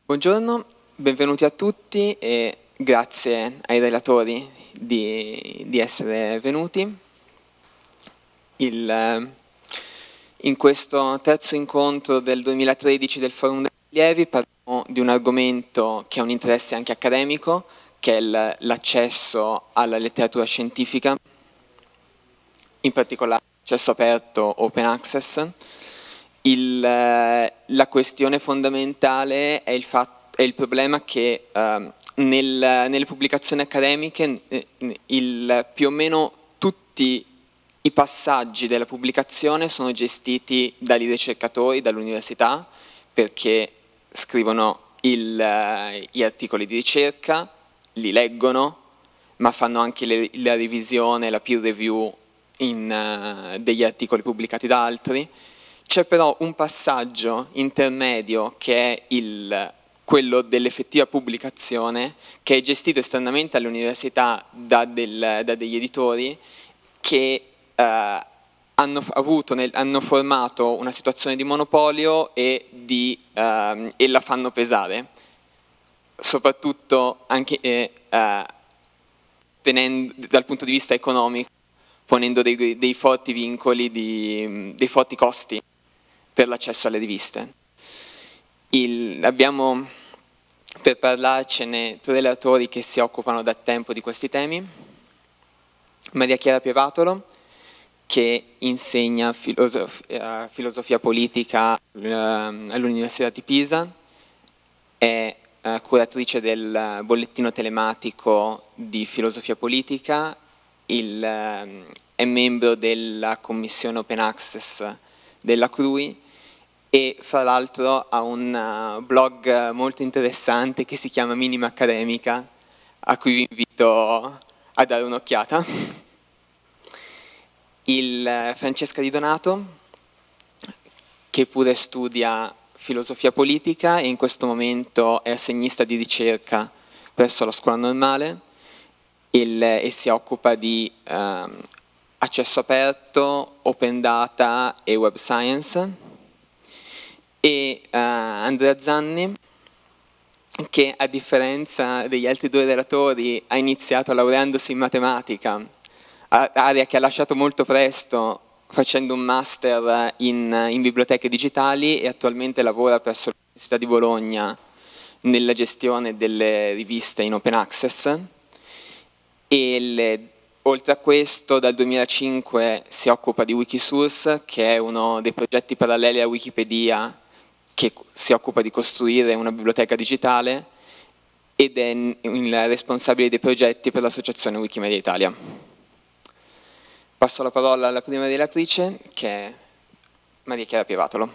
Buongiorno, benvenuti a tutti e grazie ai relatori di essere venuti. In questo terzo incontro del 2013 del Forum degli Allievi parliamo di un argomento che ha un interesse anche accademico, che è l'accesso alla letteratura scientifica, in particolare l'accesso aperto, open access. La questione fondamentale è il problema che nelle pubblicazioni accademiche più o meno tutti i passaggi della pubblicazione sono gestiti dai ricercatori, dall'università, perché scrivono gli articoli di ricerca, li leggono, ma fanno anche la revisione, la peer review degli articoli pubblicati da altri. C'è però un passaggio intermedio che è quello dell'effettiva pubblicazione, che è gestito esternamente all'università da degli editori che hanno formato una situazione di monopolio e la fanno pesare, soprattutto anche dal punto di vista economico, ponendo dei forti vincoli, dei forti costi per l'accesso alle riviste. Abbiamo per parlarcene tre relatori che si occupano da tempo di questi temi. Maria Chiara Pievatolo, che insegna filosofia politica all'Università di Pisa, è curatrice del bollettino telematico di filosofia politica, è membro della commissione Open Access della CRUI e fra l'altro ha un blog molto interessante che si chiama Minima Accademica, a cui vi invito a dare un'occhiata. Francesca Di Donato, che pure studia filosofia politica e in questo momento è assegnista di ricerca presso la Scuola Normale e si occupa di accesso aperto, open data e web science. E Andrea Zanni, che a differenza degli altri due relatori ha iniziato laureandosi in matematica, area che ha lasciato molto presto facendo un master in biblioteche digitali e attualmente lavora presso l'Università di Bologna nella gestione delle riviste in open access. Oltre a questo, dal 2005 si occupa di Wikisource, che è uno dei progetti paralleli a Wikipedia, che si occupa di costruire una biblioteca digitale ed è il responsabile dei progetti per l'associazione Wikimedia Italia. Passo la parola alla prima relatrice, che è Maria Chiara Pievatolo.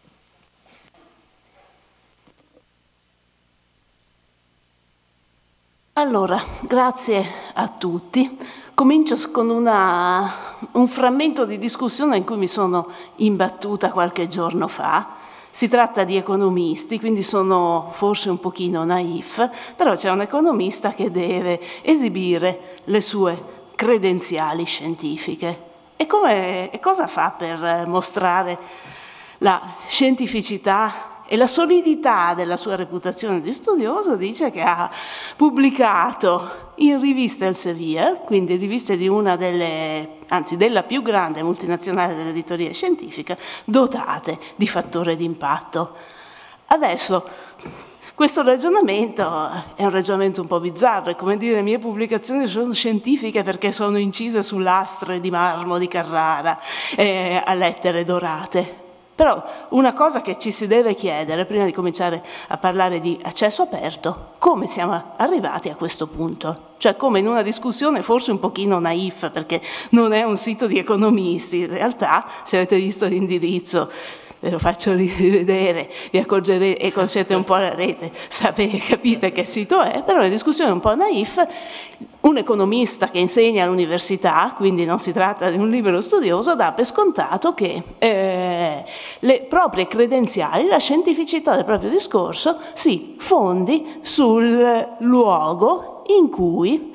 Allora, grazie a tutti. Comincio con un frammento di discussione in cui mi sono imbattuta qualche giorno fa. Si tratta di economisti, quindi sono forse un pochino naif, però c'è un economista che deve esibire le sue credenziali scientifiche. E cosa fa per mostrare la scientificità e la solidità della sua reputazione di studioso? Dice che ha pubblicato in riviste Elsevier, quindi riviste di una della più grande multinazionale dell'editoria scientifica, dotate di fattore d'impatto. Adesso, questo ragionamento è un ragionamento un po' bizzarro, è come dire: le mie pubblicazioni sono scientifiche perché sono incise su lastre di marmo di Carrara a lettere dorate. Però una cosa che ci si deve chiedere prima di cominciare a parlare di accesso aperto: come siamo arrivati a questo punto? Cioè, come in una discussione forse un pochino naif, perché non è un sito di economisti, in realtà, se avete visto l'indirizzo, ve lo faccio rivedere, vi accorgerete e conoscete un po' la rete, capite che sito è, però è una discussione un po' naif. Un economista che insegna all'università, quindi non si tratta di un libero studioso, dà per scontato che le proprie credenziali, la scientificità del proprio discorso si fondi sul luogo in cui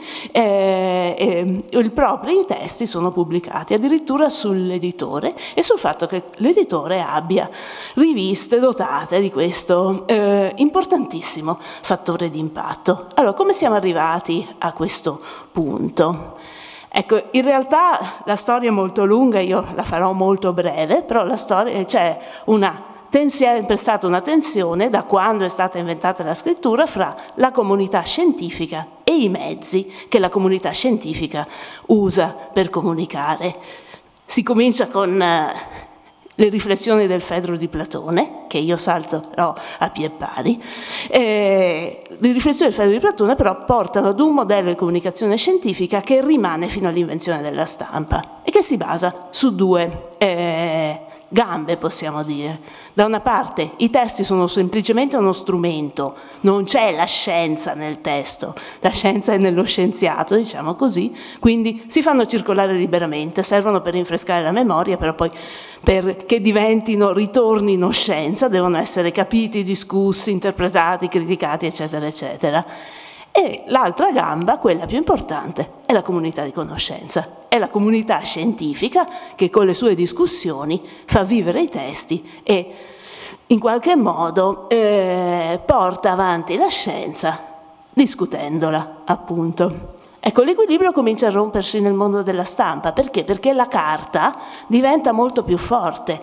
i propri testi sono pubblicati, addirittura sull'editore e sul fatto che l'editore abbia riviste dotate di questo importantissimo fattore di impatto. Allora, come siamo arrivati a questo punto? Ecco, in realtà la storia è molto lunga, io la farò molto breve, però la storia c'è sempre stata una tensione da quando è stata inventata la scrittura fra la comunità scientifica e i mezzi che la comunità scientifica usa per comunicare. Si comincia con le riflessioni del Fedro di Platone, che io salterò a piè pari. Le riflessioni del Fedro di Platone però portano ad un modello di comunicazione scientifica che rimane fino all'invenzione della stampa e che si basa su due gambe, possiamo dire. Da una parte i testi sono semplicemente uno strumento, non c'è la scienza nel testo, la scienza è nello scienziato, diciamo così, quindi si fanno circolare liberamente, servono per rinfrescare la memoria, però poi perché ritornino scienza, devono essere capiti, discussi, interpretati, criticati, eccetera, eccetera. E l'altra gamba, quella più importante, è la comunità di conoscenza, è la comunità scientifica che con le sue discussioni fa vivere i testi e in qualche modo porta avanti la scienza discutendola, appunto. Ecco, l'equilibrio comincia a rompersi nel mondo della stampa. Perché? Perché la carta diventa molto più forte.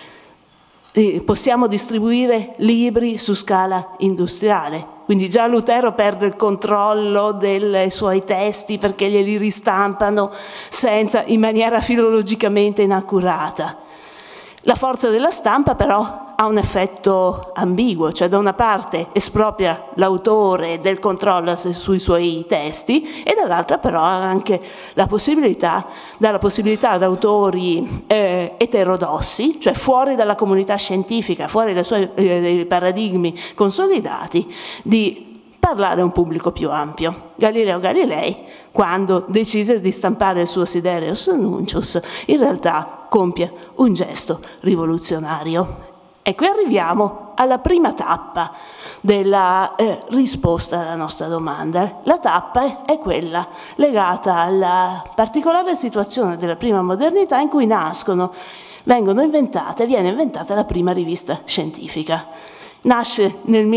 Possiamo distribuire libri su scala industriale, quindi già Lutero perde il controllo dei suoi testi perché glieli ristampano in maniera filologicamente inaccurata. La forza della stampa però ha un effetto ambiguo, cioè da una parte espropria l'autore del controllo sui suoi testi e dall'altra però ha anche dà la possibilità ad autori eterodossi, cioè fuori dalla comunità scientifica, fuori dai paradigmi consolidati, di parlare a un pubblico più ampio. Galileo Galilei, quando decise di stampare il suo Sidereus Nuncius, in realtà compie un gesto rivoluzionario. E qui arriviamo alla prima tappa della risposta alla nostra domanda. La tappa è quella legata alla particolare situazione della prima modernità in cui viene inventata la prima rivista scientifica. Nasce nel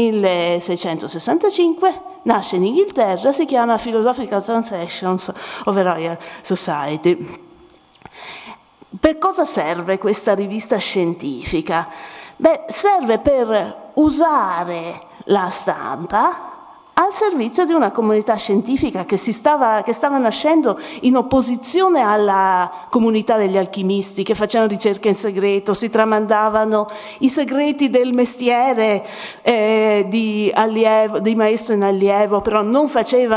1665, nasce in Inghilterra, si chiama Philosophical Transactions of the Royal Society. Per cosa serve questa rivista scientifica? Beh, serve per usare la stampa al servizio di una comunità scientifica che stava nascendo in opposizione alla comunità degli alchimisti che facevano ricerche in segreto, si tramandavano i segreti del mestiere di maestro in allievo, però non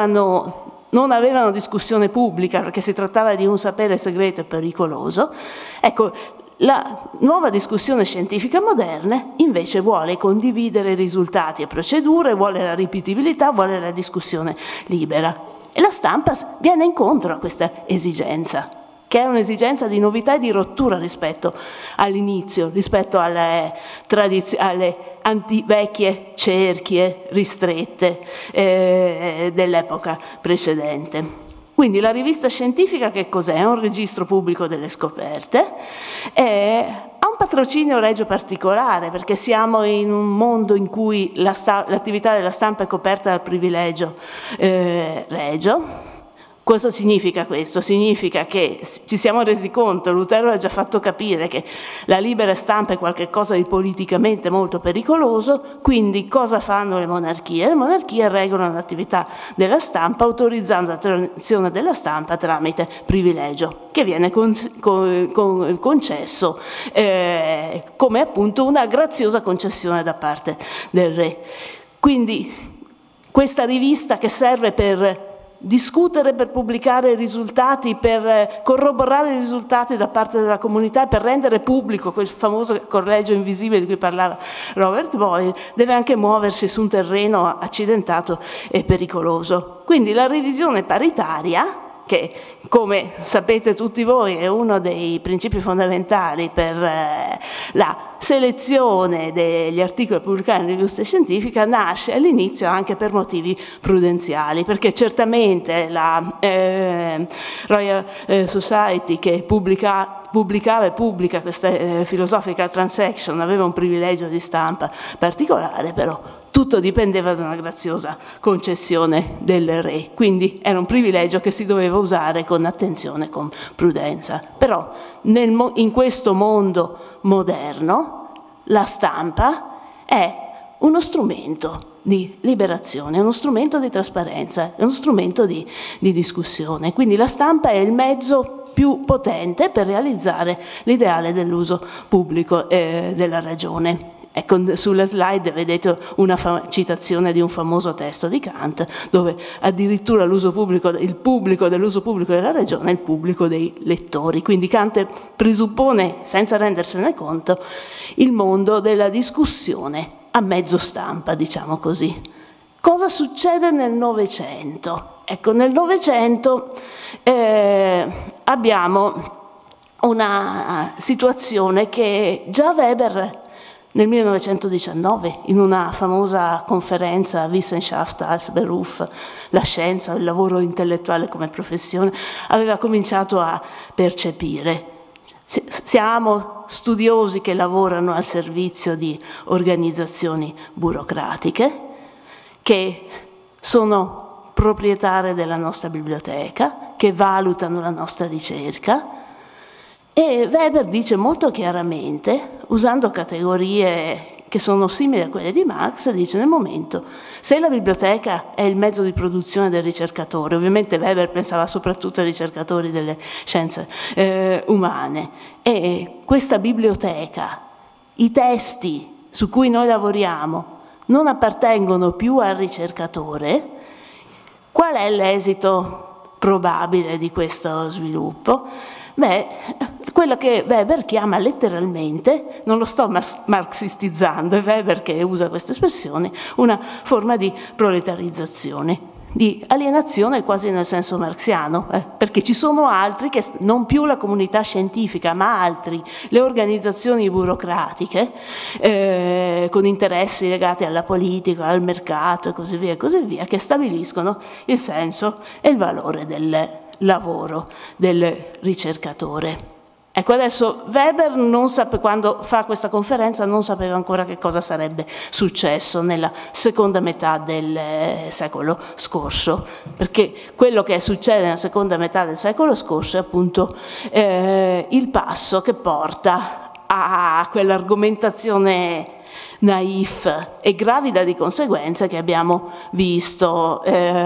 avevano discussione pubblica perché si trattava di un sapere segreto e pericoloso. Ecco, la nuova discussione scientifica moderna invece vuole condividere risultati e procedure, vuole la ripetibilità, vuole la discussione libera. E la stampa viene incontro a questa esigenza, che è un'esigenza di novità e di rottura rispetto all'inizio, rispetto alle vecchie cerchie ristrette dell'epoca precedente. Quindi la rivista scientifica che cos'è? È un registro pubblico delle scoperte, ha un patrocinio regio particolare perché siamo in un mondo in cui l'attività della stampa è coperta dal privilegio regio. Cosa significa questo? Significa che ci siamo resi conto, Lutero ha già fatto capire che la libera stampa è qualcosa di politicamente molto pericoloso, quindi cosa fanno le monarchie? Le monarchie regolano l'attività della stampa autorizzando la trasmissione della stampa tramite privilegio, che viene concesso come appunto una graziosa concessione da parte del re. Quindi questa rivista che serve per discutere, per pubblicare i risultati, per corroborare i risultati da parte della comunità, per rendere pubblico quel famoso collegio invisibile di cui parlava Robert Boyle, deve anche muoversi su un terreno accidentato e pericoloso. Quindi la revisione paritaria, che, come sapete tutti voi, è uno dei principi fondamentali per la selezione degli articoli pubblicati in riviste scientifiche, nasce all'inizio anche per motivi prudenziali, perché certamente la Royal Society, che pubblicava e pubblica queste philosophical transaction, aveva un privilegio di stampa particolare, però tutto dipendeva da una graziosa concessione del re, quindi era un privilegio che si doveva usare con attenzione, con prudenza. Però in questo mondo moderno la stampa è uno strumento di liberazione, è uno strumento di trasparenza, è uno strumento di discussione. Quindi la stampa è il mezzo più potente per realizzare l'ideale dell'uso pubblico della ragione. Ecco, sulla slide vedete una citazione di un famoso testo di Kant, dove addirittura il pubblico dell'uso pubblico della ragione è il pubblico dei lettori. Quindi Kant presuppone, senza rendersene conto, il mondo della discussione a mezzo stampa, diciamo così. Cosa succede nel Novecento? Ecco, nel Novecento abbiamo una situazione che già Weber nel 1919, in una famosa conferenza Wissenschaft als Beruf, la scienza, il lavoro intellettuale come professione, aveva cominciato a percepire. Siamo studiosi che lavorano al servizio di organizzazioni burocratiche, che sono proprietarie della nostra biblioteca, che valutano la nostra ricerca. E Weber dice molto chiaramente, usando categorie che sono simili a quelle di Marx, dice nel momento, se la biblioteca è il mezzo di produzione del ricercatore, ovviamente Weber pensava soprattutto ai ricercatori delle scienze umane, e questa biblioteca, i testi su cui noi lavoriamo, non appartengono più al ricercatore, qual è l'esito probabile di questo sviluppo? Beh, quello che Weber chiama letteralmente, non lo sto marxistizzando, è Weber che usa questa espressione, una forma di proletarizzazione, di alienazione quasi nel senso marxiano, perché ci sono altri, che non più la comunità scientifica, ma altri, le organizzazioni burocratiche, con interessi legati alla politica, al mercato e così via, che stabiliscono il senso e il valore del lavoro del ricercatore. Ecco, adesso Weber quando fa questa conferenza non sapeva ancora che cosa sarebbe successo nella seconda metà del secolo scorso, perché quello che succede nella seconda metà del secolo scorso è appunto il passo che porta a quell'argomentazione naif e gravida di conseguenze che abbiamo visto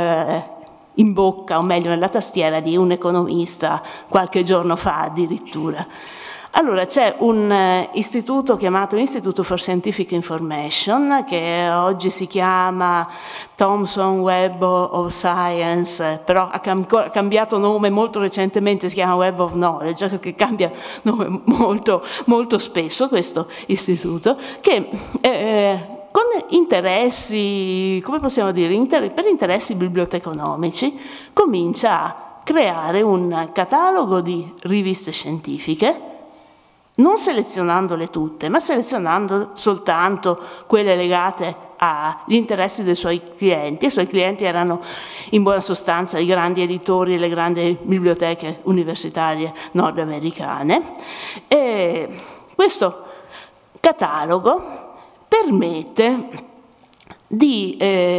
in bocca, o meglio nella tastiera di un economista qualche giorno fa addirittura. Allora c'è un istituto chiamato Institute for Scientific Information, che oggi si chiama Thomson Web of Science, però ha cambiato nome molto recentemente, si chiama Web of Knowledge, perché cambia nome molto spesso questo istituto, che con interessi, come possiamo dire, per interessi biblioteconomici, comincia a creare un catalogo di riviste scientifiche, non selezionandole tutte, ma selezionando soltanto quelle legate agli interessi dei suoi clienti. I suoi clienti erano in buona sostanza i grandi editori e le grandi biblioteche universitarie nordamericane. E questo catalogo permette di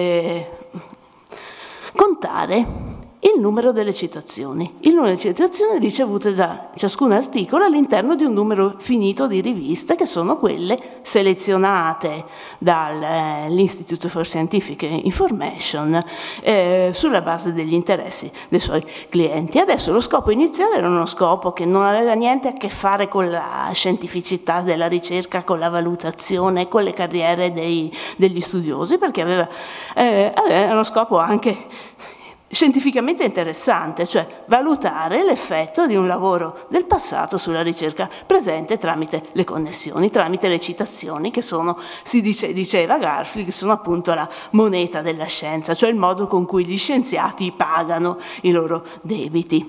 contare il numero delle citazioni. Il numero delle citazioni ricevute da ciascun articolo all'interno di un numero finito di riviste, che sono quelle selezionate dall'Institute for Scientific Information sulla base degli interessi dei suoi clienti. Adesso lo scopo iniziale era uno scopo che non aveva niente a che fare con la scientificità della ricerca, con la valutazione, con le carriere degli studiosi, perché aveva uno scopo anche scientificamente interessante, cioè valutare l'effetto di un lavoro del passato sulla ricerca presente tramite le connessioni, tramite le citazioni che sono, diceva Garfield, che sono appunto la moneta della scienza, cioè il modo con cui gli scienziati pagano i loro debiti.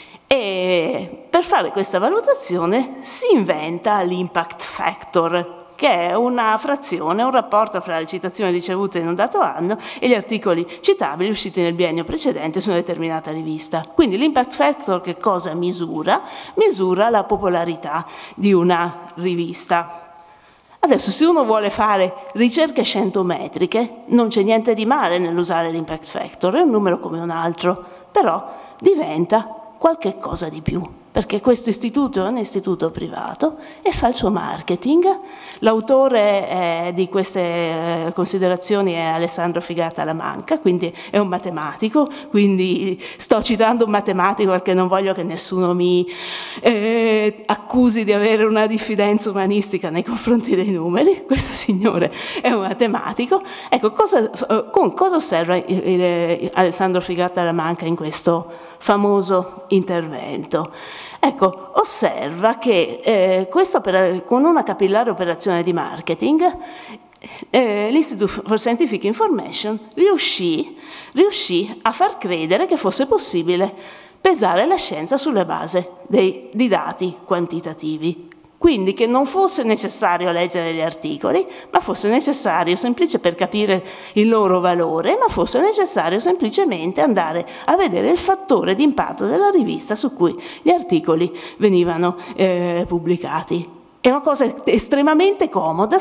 E per fare questa valutazione si inventa l'impact factor, che è una frazione, un rapporto fra le citazioni ricevute in un dato anno e gli articoli citabili usciti nel biennio precedente su una determinata rivista. Quindi l'impact factor che cosa misura? Misura la popolarità di una rivista. Adesso, se uno vuole fare ricerche scientometriche, non c'è niente di male nell'usare l'impact factor, è un numero come un altro, però diventa qualche cosa di più, perché questo istituto è un istituto privato e fa il suo marketing. L'autore di queste considerazioni è Alessandro Figata Lamanca, quindi è un matematico, quindi sto citando un matematico perché non voglio che nessuno mi accusi di avere una diffidenza umanistica nei confronti dei numeri. Questo signore è un matematico. Ecco, con cosa osserva Alessandro Figata Lamanca in questo famoso intervento? Ecco, osserva che con una capillare operazione di marketing l'Institute for Scientific Information riuscì a far credere che fosse possibile pesare la scienza sulla base di dati quantitativi. Quindi che non fosse necessario leggere gli articoli, ma fosse necessario semplice per capire il loro valore, ma fosse necessario semplicemente andare a vedere il fattore di impatto della rivista su cui gli articoli venivano pubblicati. È una cosa estremamente comoda,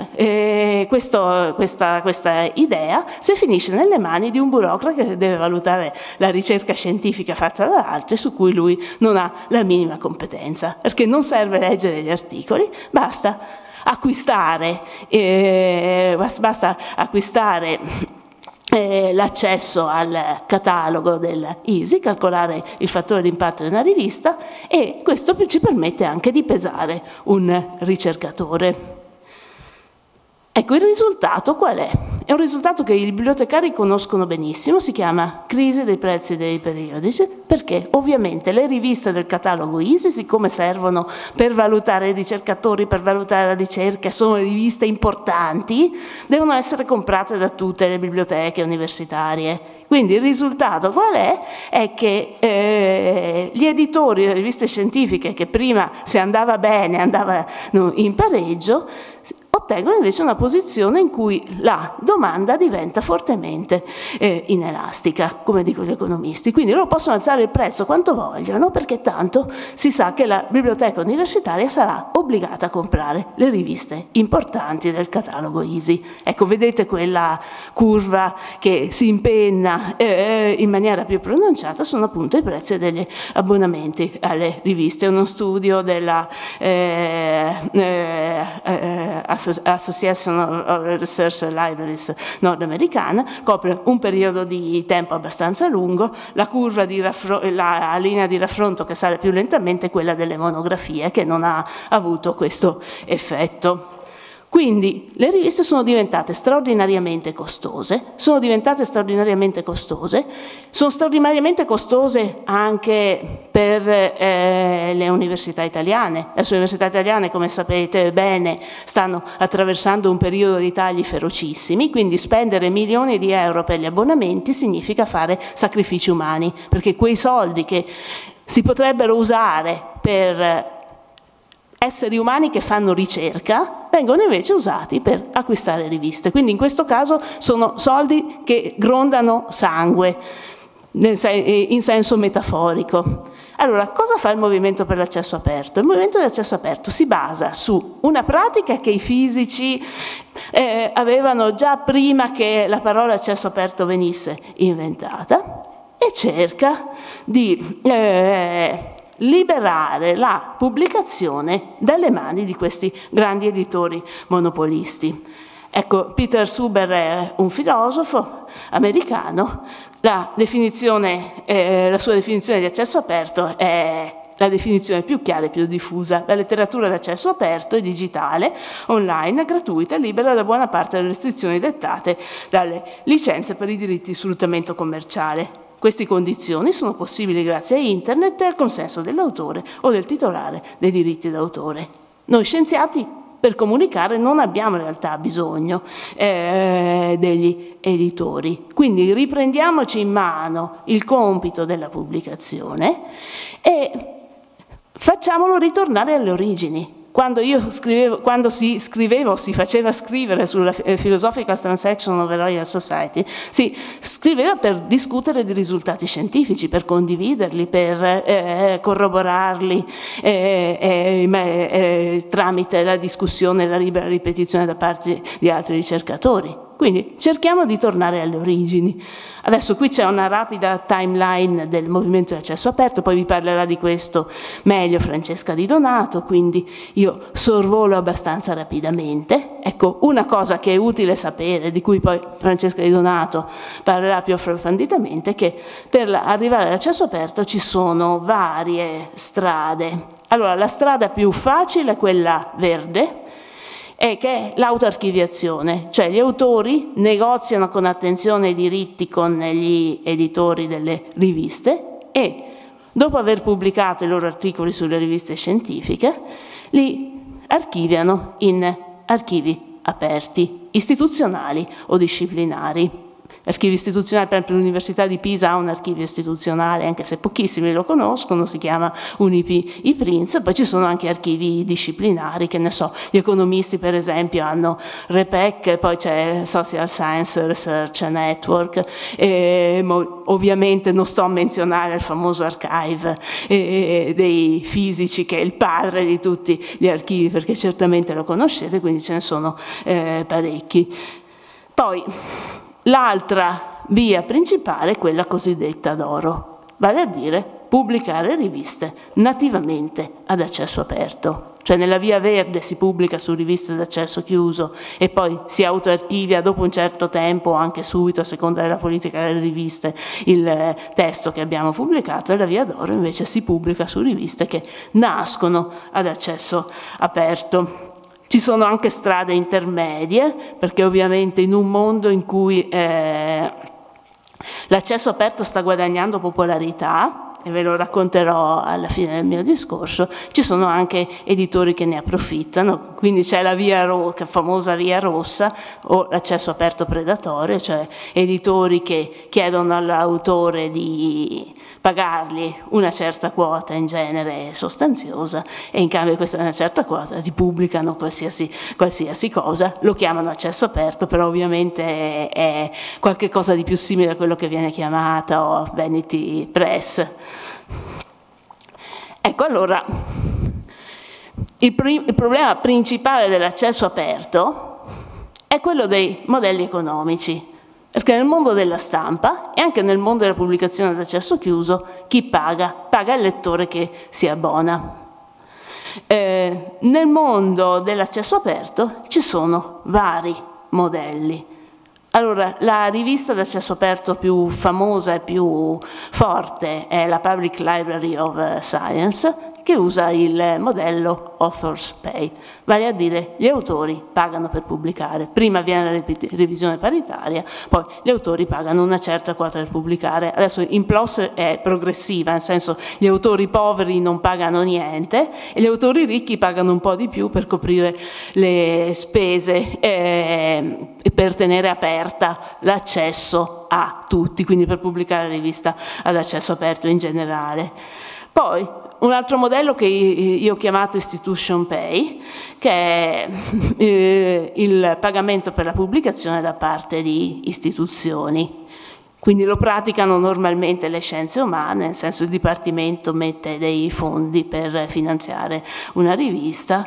questa idea se finisce nelle mani di un burocrate che deve valutare la ricerca scientifica fatta da altri su cui lui non ha la minima competenza, perché non serve leggere gli articoli, basta acquistare l'accesso al catalogo dell'ISI, calcolare il fattore di impatto di una rivista, e questo ci permette anche di pesare un ricercatore. Ecco, il risultato qual è? È un risultato che i bibliotecari conoscono benissimo, si chiama crisi dei prezzi dei periodici, perché ovviamente le riviste del catalogo ISI, siccome servono per valutare i ricercatori, per valutare la ricerca, sono riviste importanti, devono essere comprate da tutte le biblioteche universitarie. Quindi il risultato qual è? È che gli editori delle riviste scientifiche, che prima se andava bene andavano in pareggio, ottengono invece una posizione in cui la domanda diventa fortemente inelastica, come dicono gli economisti. Quindi loro possono alzare il prezzo quanto vogliono, perché tanto si sa che la biblioteca universitaria sarà obbligata a comprare le riviste importanti del catalogo ISI. Ecco, vedete quella curva che si impenna in maniera più pronunciata, sono appunto i prezzi degli abbonamenti alle riviste. È uno studio della Association of Research Libraries nordamericana, copre un periodo di tempo abbastanza lungo. La curva la linea di raffronto che sale più lentamente è quella delle monografie, che non ha avuto questo effetto. Quindi le riviste sono diventate straordinariamente costose, sono straordinariamente costose anche per le università italiane. Le università italiane, come sapete bene, stanno attraversando un periodo di tagli ferocissimi, quindi spendere milioni di euro per gli abbonamenti significa fare sacrifici umani, perché quei soldi che si potrebbero usare per esseri umani che fanno ricerca vengono invece usati per acquistare riviste. Quindi in questo caso sono soldi che grondano sangue, in senso metaforico. Allora, cosa fa il movimento per l'accesso aperto? Il movimento dell'accesso aperto si basa su una pratica che i fisici avevano già prima che la parola accesso aperto venisse inventata, e cerca di liberare la pubblicazione dalle mani di questi grandi editori monopolisti. Ecco, Peter Suber è un filosofo americano. La sua definizione di accesso aperto è la definizione più chiara e più diffusa. La letteratura d'accesso aperto è digitale, online, gratuita e libera da buona parte delle restrizioni dettate dalle licenze per i diritti di sfruttamento commerciale. Queste condizioni sono possibili grazie a Internet e al consenso dell'autore o del titolare dei diritti d'autore. Noi scienziati per comunicare non abbiamo in realtà bisogno degli editori, quindi riprendiamoci in mano il compito della pubblicazione e facciamolo ritornare alle origini. Quando si scriveva o si faceva scrivere sulla Philosophical Transaction of the Royal Society, si scriveva per discutere di risultati scientifici, per condividerli, per corroborarli tramite la discussione e la libera ripetizione da parte di altri ricercatori. Quindi cerchiamo di tornare alle origini. Adesso qui c'è una rapida timeline del movimento di accesso aperto, poi vi parlerà di questo meglio Francesca Di Donato, quindi io sorvolo abbastanza rapidamente. Ecco, una cosa che è utile sapere, di cui poi Francesca Di Donato parlerà più approfonditamente, è che per arrivare all'accesso aperto ci sono varie strade. Allora, la strada più facile è quella verde, è che è l'autoarchiviazione, cioè gli autori negoziano con attenzione i diritti con gli editori delle riviste e dopo aver pubblicato i loro articoli sulle riviste scientifiche li archiviano in archivi aperti, istituzionali o disciplinari. Archivi istituzionali, per esempio l'Università di Pisa ha un archivio istituzionale, anche se pochissimi lo conoscono, si chiama Unipi-IPRINS, poi ci sono anche archivi disciplinari, che ne so, gli economisti per esempio hanno REPEC, poi c'è Social Science Research Network, ovviamente non sto a menzionare il famoso archive dei fisici, che è il padre di tutti gli archivi, perché certamente lo conoscete, quindi ce ne sono parecchi. Poi, l'altra via principale è quella cosiddetta d'oro, vale a dire pubblicare riviste nativamente ad accesso aperto. Cioè nella via verde si pubblica su riviste ad accesso chiuso e poi si autoarchivia dopo un certo tempo o anche subito, a seconda della politica delle riviste, il testo che abbiamo pubblicato, e la via d'oro invece si pubblica su riviste che nascono ad accesso aperto. Ci sono anche strade intermedie, perché ovviamente in un mondo in cui l'accesso aperto sta guadagnando popolarità, e ve lo racconterò alla fine del mio discorso, ci sono anche editori che ne approfittano, quindi c'è la famosa via rossa o l'accesso aperto predatorio, cioè editori che chiedono all'autore di pagargli una certa quota, in genere sostanziosa, e in cambio di questa una certa quota ti pubblicano qualsiasi cosa, lo chiamano accesso aperto, però ovviamente è qualche cosa di più simile a quello che viene chiamato Vanity Press. Ecco, allora, il problema principale dell'accesso aperto è quello dei modelli economici, perché nel mondo della stampa e anche nel mondo della pubblicazione ad accesso chiuso, chi paga? Paga il lettore che si abbona. Nel mondo dell'accesso aperto ci sono vari modelli. Allora, la rivista d'accesso aperto più famosa e più forte è la Public Library of Science, che usa il modello Authors Pay, vale a dire gli autori pagano per pubblicare. Prima viene la revisione paritaria, poi gli autori pagano una certa quota per pubblicare. Adesso in PLOS è progressiva, nel senso gli autori poveri non pagano niente e gli autori ricchi pagano un po' di più per coprire le spese e per tenere aperta l'accesso a tutti, quindi per pubblicare la rivista ad accesso aperto in generale. Poi un altro modello che io ho chiamato Institution Pay, che è il pagamento per la pubblicazione da parte di istituzioni. Quindi lo praticano normalmente le scienze umane, nel senso il Dipartimento mette dei fondi per finanziare una rivista.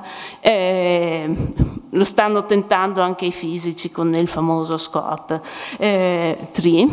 Lo stanno tentando anche i fisici con il famoso Scope 3.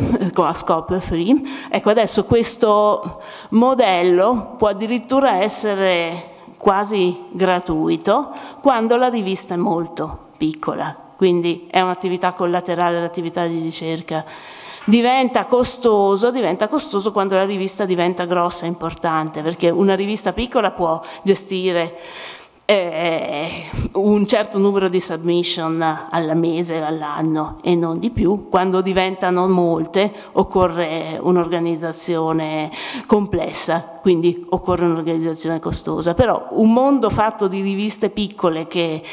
Ecco, adesso questo modello può addirittura essere quasi gratuito quando la rivista è molto piccola, quindi è un'attività collaterale all'attività di ricerca. Diventa costoso quando la rivista diventa grossa e importante, perché una rivista piccola può gestire un certo numero di submission al mese, all'anno e non di più. Quando diventano molte occorre un'organizzazione complessa, quindi occorre un'organizzazione costosa. Però un mondo fatto di riviste piccole che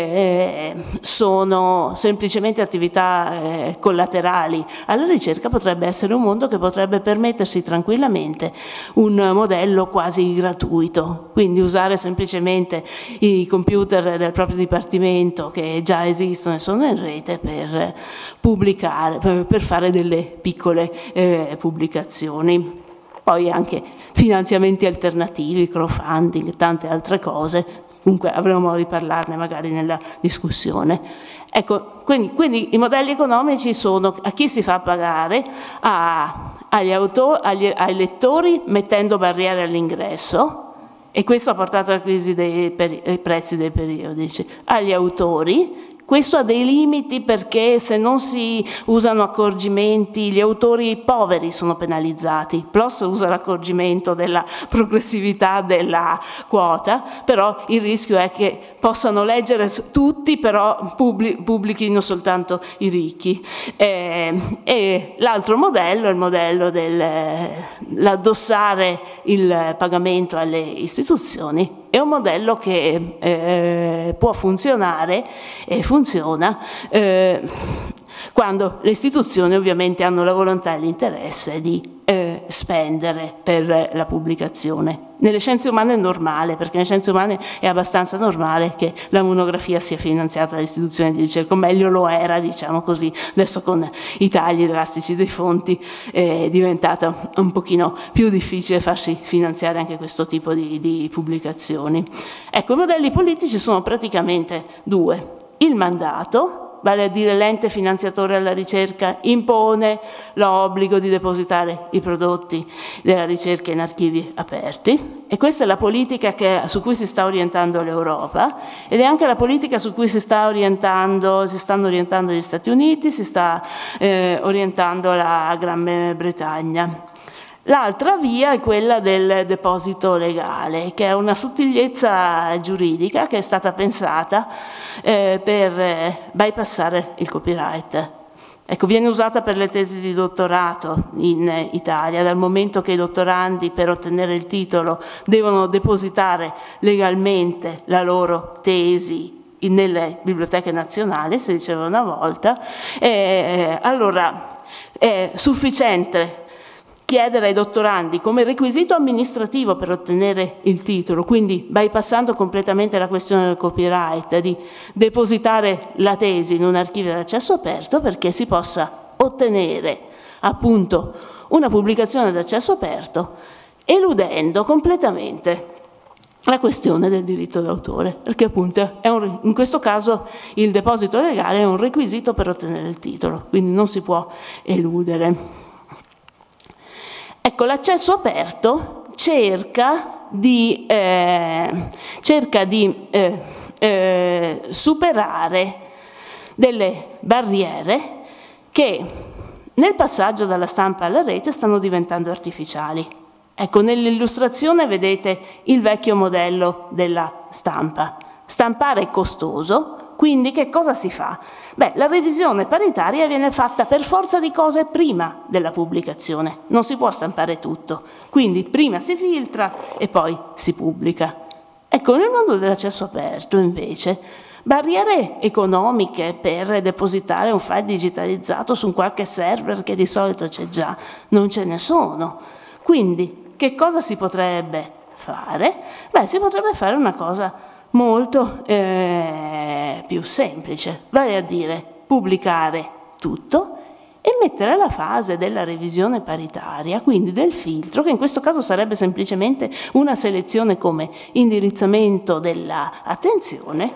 sono semplicemente attività collaterali alla ricerca potrebbe essere un mondo che potrebbe permettersi tranquillamente un modello quasi gratuito, quindi usare semplicemente i computer del proprio dipartimento che già esistono e sono in rete per pubblicare, per fare delle piccole pubblicazioni. Poi anche finanziamenti alternativi, crowdfunding, tante altre cose. Comunque avremo modo di parlarne magari nella discussione. Ecco, quindi i modelli economici sono a chi si fa pagare, ai lettori mettendo barriere all'ingresso, e questo ha portato alla crisi dei prezzi dei periodici, agli autori. Questo ha dei limiti perché se non si usano accorgimenti, gli autori poveri sono penalizzati. PLOS usa l'accorgimento della progressività della quota, però il rischio è che possano leggere tutti, però pubblichino soltanto i ricchi. E l'altro modello, il modello dell'addossare il pagamento alle istituzioni, è un modello che può funzionare e funziona quando le istituzioni ovviamente hanno la volontà e l'interesse di spendere per la pubblicazione. Nelle scienze umane è normale, perché nelle scienze umane è abbastanza normale che la monografia sia finanziata dalle istituzioni di ricerca, o meglio lo era, diciamo così. Adesso con i tagli drastici dei fonti è diventata un pochino più difficile farsi finanziare anche questo tipo di pubblicazioni. Ecco, i modelli politici sono praticamente due. Il mandato, vale a dire l'ente finanziatore alla ricerca impone l'obbligo di depositare i prodotti della ricerca in archivi aperti, e questa è la politica su cui si sta orientando l'Europa, ed è anche la politica su cui si stanno orientando gli Stati Uniti, si sta orientando la Gran Bretagna. L'altra via è quella del deposito legale, che è una sottigliezza giuridica che è stata pensata per bypassare il copyright. Ecco, viene usata per le tesi di dottorato in Italia, dal momento che i dottorandi per ottenere il titolo devono depositare legalmente la loro tesi nelle biblioteche nazionali, si diceva una volta, allora è sufficiente chiedere ai dottorandi come requisito amministrativo per ottenere il titolo, quindi bypassando completamente la questione del copyright, di depositare la tesi in un archivio di accesso aperto perché si possa ottenere appunto una pubblicazione di accesso aperto, eludendo completamente la questione del diritto d'autore, perché appunto in questo caso il deposito legale è un requisito per ottenere il titolo, quindi non si può eludere. Ecco, l'accesso aperto cerca di superare delle barriere che nel passaggio dalla stampa alla rete stanno diventando artificiali. Ecco, nell'illustrazione vedete il vecchio modello della stampa. Stampare è costoso. Quindi che cosa si fa? Beh, la revisione paritaria viene fatta per forza di cose prima della pubblicazione, non si può stampare tutto, quindi prima si filtra e poi si pubblica. Ecco, nel mondo dell'accesso aperto invece barriere economiche per depositare un file digitalizzato su un qualche server che di solito c'è già, non ce ne sono. Quindi che cosa si potrebbe fare? Beh, si potrebbe fare una cosa molto più semplice, vale a dire pubblicare tutto e mettere la fase della revisione paritaria, quindi del filtro, che in questo caso sarebbe semplicemente una selezione come indirizzamento dell'attenzione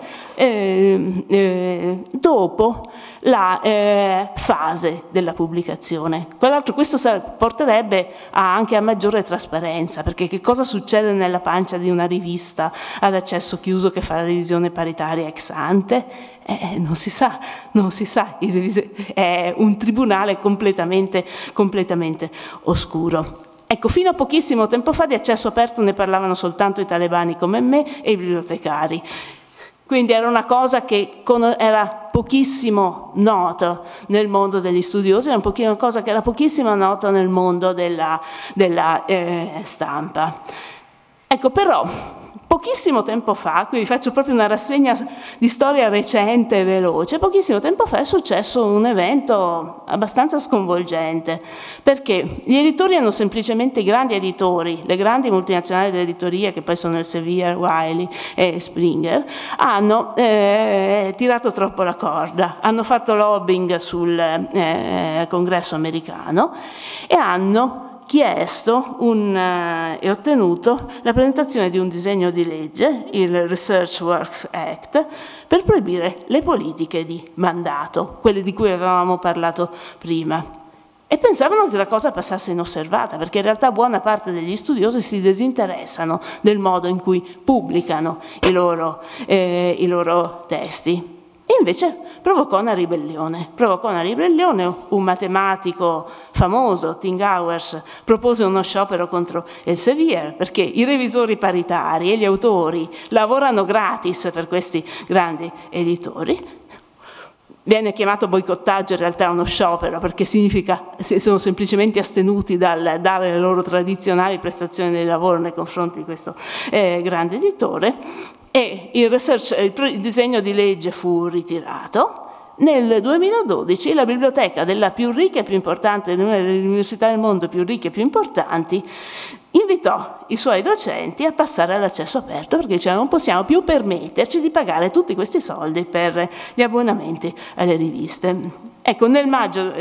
dopo la fase della pubblicazione. Questo porterebbe anche a maggiore trasparenza, perché che cosa succede nella pancia di una rivista ad accesso chiuso che fa la revisione paritaria ex ante? Non si sa, è un tribunale completamente oscuro. Ecco, fino a pochissimo tempo fa di accesso aperto ne parlavano soltanto i talebani come me e i bibliotecari. Quindi era una cosa che era pochissimo nota nel mondo degli studiosi, era una cosa che era pochissimo nota nel mondo della stampa. Ecco, però, pochissimo tempo fa, qui vi faccio proprio una rassegna di storia recente e veloce, pochissimo tempo fa è successo un evento abbastanza sconvolgente, perché gli editori hanno semplicemente, i grandi editori, le grandi multinazionali dell'editoria, che poi sono Elsevier, Wiley e Springer, hanno tirato troppo la corda, hanno fatto lobbying sul congresso americano e hanno chiesto e ottenuto la presentazione di un disegno di legge, il Research Works Act, per proibire le politiche di mandato, quelle di cui avevamo parlato prima. E pensavano che la cosa passasse inosservata, perché in realtà buona parte degli studiosi si disinteressano del modo in cui pubblicano i loro testi. E invece provocò una ribellione. Un matematico famoso, Tinghauers, propose uno sciopero contro Elsevier, perché i revisori paritari e gli autori lavorano gratis per questi grandi editori. Viene chiamato boicottaggio, in realtà è uno sciopero, perché significa si sono semplicemente astenuti dal dare le loro tradizionali prestazioni di lavoro nei confronti di questo grande editore. E il disegno di legge fu ritirato. Nel 2012 la biblioteca della più ricca e più importante, una delle università del mondo più ricche e più importanti, invitò i suoi docenti a passare all'accesso aperto, perché diceva non possiamo più permetterci di pagare tutti questi soldi per gli abbonamenti alle riviste. Ecco, nel maggio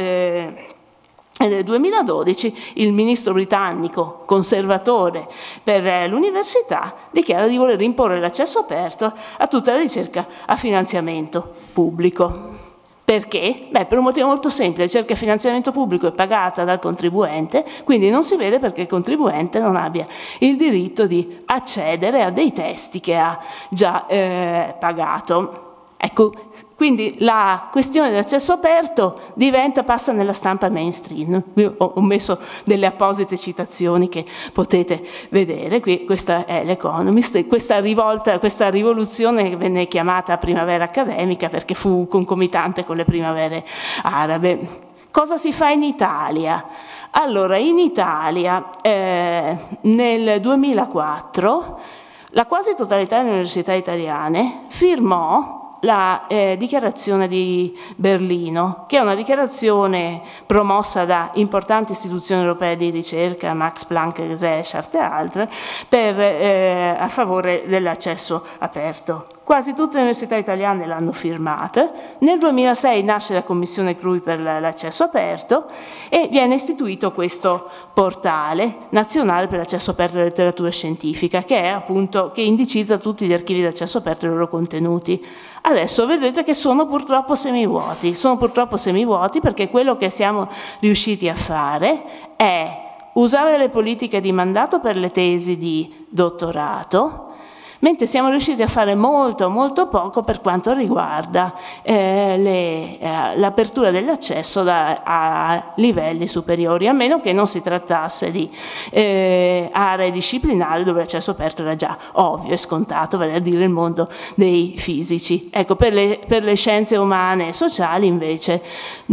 nel 2012 il ministro britannico conservatore per l'università dichiara di voler imporre l'accesso aperto a tutta la ricerca a finanziamento pubblico. Perché? Beh, per un motivo molto semplice: la ricerca a finanziamento pubblico è pagata dal contribuente, quindi non si vede perché il contribuente non abbia il diritto di accedere a dei testi che ha già pagato. Ecco, quindi la questione dell'accesso aperto passa nella stampa mainstream. Io ho messo delle apposite citazioni che potete vedere. Qui questa è l'Economist. Questa rivoluzione venne chiamata primavera accademica perché fu concomitante con le primavere arabe. Cosa si fa in Italia? Allora, in Italia nel 2004 la quasi totalità delle università italiane firmò la dichiarazione di Berlino, che è una dichiarazione promossa da importanti istituzioni europee di ricerca, Max Planck Gesellschaft e altre, a favore dell'accesso aperto. Quasi tutte le università italiane l'hanno firmata. Nel 2006 nasce la Commissione CRUI per l'accesso aperto e viene istituito questo portale nazionale per l'accesso aperto alla letteratura scientifica, che indicizza tutti gli archivi di accesso aperto e i loro contenuti. Adesso vedete che sono purtroppo semivuoti perché quello che siamo riusciti a fare è usare le politiche di mandato per le tesi di dottorato, mentre siamo riusciti a fare molto poco per quanto riguarda l'apertura dell'accesso a livelli superiori, a meno che non si trattasse di aree disciplinari dove l'accesso aperto era già ovvio e scontato, vale a dire il mondo dei fisici. Ecco, per le scienze umane e sociali invece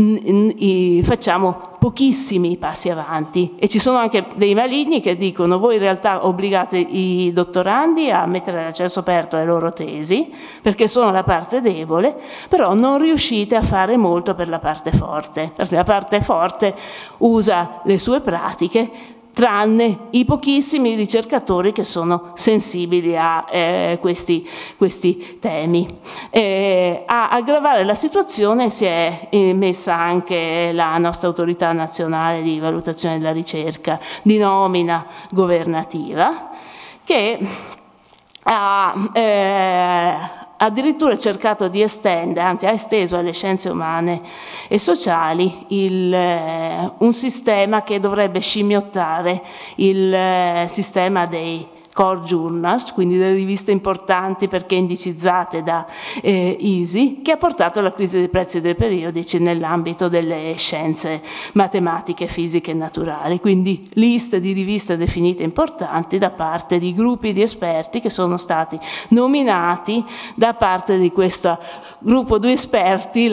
facciamo pochissimi passi avanti, e ci sono anche dei maligni che dicono: voi in realtà obbligate i dottorandi a mettere l'accesso aperto alle loro tesi perché sono la parte debole, però non riuscite a fare molto per la parte forte, perché la parte forte usa le sue pratiche, tranne i pochissimi ricercatori che sono sensibili a questi temi. A aggravare la situazione si è messa anche la nostra autorità nazionale di valutazione della ricerca di nomina governativa, che ha addirittura cercato di estendere, anzi ha esteso alle scienze umane e sociali un sistema che dovrebbe scimmiottare il sistema dei core journals, quindi delle riviste importanti perché indicizzate da ISI, che ha portato alla crisi dei prezzi dei periodici nell'ambito delle scienze matematiche, fisiche e naturali. Quindi liste di riviste definite importanti da parte di gruppi di esperti che sono stati nominati da parte di questo gruppo di esperti,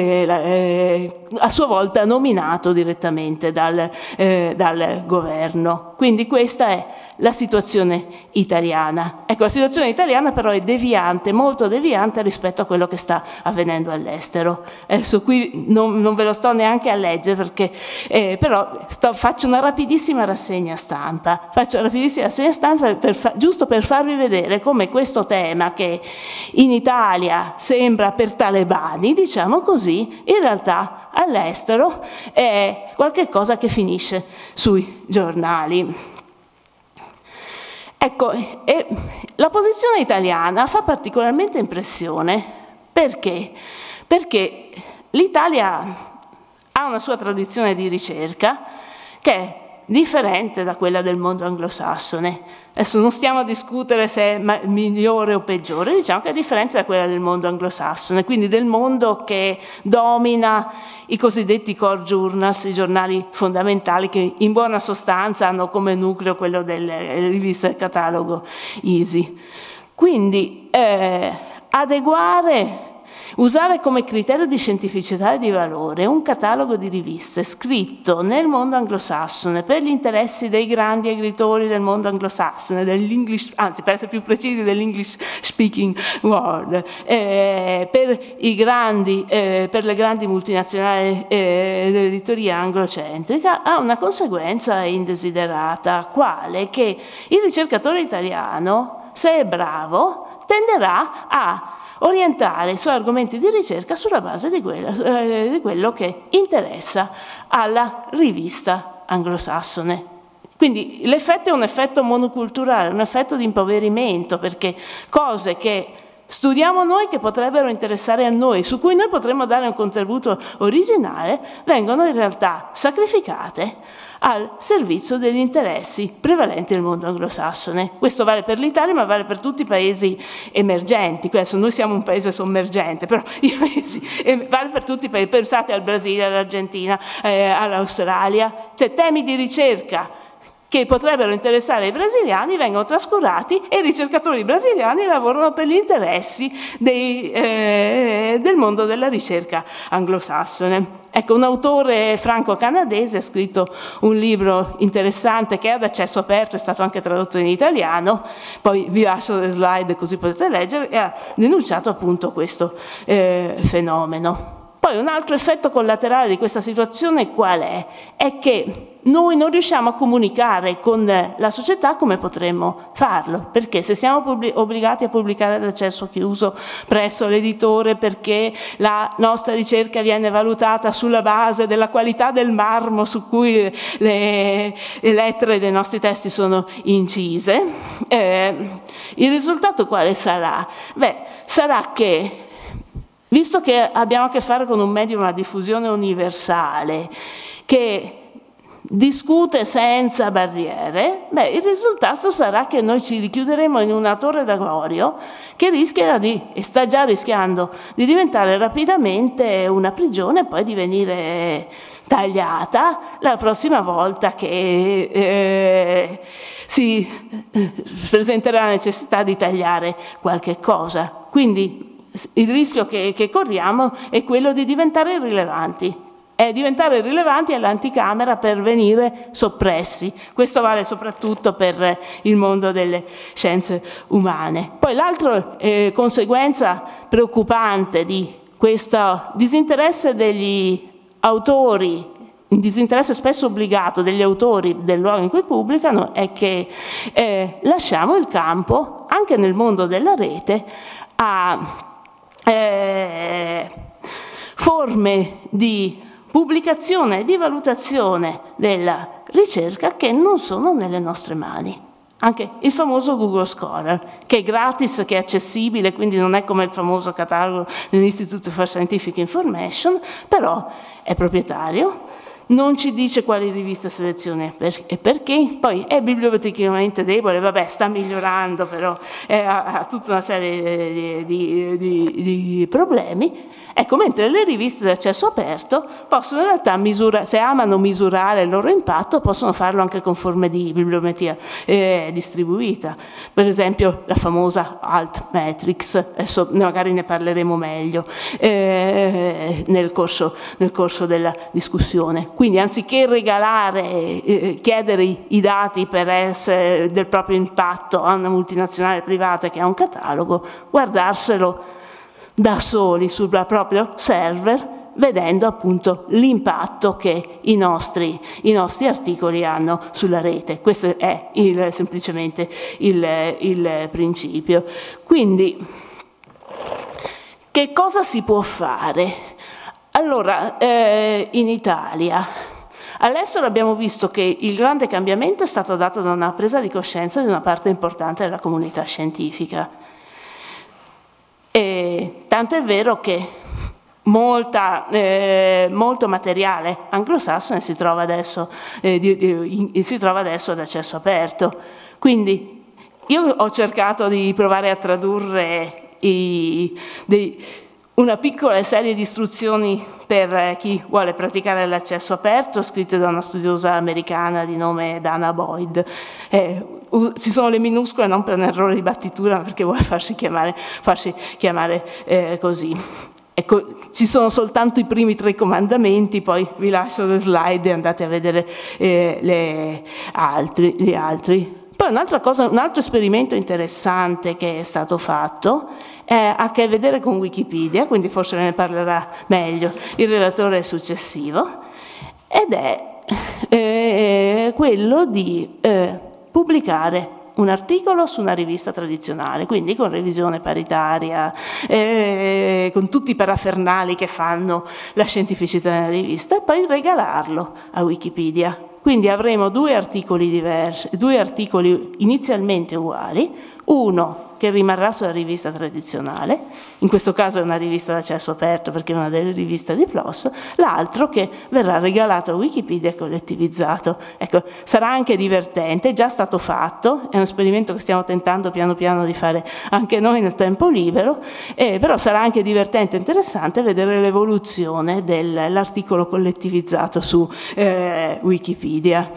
a sua volta nominato direttamente dal governo. Quindi questa è la situazione italiana. Ecco, la situazione italiana però è deviante, molto deviante rispetto a quello che sta avvenendo all'estero. Adesso qui non ve lo sto neanche a leggere perché però faccio una rapidissima rassegna stampa. Giusto per farvi vedere come questo tema, che in Italia sembra per talebani, diciamo così, in realtà all'estero è qualcosa che finisce sui giornali. Ecco, la posizione italiana fa particolarmente impressione perché l'Italia ha una sua tradizione di ricerca che è differente da quella del mondo anglosassone. Adesso non stiamo a discutere se è migliore o peggiore, diciamo che è differente da quella del mondo anglosassone, quindi del mondo che domina i cosiddetti core journals, i giornali fondamentali che in buona sostanza hanno come nucleo quello delle riviste del catalogo ISI. Quindi usare come criterio di scientificità e di valore un catalogo di riviste scritto nel mondo anglosassone per gli interessi dei grandi agritori del mondo anglosassone, anzi per essere più precisi dell'English speaking world, per le grandi multinazionali dell'editoria anglocentrica, ha una conseguenza indesiderata, quale che il ricercatore italiano, se è bravo, tenderà a orientare i suoi argomenti di ricerca sulla base di quello che interessa alla rivista anglosassone. Quindi l'effetto è un effetto monoculturale, un effetto di impoverimento, perché cose che studiamo noi, che potrebbero interessare a noi, su cui noi potremmo dare un contributo originale, vengono in realtà sacrificate al servizio degli interessi prevalenti del mondo anglosassone. Questo vale per l'Italia, ma vale per tutti i paesi emergenti. Adesso noi siamo un paese sommergente, però vale per tutti i paesi. Pensate al Brasile, all'Argentina, all'Australia. Cioè temi di ricerca che potrebbero interessare i brasiliani vengono trascurati e i ricercatori brasiliani lavorano per gli interessi del mondo della ricerca anglosassone. Ecco, un autore franco-canadese ha scritto un libro interessante che è ad accesso aperto, è stato anche tradotto in italiano, poi vi lascio le slide così potete leggere, e ha denunciato appunto questo fenomeno. Poi un altro effetto collaterale di questa situazione qual è? È che noi non riusciamo a comunicare con la società come potremmo farlo, perché se siamo obbligati a pubblicare ad accesso chiuso presso l'editore perché la nostra ricerca viene valutata sulla base della qualità del marmo su cui le lettere dei nostri testi sono incise, il risultato quale sarà? Beh, sarà che, visto che abbiamo a che fare con un medium a diffusione universale che discute senza barriere, beh, il risultato sarà che noi ci richiuderemo in una torre d'avorio che rischia e sta già rischiando di diventare rapidamente una prigione e poi di venire tagliata la prossima volta che si presenterà la necessità di tagliare qualche cosa. Quindi il rischio che corriamo è quello di diventare irrilevanti. Diventare rilevanti all'anticamera per venire soppressi. Questo vale soprattutto per il mondo delle scienze umane. Poi l'altra conseguenza preoccupante di questo disinteresse degli autori, un disinteresse spesso obbligato degli autori del luogo in cui pubblicano, è che lasciamo il campo, anche nel mondo della rete, a forme di pubblicazione e di valutazione della ricerca che non sono nelle nostre mani. Anche il famoso Google Scholar, che è gratis, che è accessibile, quindi non è come il famoso catalogo dell'Institute for Scientific Information, però è proprietario, non ci dice quali riviste seleziona e perché, poi è bibliotecarmente debole, vabbè, sta migliorando, però ha tutta una serie di problemi. Ecco, mentre le riviste di accesso aperto possono in realtà se amano misurare il loro impatto, possono farlo anche con forme di bibliometria distribuita. Per esempio la famosa Altmetrics, adesso magari ne parleremo meglio nel corso della discussione. Quindi anziché chiedere i dati del proprio impatto a una multinazionale privata che ha un catalogo, guardarselo da soli sul proprio server, vedendo appunto l'impatto che i nostri articoli hanno sulla rete. Questo è semplicemente il principio. Quindi, che cosa si può fare? Allora, in Italia, all'estero abbiamo visto che il grande cambiamento è stato dato da una presa di coscienza di una parte importante della comunità scientifica. Tant'è vero che molto materiale anglosassone si trova adesso ad accesso aperto. Quindi io ho cercato di provare a tradurre una piccola serie di istruzioni per chi vuole praticare l'accesso aperto, scritte da una studiosa americana di nome Dana Boyd. Ci sono le minuscole non per un errore di battitura, ma perché vuole farsi chiamare così. Ecco, ci sono soltanto i primi 3 comandamenti, poi vi lascio le slide e andate a vedere gli altri. Poi un altro esperimento interessante che è stato fatto ha a che vedere con Wikipedia, quindi forse ve ne parlerà meglio il relatore successivo, ed è quello di pubblicare un articolo su una rivista tradizionale, quindi con revisione paritaria, con tutti i parafernali che fanno la scientificità della rivista, e poi regalarlo a Wikipedia. Quindi avremo 2 articoli diversi, 2 articoli inizialmente uguali, uno che rimarrà sulla rivista tradizionale, in questo caso è una rivista d'accesso aperto perché è una delle riviste di PLOS, l'altro che verrà regalato a Wikipedia e collettivizzato. Ecco, sarà anche divertente, è già stato fatto, è un esperimento che stiamo tentando piano piano di fare anche noi nel tempo libero, però sarà anche divertente e interessante vedere l'evoluzione dell'articolo collettivizzato su Wikipedia.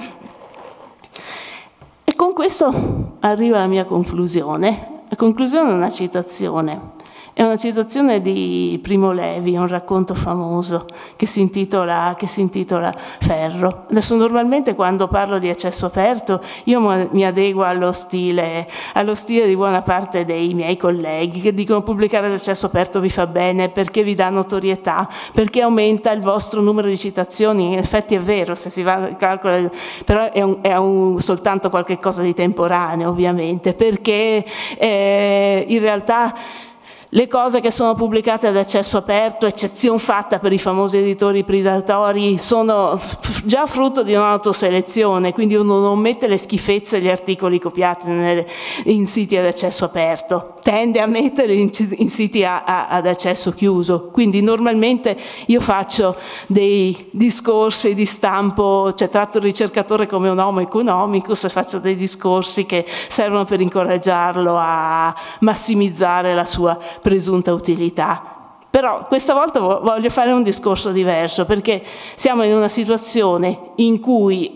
E con questo arriva la mia conclusione. La conclusione è una citazione. È una citazione di Primo Levi, un racconto famoso che si intitola Ferro. Adesso normalmente quando parlo di accesso aperto io mi adeguo allo stile di buona parte dei miei colleghi che dicono pubblicare ad accesso aperto vi fa bene perché vi dà notorietà, perché aumenta il vostro numero di citazioni. In effetti è vero, se si va calcola, però è soltanto qualche cosa di temporaneo ovviamente, perché in realtà le cose che sono pubblicate ad accesso aperto, eccezione fatta per i famosi editori predatori, sono già frutto di un'autoselezione, quindi uno non mette le schifezze degli articoli copiati in siti ad accesso aperto, tende a metterli in siti ad accesso chiuso. Quindi normalmente io faccio dei discorsi di stampo, cioè tratto il ricercatore come un homo economicus e faccio dei discorsi che servono per incoraggiarlo a massimizzare la sua presunta utilità. Però questa volta voglio fare un discorso diverso, perché siamo in una situazione in cui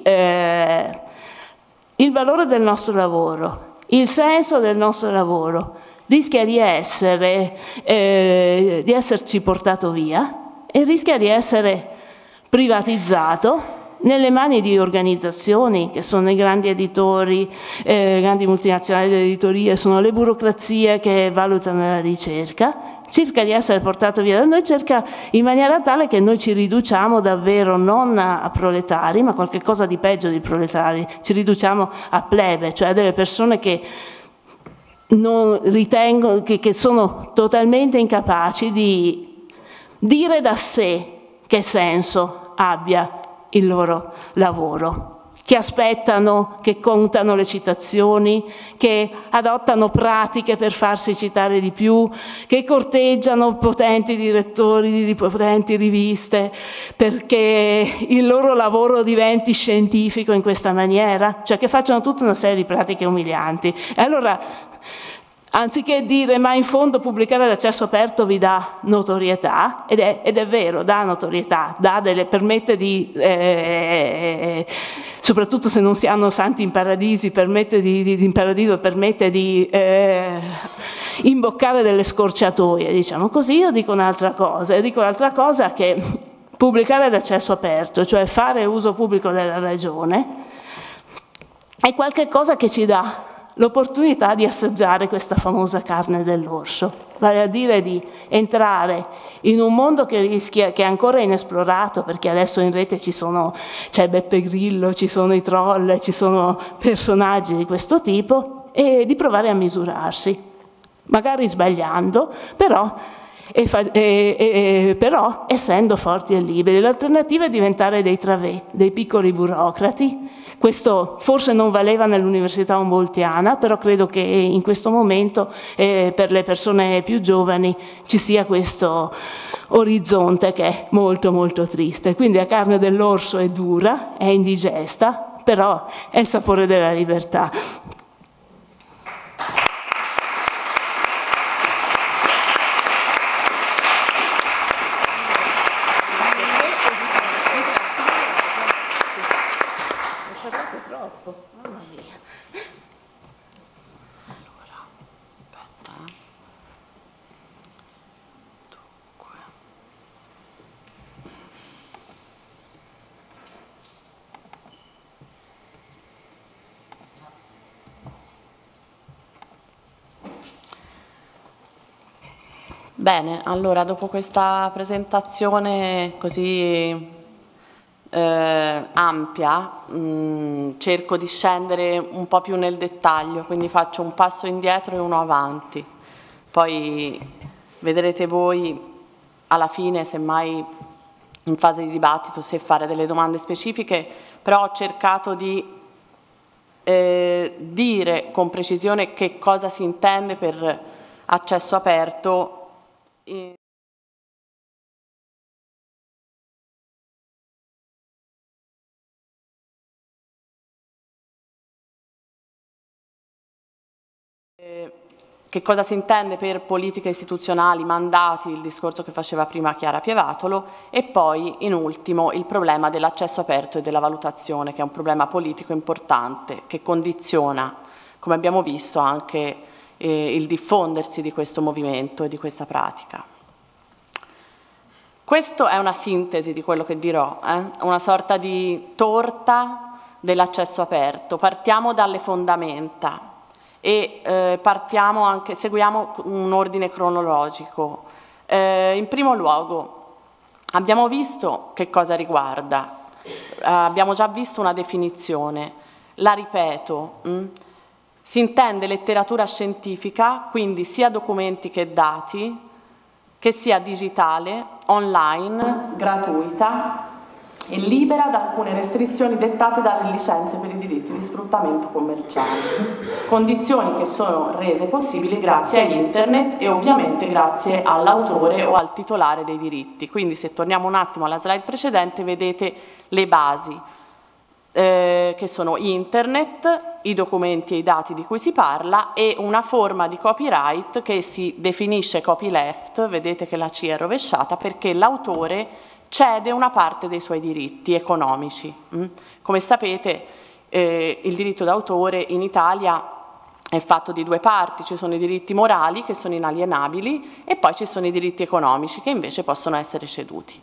il valore del nostro lavoro, il senso del nostro lavoro rischia di esserci portato via e rischia di essere privatizzato nelle mani di organizzazioni che sono i grandi editori, grandi multinazionali di editoria, sono le burocrazie che valutano la ricerca, cerca di essere portato via da noi, cerca in maniera tale che noi ci riduciamo davvero non a proletari, ma qualche cosa di peggio di proletari, ci riduciamo a plebe, cioè a delle persone che non ritengo che sono totalmente incapaci di dire da sé che senso abbia il loro lavoro. che aspettano, che contano le citazioni, che adottano pratiche per farsi citare di più, che corteggiano potenti direttori di potenti riviste perché il loro lavoro diventi scientifico in questa maniera, cioè che facciano tutta una serie di pratiche umilianti. E allora, anziché dire ma in fondo pubblicare ad accesso aperto vi dà notorietà, ed è vero, dà notorietà, permette di, soprattutto se non si hanno santi in paradiso, permette di imboccare delle scorciatoie, diciamo così. Io dico un'altra cosa, che pubblicare ad accesso aperto, cioè fare uso pubblico della ragione, è qualcosa che ci dà l'opportunità di assaggiare questa famosa carne dell'orso, vale a dire di entrare in un mondo che è ancora inesplorato, perché adesso in rete c'è Beppe Grillo, ci sono i troll, ci sono personaggi di questo tipo, e di provare a misurarsi, magari sbagliando, però essendo forti e liberi. L'alternativa è diventare dei travè, dei piccoli burocrati. Questo forse non valeva nell'Università Humboldtiana, però credo che in questo momento per le persone più giovani ci sia questo orizzonte che è molto molto triste. Quindi la carne dell'orso è dura, è indigesta, però è il sapore della libertà. Bene, allora dopo questa presentazione così ampia, cerco di scendere un po' più nel dettaglio, quindi faccio un passo indietro e uno avanti. Poi vedrete voi alla fine, semmai in fase di dibattito, se fare delle domande specifiche, però ho cercato di dire con precisione che cosa si intende per accesso aperto. Che cosa si intende per politiche istituzionali, mandati, il discorso che faceva prima Chiara Pievatolo, e poi in ultimo il problema dell'accesso aperto e della valutazione, che è un problema politico importante che condiziona, come abbiamo visto, anche il diffondersi di questo movimento e di questa pratica. Questa è una sintesi di quello che dirò, una sorta di torta dell'accesso aperto. Partiamo dalle fondamenta e seguiamo un ordine cronologico. In primo luogo abbiamo visto che cosa riguarda, abbiamo già visto una definizione, la ripeto. Si intende letteratura scientifica, quindi sia documenti che dati, che sia digitale, online, gratuita e libera da alcune restrizioni dettate dalle licenze per i diritti di sfruttamento commerciale. Condizioni che sono rese possibili grazie a internet e ovviamente grazie all'autore o al titolare dei diritti. Quindi se torniamo un attimo alla slide precedente vedete le basi. Che sono internet, i documenti e i dati di cui si parla e una forma di copyright che si definisce copyleft, vedete che la C è rovesciata, perché l'autore cede una parte dei suoi diritti economici. Come sapete il diritto d'autore in Italia è fatto di due parti, ci sono i diritti morali che sono inalienabili e poi ci sono i diritti economici che invece possono essere ceduti.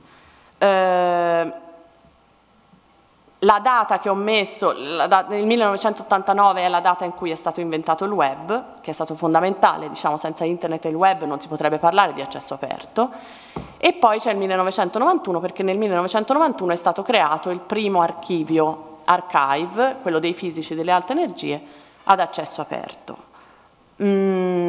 La data che ho messo, nel 1989 è la data in cui è stato inventato il web, che è stato fondamentale, diciamo senza internet e il web non si potrebbe parlare di accesso aperto, e poi c'è il 1991 perché nel 1991 è stato creato il primo archivio, archive, quello dei fisici delle alte energie, ad accesso aperto.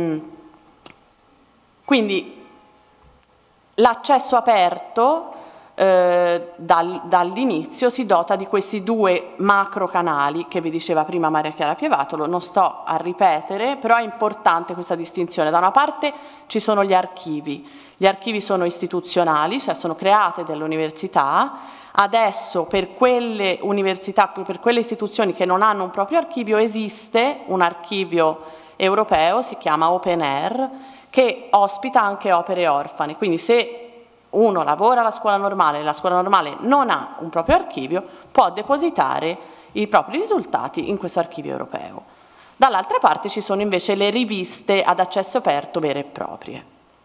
Quindi l'accesso aperto dall'inizio si dota di questi due macro canali che vi diceva prima Maria Chiara Pievatolo. Non sto a ripetere, però è importante questa distinzione. Da una parte ci sono gli archivi sono istituzionali, cioè sono create dalle università. Adesso per quelle università, per quelle istituzioni che non hanno un proprio archivio, esiste un archivio europeo, si chiama Open Air, che ospita anche opere orfane. Quindi se uno lavora alla scuola normale e la scuola normale non ha un proprio archivio, può depositare i propri risultati in questo archivio europeo. Dall'altra parte ci sono invece le riviste ad accesso aperto vere e proprie.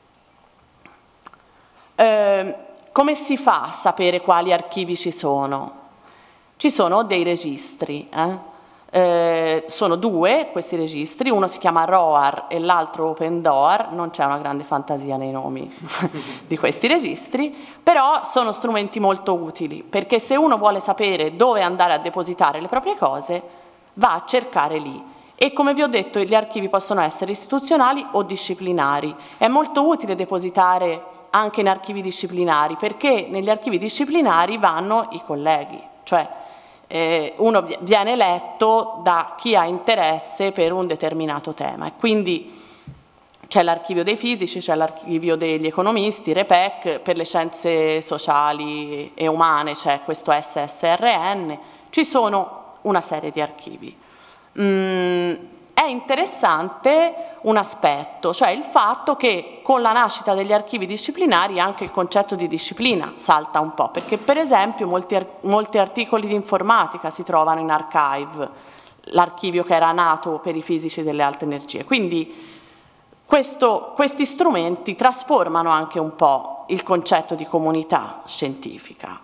Come si fa a sapere quali archivi ci sono? Ci sono dei registri, sono due questi registri, uno si chiama ROAR e l'altro Open Door, non c'è una grande fantasia nei nomi di questi registri, però sono strumenti molto utili, perché se uno vuole sapere dove andare a depositare le proprie cose, va a cercare lì. E come vi ho detto, gli archivi possono essere istituzionali o disciplinari. È molto utile depositare anche in archivi disciplinari, perché negli archivi disciplinari vanno i colleghi, cioè uno viene eletto da chi ha interesse per un determinato tema, e quindi c'è l'archivio dei fisici, c'è l'archivio degli economisti, REPEC, per le scienze sociali e umane c'è questo SSRN, ci sono una serie di archivi. È interessante un aspetto, cioè il fatto che con la nascita degli archivi disciplinari anche il concetto di disciplina salta un po', perché per esempio molti articoli di informatica si trovano in archive, l'archivio che era nato per i fisici delle alte energie. Quindi questi strumenti trasformano anche un po' il concetto di comunità scientifica.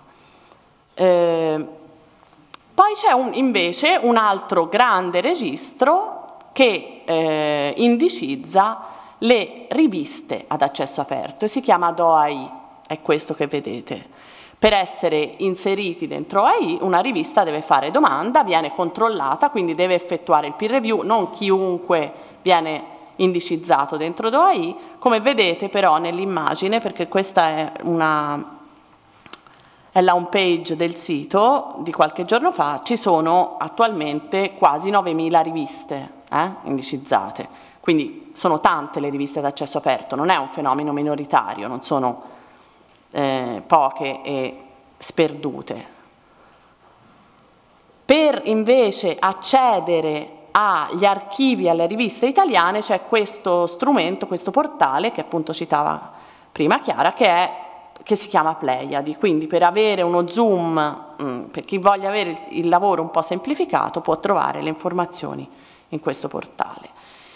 Poi c'è invece un altro grande registro che indicizza le riviste ad accesso aperto e si chiama DOAI, è questo che vedete. Per essere inseriti dentro OAI una rivista deve fare domanda, viene controllata, quindi deve effettuare il peer review, non chiunque viene indicizzato dentro DOAI. Come vedete però nell'immagine, perché questa è la home page del sito di qualche giorno fa, ci sono attualmente quasi 9.000 riviste indicizzate, quindi sono tante le riviste ad accesso aperto, non è un fenomeno minoritario, non sono poche e sperdute. Per invece accedere agli archivi e alle riviste italiane c'è questo strumento, questo portale che appunto citava prima Chiara, che si chiama Pleiadi. Quindi per avere uno zoom, per chi voglia avere il lavoro un po' semplificato, può trovare le informazioni in questo portale.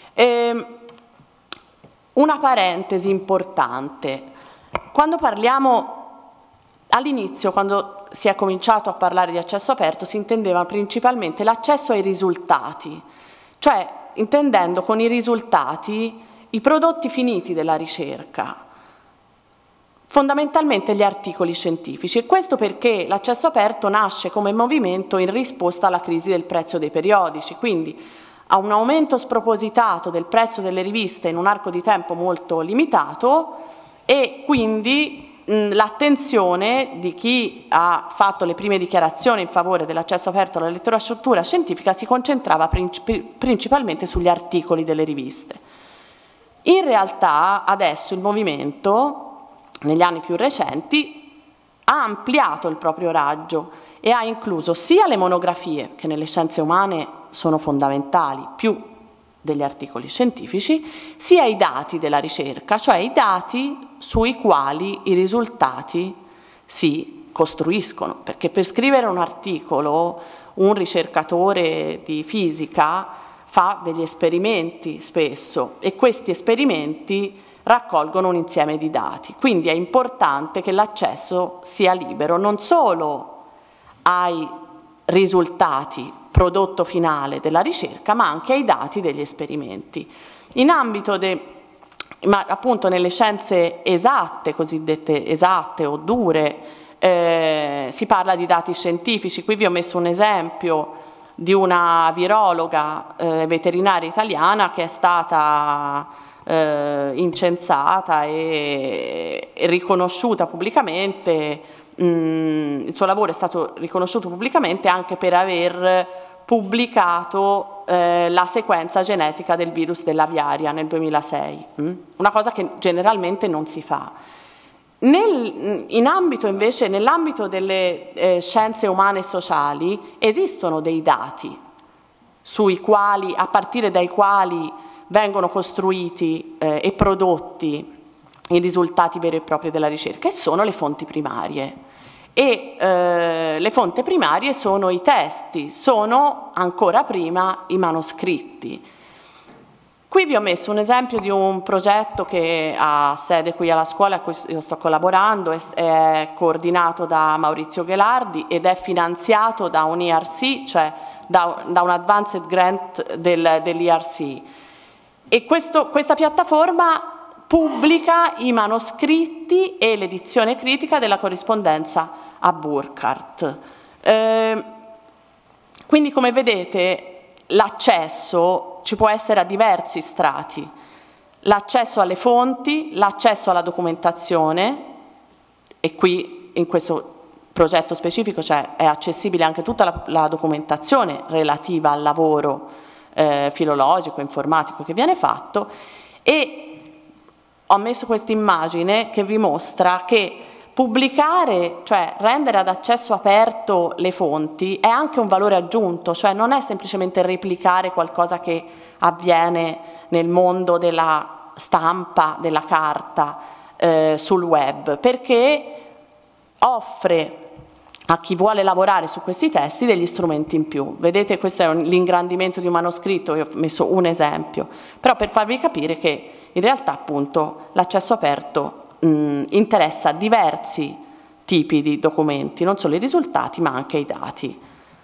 Una parentesi importante: quando parliamo all'inizio, quando si è cominciato a parlare di accesso aperto, si intendeva principalmente l'accesso ai risultati, cioè intendendo con i risultati i prodotti finiti della ricerca, fondamentalmente gli articoli scientifici. E questo perché l'accesso aperto nasce come movimento in risposta alla crisi del prezzo dei periodici, quindi a un aumento spropositato del prezzo delle riviste in un arco di tempo molto limitato, e quindi l'attenzione di chi ha fatto le prime dichiarazioni in favore dell'accesso aperto alla letteratura scientifica si concentrava principalmente sugli articoli delle riviste. In realtà adesso il movimento, negli anni più recenti, ha ampliato il proprio raggio e ha incluso sia le monografie, che nelle scienze umane sono fondamentali, più degli articoli scientifici, sia i dati della ricerca, cioè i dati sui quali i risultati si costruiscono, perché per scrivere un articolo un ricercatore di fisica fa degli esperimenti spesso, e questi esperimenti raccolgono un insieme di dati. Quindi è importante che l'accesso sia libero non solo ai risultati, prodotto finale della ricerca, ma anche ai dati degli esperimenti. In ambito ma appunto nelle scienze esatte, cosiddette esatte o dure, si parla di dati scientifici. Qui vi ho messo un esempio di una virologa veterinaria italiana che è stata incensata e riconosciuta pubblicamente il suo lavoro è stato riconosciuto pubblicamente anche per aver pubblicato la sequenza genetica del virus dell'aviaria nel 2006, una cosa che generalmente non si fa. Nell'ambito delle scienze umane e sociali esistono dei dati a partire dai quali vengono costruiti e prodotti i risultati veri e propri della ricerca, e sono le fonti primarie. E le fonti primarie sono i testi, sono ancora prima i manoscritti. Qui vi ho messo un esempio di un progetto che ha sede qui alla scuola a cui io sto collaborando, è coordinato da Maurizio Ghelardi ed è finanziato da un ERC, cioè da un Advanced Grant dell'ERC. E questa piattaforma pubblica i manoscritti e l'edizione critica della corrispondenza a Burkhardt. Quindi, come vedete, l'accesso ci può essere a diversi strati: l'accesso alle fonti, l'accesso alla documentazione, e qui in questo progetto specifico è accessibile anche tutta la documentazione relativa al lavoro filologico, informatico che viene fatto. E ho messo questa immagine che vi mostra che pubblicare, cioè rendere ad accesso aperto le fonti, è anche un valore aggiunto, cioè non è semplicemente replicare qualcosa che avviene nel mondo della stampa, della carta, sul web, perché offre a chi vuole lavorare su questi testi degli strumenti in più. Vedete, questo è l'ingrandimento di un manoscritto, io ho messo un esempio, però per farvi capire che in realtà appunto l'accesso aperto interessa diversi tipi di documenti, non solo i risultati ma anche i dati.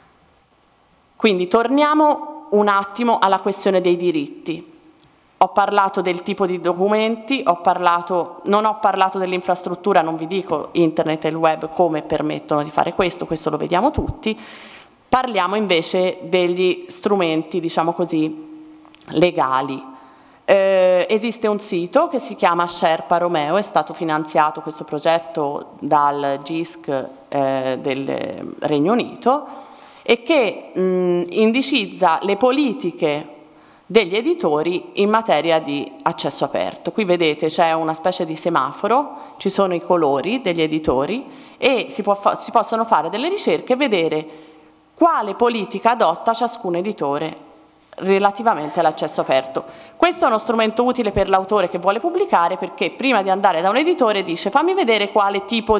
Quindi torniamo un attimo alla questione dei diritti. Ho parlato del tipo di documenti, non ho parlato dell'infrastruttura, non vi dico internet e il web come permettono di fare questo lo vediamo tutti. Parliamo invece degli strumenti, diciamo così, legali. Esiste un sito che si chiama Sherpa Romeo, è stato finanziato questo progetto dal GISC del Regno Unito, e che indicizza le politiche degli editori in materia di accesso aperto. Qui vedete c'è una specie di semaforo, ci sono i colori degli editori e si possono fare delle ricerche e vedere quale politica adotta ciascun editore relativamente all'accesso aperto. Questo è uno strumento utile per l'autore che vuole pubblicare, perché prima di andare da un editore dice: fammi vedere qual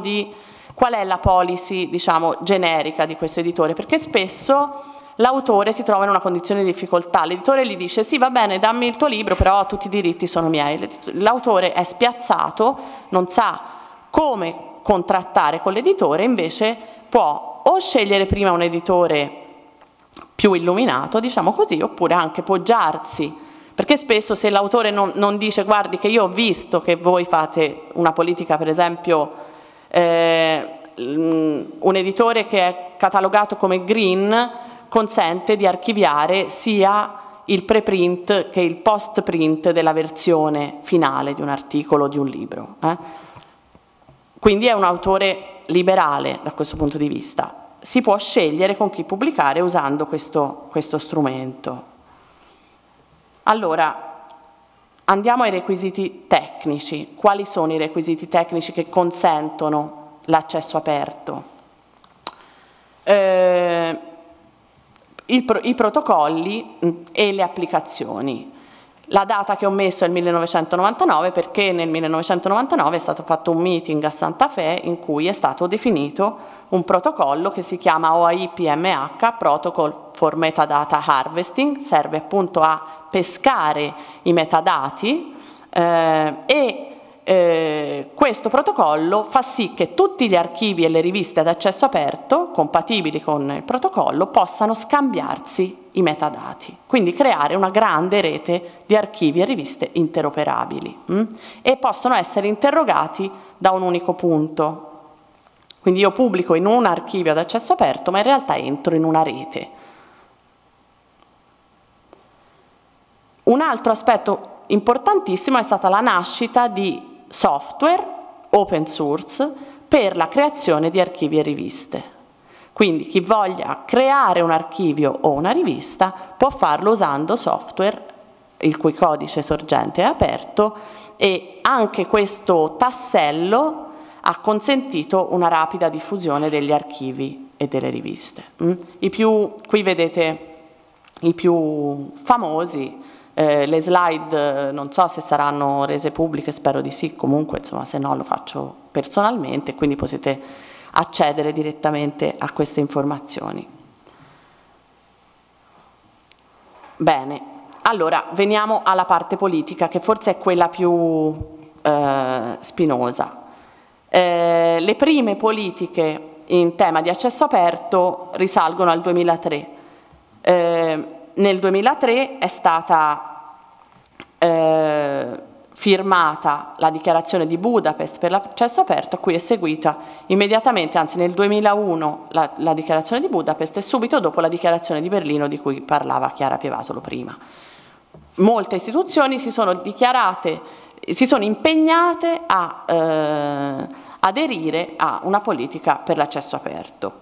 è la policy, diciamo, generica di questo editore, perché spesso l'autore si trova in una condizione di difficoltà. L'editore gli dice: sì, va bene, dammi il tuo libro, però tutti i diritti sono miei. L'autore è spiazzato, non sa come contrattare con l'editore, invece può o scegliere prima un editore più illuminato, diciamo così, oppure anche poggiarsi, perché spesso se l'autore non dice: guardi che io ho visto che voi fate una politica, per esempio un editore che è catalogato come green consente di archiviare sia il preprint che il postprint della versione finale di un articolo o di un libro. Quindi è un autore liberale da questo punto di vista. Si può scegliere con chi pubblicare usando questo strumento. Allora, andiamo ai requisiti tecnici. Quali sono i requisiti tecnici che consentono l'accesso aperto? I protocolli e le applicazioni. La data che ho messo è il 1999 perché nel 1999 è stato fatto un meeting a Santa Fe in cui è stato definito un protocollo che si chiama OAI-PMH, Protocol for Metadata Harvesting, serve appunto a pescare i metadati questo protocollo fa sì che tutti gli archivi e le riviste ad accesso aperto, compatibili con il protocollo, possano scambiarsi i metadati, quindi creare una grande rete di archivi e riviste interoperabili e possono essere interrogati da un unico punto. Quindi io pubblico in un archivio ad accesso aperto, ma in realtà entro in una rete. Un altro aspetto importantissimo è stata la nascita di software open source per la creazione di archivi e riviste. Quindi chi voglia creare un archivio o una rivista può farlo usando software il cui codice sorgente è aperto, e anche questo tassello ha consentito una rapida diffusione degli archivi e delle riviste. Qui vedete i più famosi, le slide non so se saranno rese pubbliche, spero di sì, comunque insomma se no lo faccio personalmente, quindi potete accedere direttamente a queste informazioni. Bene, allora veniamo alla parte politica, che forse è quella più spinosa. Le prime politiche in tema di accesso aperto risalgono al 2003. Nel 2003 è stata firmata la dichiarazione di Budapest per l'accesso aperto, a cui è seguita immediatamente, anzi nel 2001 la dichiarazione di Budapest e subito dopo la dichiarazione di Berlino di cui parlava Chiara Pievatolo prima. Molte istituzioni si sono impegnate a aderire a una politica per l'accesso aperto.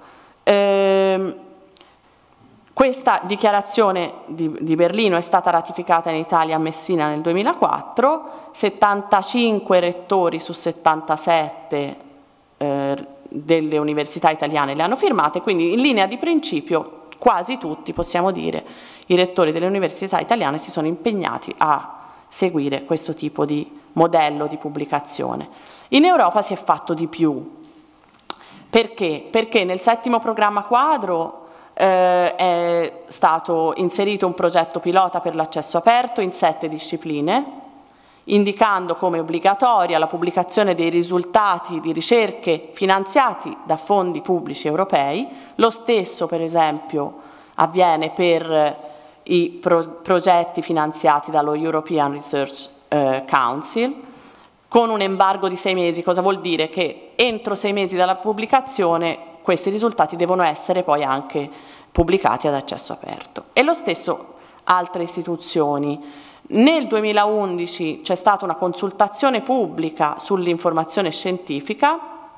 Questa dichiarazione di Berlino è stata ratificata in Italia a Messina nel 2004, 75 rettori su 77 delle università italiane le hanno firmate, quindi in linea di principio quasi tutti, possiamo dire, i rettori delle università italiane si sono impegnati a seguire questo tipo di modello di pubblicazione. In Europa si è fatto di più. Perché? Perché nel 7° programma quadro è stato inserito un progetto pilota per l'accesso aperto in 7 discipline, indicando come obbligatoria la pubblicazione dei risultati di ricerche finanziati da fondi pubblici europei. Lo stesso, per esempio, avviene per i progetti finanziati dallo European Research Council, con un embargo di 6 mesi. Cosa vuol dire? Che entro 6 mesi dalla pubblicazione questi risultati devono essere poi anche pubblicati ad accesso aperto. E lo stesso altre istituzioni. Nel 2011 c'è stata una consultazione pubblica sull'informazione scientifica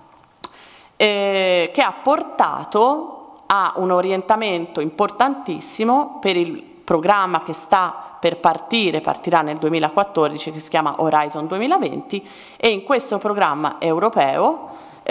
che ha portato a un orientamento importantissimo per il programma che sta per partirà nel 2014, che si chiama Horizon 2020, e in questo programma europeo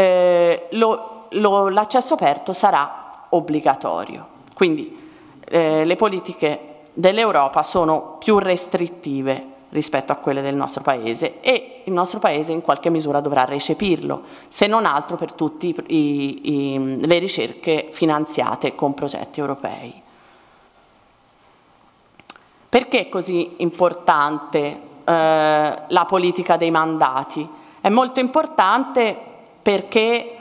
l'accesso aperto sarà obbligatorio. Quindi le politiche dell'Europa sono più restrittive rispetto a quelle del nostro Paese, e il nostro Paese in qualche misura dovrà recepirlo, se non altro per tutte le ricerche finanziate con progetti europei. Perché è così importante la politica dei mandati? È molto importante perché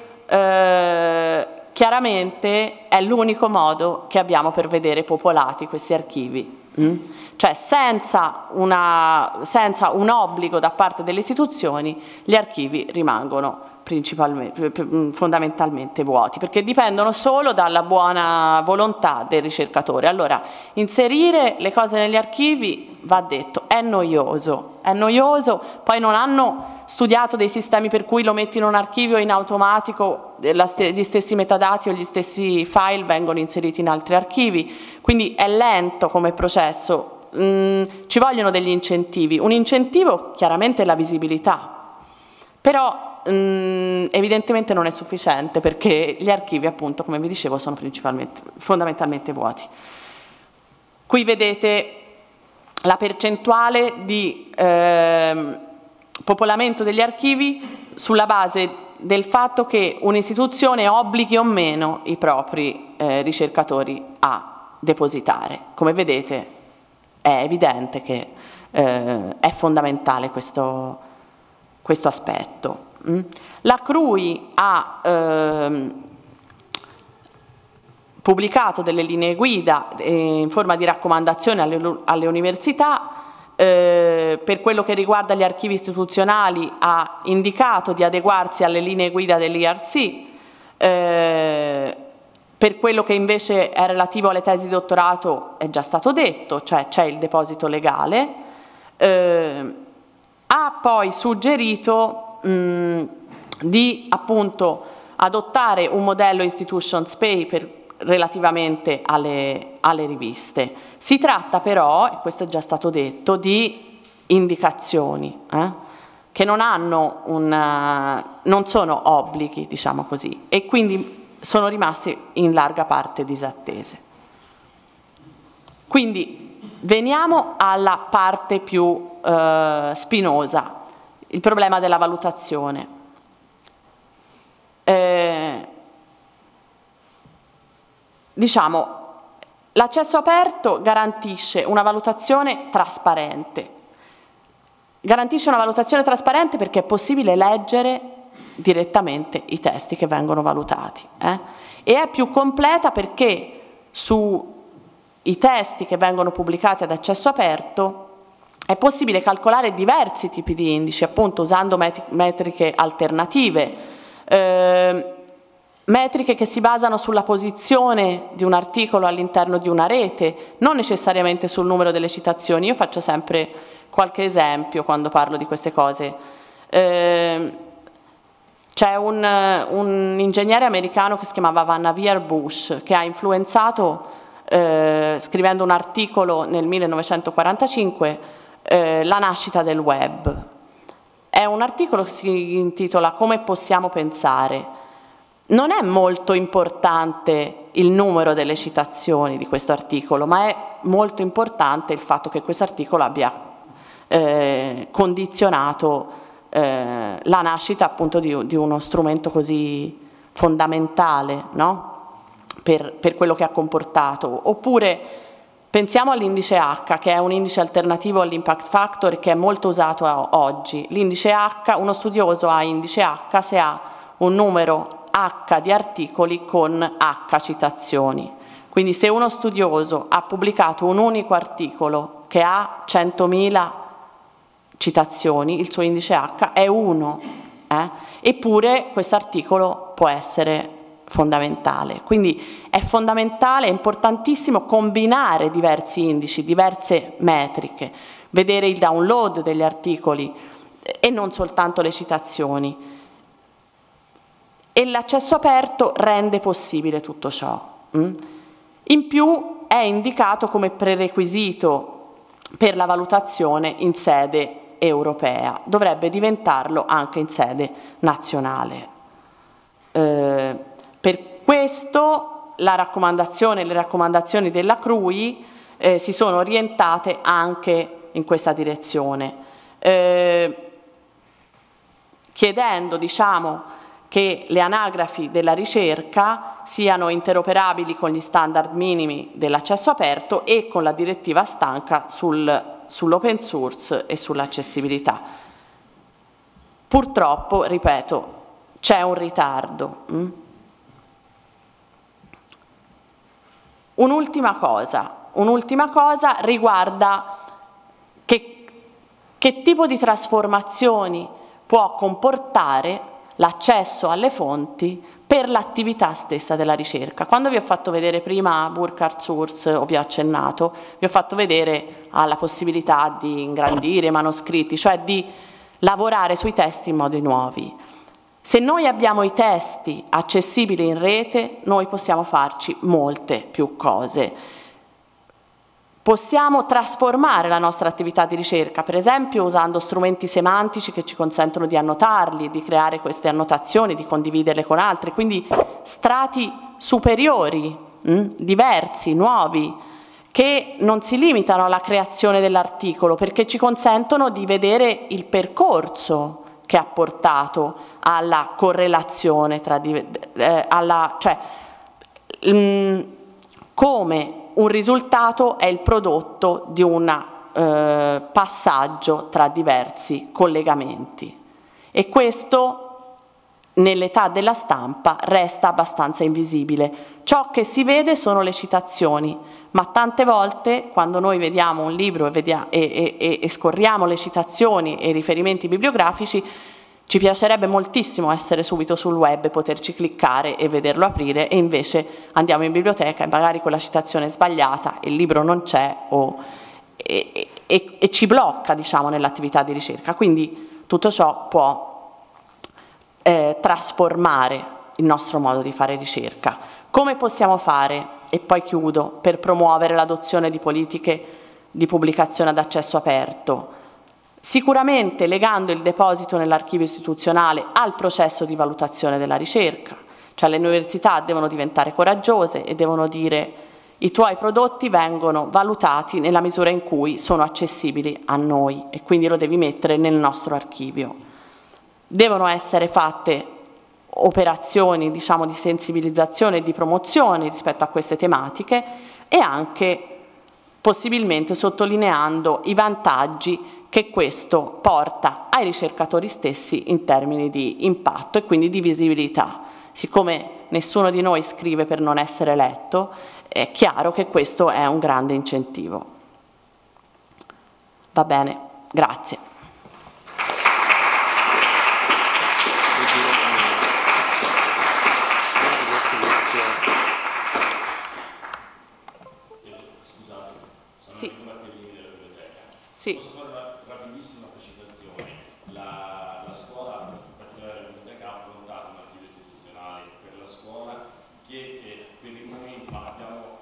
chiaramente è l'unico modo che abbiamo per vedere popolati questi archivi. Cioè senza un obbligo da parte delle istituzioni gli archivi rimangono fondamentalmente vuoti, perché dipendono solo dalla buona volontà del ricercatore. Allora, inserire le cose negli archivi, va detto, è noioso, poi non hanno studiato dei sistemi per cui lo metti in un archivio in automatico, gli stessi metadati o gli stessi file vengono inseriti in altri archivi, quindi è lento come processo. Ci vogliono degli incentivi. Un incentivo chiaramente è la visibilità, però evidentemente non è sufficiente, perché gli archivi, appunto, come vi dicevo, sono fondamentalmente vuoti. Qui vedete la percentuale di popolamento degli archivi sulla base del fatto che un'istituzione obblighi o meno i propri ricercatori a depositare. Come vedete è evidente che è fondamentale questo aspetto. La CRUI ha pubblicato delle linee guida in forma di raccomandazione alle università. Per quello che riguarda gli archivi istituzionali ha indicato di adeguarsi alle linee guida dell'IRC. Per quello che invece è relativo alle tesi di dottorato è già stato detto, cioè c'è il deposito legale. Ha poi suggerito di appunto adottare un modello institutions pay relativamente alle riviste. Si tratta però, e questo è già stato detto, di indicazioni che non sono obblighi, diciamo così, e quindi sono rimaste in larga parte disattese. Quindi veniamo alla parte più spinosa, il problema della valutazione. Diciamo, l'accesso aperto garantisce una valutazione trasparente. Garantisce una valutazione trasparente perché è possibile leggere direttamente i testi che vengono valutati. E è più completa perché sui testi che vengono pubblicati ad accesso aperto è possibile calcolare diversi tipi di indici, appunto usando metriche alternative, metriche che si basano sulla posizione di un articolo all'interno di una rete, non necessariamente sul numero delle citazioni. Io faccio sempre qualche esempio quando parlo di queste cose. C'è un ingegnere americano che si chiamava Vannevar Bush, che ha influenzato, scrivendo un articolo nel 1945, la nascita del web. È un articolo che si intitola Come possiamo pensare. Non è molto importante il numero delle citazioni di questo articolo, ma è molto importante il fatto che questo articolo abbia condizionato la nascita appunto di uno strumento così fondamentale, no? per quello che ha comportato. Oppure pensiamo all'indice H, che è un indice alternativo all'impact factor che è molto usato oggi. L'indice H, uno studioso ha indice H se ha un numero H di articoli con H citazioni. Quindi se uno studioso ha pubblicato un unico articolo che ha 100.000 citazioni, il suo indice H è 1. Eppure questo articolo può essere fondamentale. Quindi è fondamentale, è importantissimo combinare diversi indici, diverse metriche, vedere il download degli articoli e non soltanto le citazioni. E l'accesso aperto rende possibile tutto ciò. In più è indicato come prerequisito per la valutazione in sede europea, dovrebbe diventarlo anche in sede nazionale. Per questo le raccomandazioni della CRUI si sono orientate anche in questa direzione, chiedendo, diciamo, che le anagrafi della ricerca siano interoperabili con gli standard minimi dell'accesso aperto e con la direttiva stanca sull'open source e sull'accessibilità. Purtroppo, ripeto, c'è un ritardo. Un'ultima cosa riguarda che tipo di trasformazioni può comportare l'accesso alle fonti per l'attività stessa della ricerca. Quando vi ho fatto vedere prima Burckhardt Source, o vi ho accennato, vi ho fatto vedere alla possibilità di ingrandire i manoscritti, cioè di lavorare sui testi in modi nuovi. Se noi abbiamo i testi accessibili in rete, noi possiamo farci molte più cose. Possiamo trasformare la nostra attività di ricerca, per esempio usando strumenti semantici che ci consentono di annotarli, di creare queste annotazioni, di condividerle con altri, quindi strati superiori, diversi, nuovi, che non si limitano alla creazione dell'articolo, perché ci consentono di vedere il percorso che ha portato alla correlazione tra come un risultato è il prodotto di un passaggio tra diversi collegamenti, e questo nell'età della stampa resta abbastanza invisibile. Ciò che si vede sono le citazioni, ma tante volte quando noi vediamo un libro e scorriamo le citazioni e i riferimenti bibliografici, ci piacerebbe moltissimo essere subito sul web, poterci cliccare e vederlo aprire, e invece andiamo in biblioteca e magari quella citazione è sbagliata, il libro non c'è e ci blocca, diciamo, nell'attività di ricerca. Quindi tutto ciò può trasformare il nostro modo di fare ricerca. Come possiamo fare, e poi chiudo, per promuovere l'adozione di politiche di pubblicazione ad accesso aperto? Sicuramente legando il deposito nell'archivio istituzionale al processo di valutazione della ricerca, cioè le università devono diventare coraggiose e devono dire: i tuoi prodotti vengono valutati nella misura in cui sono accessibili a noi e quindi lo devi mettere nel nostro archivio. Devono essere fatte operazioni, diciamo, di sensibilizzazione e di promozione rispetto a queste tematiche e anche possibilmente sottolineando i vantaggi che questo porta ai ricercatori stessi in termini di impatto e quindi di visibilità. Siccome nessuno di noi scrive per non essere letto, è chiaro che questo è un grande incentivo. Va bene, grazie. Sì. Posso fare una rapidissima precisazione? La scuola, in particolare la biblioteca, ha affrontato un archivio istituzionale per la scuola che per il momento abbiamo...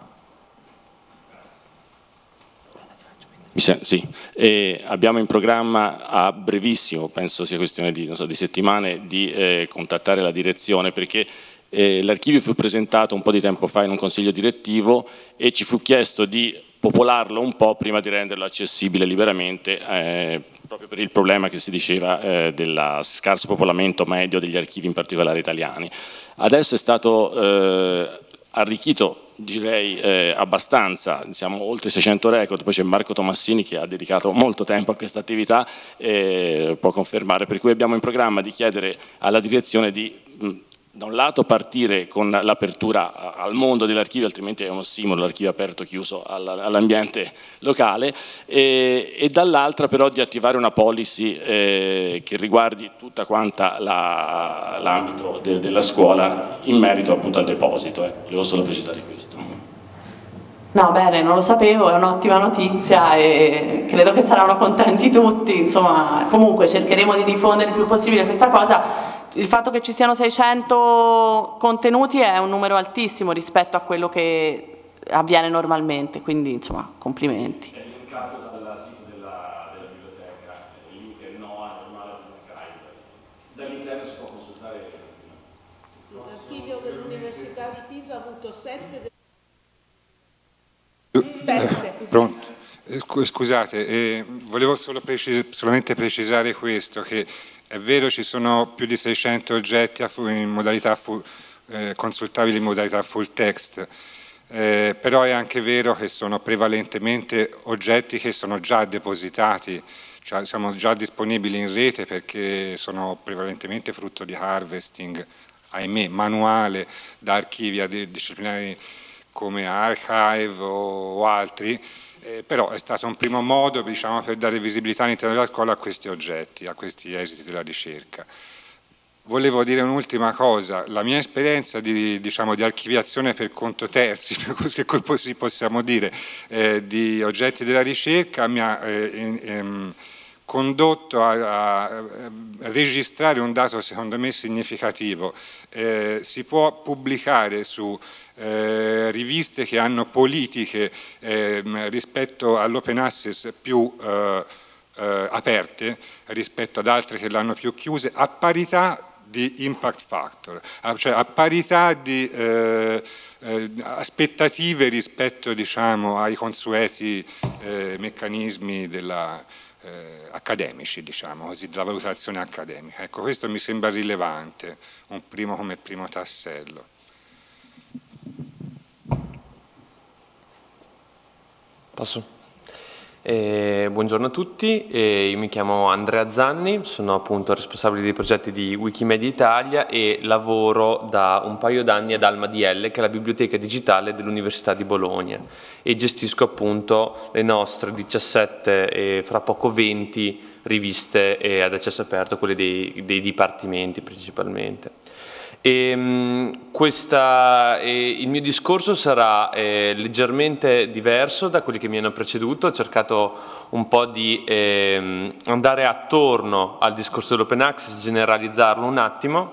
abbiamo in programma a brevissimo, penso sia questione di, di settimane, di contattare la direzione, perché l'archivio fu presentato un po' di tempo fa in un consiglio direttivo e ci fu chiesto di popolarlo un po' prima di renderlo accessibile liberamente, proprio per il problema che si diceva dello scarso popolamento medio degli archivi, in particolare italiani. Adesso è stato arricchito, direi abbastanza, siamo oltre 600 record, poi c'è Marco Tomassini che ha dedicato molto tempo a questa attività, può confermare, per cui abbiamo in programma di chiedere alla direzione di da un lato partire con l'apertura al mondo dell'archivio, altrimenti è uno ossimoro l'archivio aperto chiuso all'ambiente locale, e dall'altra però di attivare una policy che riguardi tutta quanta l'ambito della scuola in merito appunto al deposito. Volevo solo precisare questo. No, bene, non lo sapevo, è un'ottima notizia e credo che saranno contenti tutti. Insomma, comunque cercheremo di diffondere il più possibile questa cosa. Il fatto che ci siano 600 contenuti è un numero altissimo rispetto a quello che avviene normalmente, quindi insomma complimenti. È linkato dal sito della biblioteca, il link è NOA, normale archive. Dall'interno si può consultare. L'archivio dell'Università di Pisa ha avuto 7... Pronto. Scusate, volevo solamente precisare questo, che è vero ci sono più di 600 oggetti in modalità consultabili in modalità full text, però è anche vero che sono prevalentemente oggetti che sono già depositati, cioè sono già disponibili in rete perché sono prevalentemente frutto di harvesting, ahimè, manuale da archivi disciplinari come Archive o altri, però è stato un primo modo, diciamo, per dare visibilità all'interno della scuola a questi oggetti, a questi esiti della ricerca. Volevo dire un'ultima cosa: la mia esperienza di archiviazione per conto terzi, che così possiamo dire, di oggetti della ricerca mi ha condotto a registrare un dato secondo me significativo. Si può pubblicare su riviste che hanno politiche rispetto all'open access più aperte rispetto ad altre che l'hanno più chiuse, a parità di impact factor, cioè a parità di aspettative rispetto, diciamo, ai consueti meccanismi accademici, diciamo così, della valutazione accademica. Ecco, questo mi sembra rilevante, come primo tassello. Posso? Buongiorno a tutti, io mi chiamo Andrea Zanni, sono appunto responsabile dei progetti di Wikimedia Italia e lavoro da un paio d'anni ad Alma DL, che è la biblioteca digitale dell'Università di Bologna, e gestisco appunto le nostre 17 e fra poco 20 riviste ad accesso aperto, quelle dei dipartimenti principalmente. Il mio discorso sarà leggermente diverso da quelli che mi hanno preceduto. Ho cercato un po' di andare attorno al discorso dell'open access, generalizzarlo un attimo,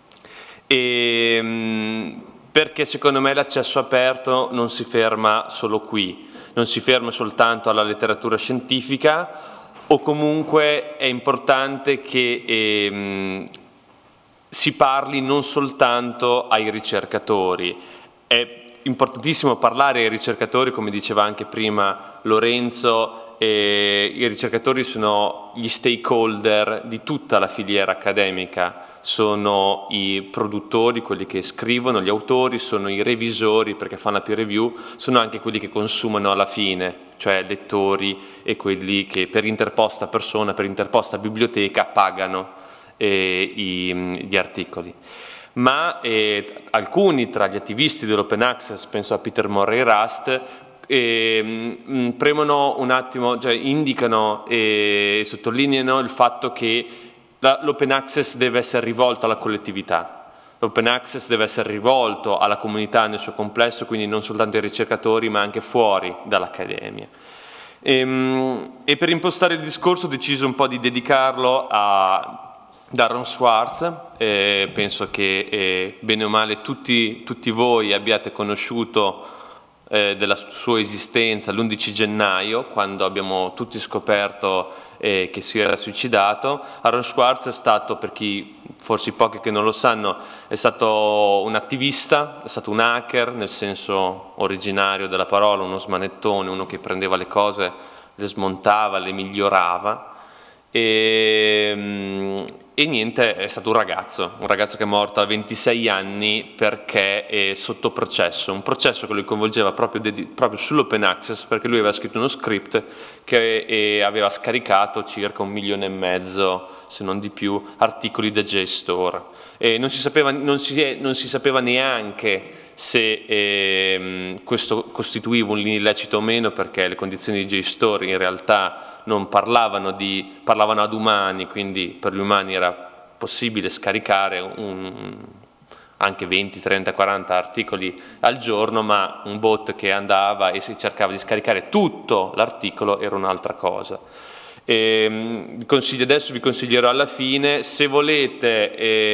perché secondo me l'accesso aperto non si ferma solo qui, non si ferma soltanto alla letteratura scientifica, o comunque è importante che si parli non soltanto ai ricercatori. È importantissimo parlare ai ricercatori, come diceva anche prima Lorenzo, i ricercatori sono gli stakeholder di tutta la filiera accademica, sono i produttori, quelli che scrivono, gli autori, sono i revisori perché fanno la peer review, sono anche quelli che consumano alla fine, cioè lettori e quelli che per interposta persona, per interposta biblioteca pagano gli articoli. Ma alcuni tra gli attivisti dell'open access, penso a Peter Murray Rust, premono un attimo, cioè indicano e sottolineano il fatto che l'open access deve essere rivolto alla collettività. L'open access deve essere rivolto alla comunità nel suo complesso, quindi non soltanto ai ricercatori ma anche fuori dall'accademia. E per impostare il discorso ho deciso un po' di dedicarlo a Darren Schwartz. Penso che bene o male tutti voi abbiate conosciuto della sua esistenza l'11 gennaio, quando abbiamo tutti scoperto che si era suicidato. Aaron Swartz è stato, per chi forse i pochi che non lo sanno, è stato un attivista, è stato un hacker nel senso originario della parola, uno smanettone, uno che prendeva le cose, le smontava, le migliorava. E niente, è stato un ragazzo che è morto a 26 anni perché è sotto processo, un processo che lo coinvolgeva proprio sull'open access, perché lui aveva scritto uno script che aveva scaricato circa 1,5 milioni, se non di più, articoli da JSTOR. E non si sapeva neanche se questo costituiva un illecito o meno, perché le condizioni di JSTOR in realtà non parlavano ad umani, quindi per gli umani era possibile scaricare anche 20, 30, 40 articoli al giorno, ma un bot che andava e si cercava di scaricare tutto l'articolo era un'altra cosa. Adesso vi consiglierò alla fine, se volete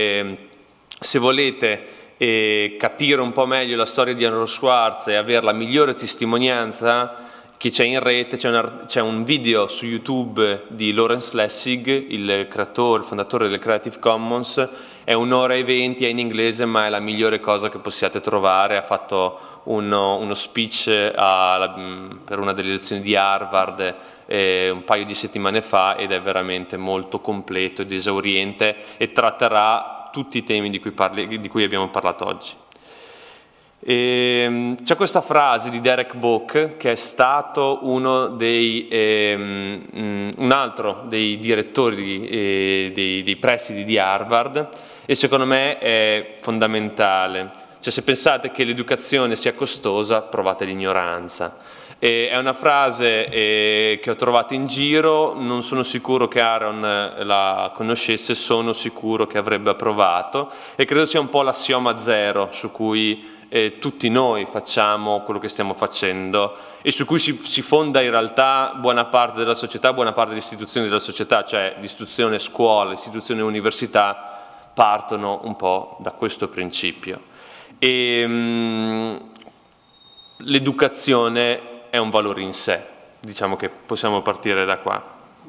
capire un po' meglio la storia di Aaron Swartz e avere la migliore testimonianza che c'è in rete, c'è un video su YouTube di Lawrence Lessig, il fondatore del Creative Commons. È 1 ora e 20, è in inglese, ma è la migliore cosa che possiate trovare. Ha fatto uno speech per una delle lezioni di Harvard un paio di settimane fa, ed è veramente molto completo ed esauriente e tratterà tutti i temi di cui abbiamo parlato oggi. C'è questa frase di Derek Book, che è stato un altro dei direttori dei presidi di Harvard, e secondo me è fondamentale. Cioè, se pensate che l'educazione sia costosa, provate l'ignoranza. È una frase che ho trovato in giro, non sono sicuro che Aaron la conoscesse, sono sicuro che avrebbe approvato, e credo sia un po' l'assioma zero su cui tutti noi facciamo quello che stiamo facendo e su cui si fonda in realtà buona parte della società, buona parte delle istituzioni della società, cioè l'istruzione scuola, l'istruzione università partono un po' da questo principio. L'educazione è un valore in sé, diciamo che possiamo partire da qua.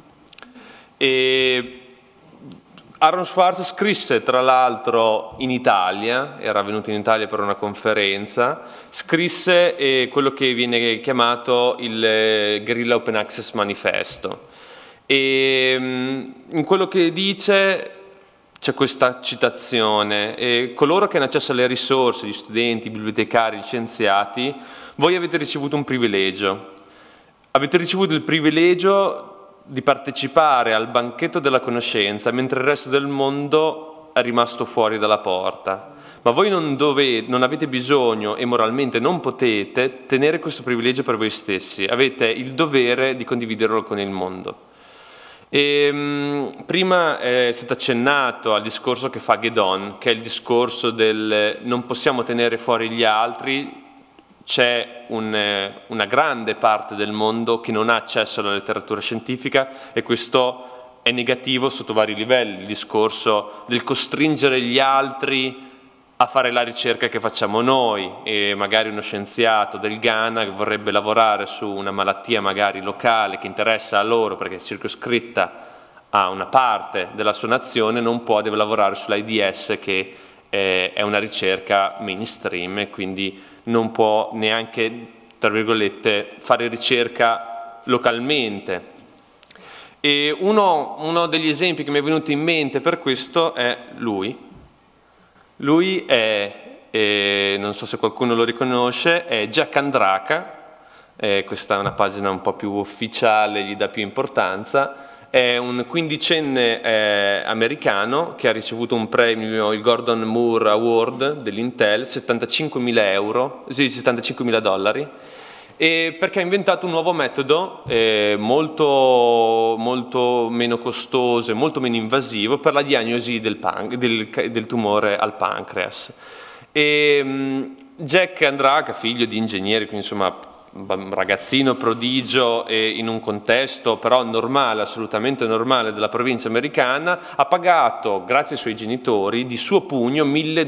Aaron Swartz scrisse tra l'altro in Italia, era venuto in Italia per una conferenza, scrisse quello che viene chiamato il Guerrilla Open Access Manifesto, e in quello che dice c'è questa citazione: coloro che hanno accesso alle risorse, gli studenti, i bibliotecari, gli scienziati, voi avete ricevuto un privilegio, avete ricevuto il privilegio di partecipare al banchetto della conoscenza, mentre il resto del mondo è rimasto fuori dalla porta. Ma voi non avete bisogno e moralmente non potete tenere questo privilegio per voi stessi, avete il dovere di condividerlo con il mondo. Prima è stato accennato al discorso che fa Guédon, che è il discorso del non possiamo tenere fuori gli altri. C'è una grande parte del mondo che non ha accesso alla letteratura scientifica e questo è negativo sotto vari livelli, il discorso del costringere gli altri a fare la ricerca che facciamo noi, e magari uno scienziato del Ghana che vorrebbe lavorare su una malattia magari locale che interessa a loro perché è circoscritta a una parte della sua nazione, non può, deve lavorare sull'AIDS che è una ricerca mainstream e quindi non può neanche, tra virgolette, fare ricerca localmente. E uno degli esempi che mi è venuto in mente per questo è lui. Lui è, non so se qualcuno lo riconosce, è Jack Andraka, questa è una pagina un po' più ufficiale, gli dà più importanza, è un quindicenne americano che ha ricevuto un premio, il Gordon Moore Award dell'Intel, 75.000 dollari, perché ha inventato un nuovo metodo molto meno costoso e molto meno invasivo per la diagnosi del tumore al pancreas. Jack Andraka, figlio di ingegneri, quindi insomma un ragazzino prodigio in un contesto però normale, assolutamente normale della provincia americana, ha pagato, grazie ai suoi genitori, di suo pugno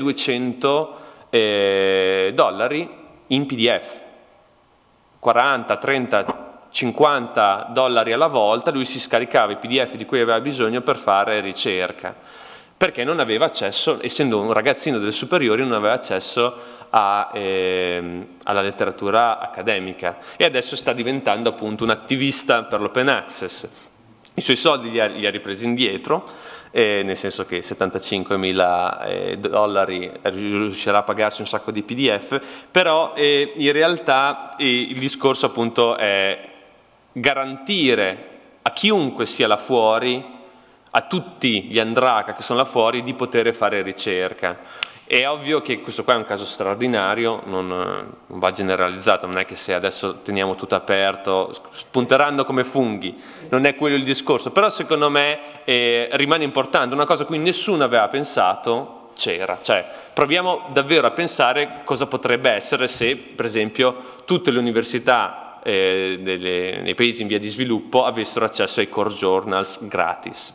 1.200 dollari in PDF. 40, 30, 50 dollari alla volta, lui si scaricava i PDF di cui aveva bisogno per fare ricerca, perché non aveva accesso, essendo un ragazzino delle superiori, non aveva accesso alla letteratura accademica, e adesso sta diventando appunto un attivista per l'open access. I suoi soldi li ha ripresi indietro, nel senso che 75.000 dollari riuscirà a pagarsi un sacco di PDF, però in realtà il discorso appunto è garantire a chiunque sia là fuori, a tutti gli Andraka che sono là fuori, di poter fare ricerca. È ovvio che questo qua è un caso straordinario, non va generalizzato, non è che se adesso teniamo tutto aperto spunteranno come funghi, non è quello il discorso, però secondo me rimane importante, una cosa a cui nessuno aveva pensato c'era, cioè proviamo davvero a pensare cosa potrebbe essere se per esempio tutte le università nei paesi in via di sviluppo avessero accesso ai core journals gratis.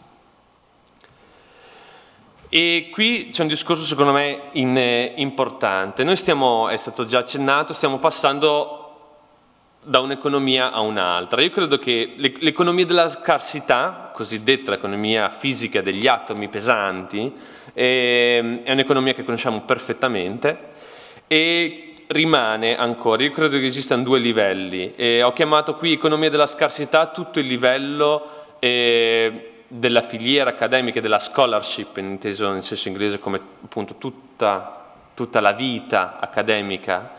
E qui c'è un discorso secondo me importante. Noi è stato già accennato, stiamo passando da un'economia a un'altra. Io credo che l'economia della scarsità, cosiddetta l'economia fisica degli atomi pesanti, è un'economia che conosciamo perfettamente e rimane ancora. Io credo che esistano due livelli. Ho chiamato qui economia della scarsità tutto il livello della filiera accademica, della scholarship, inteso nel senso inglese come appunto tutta la vita accademica.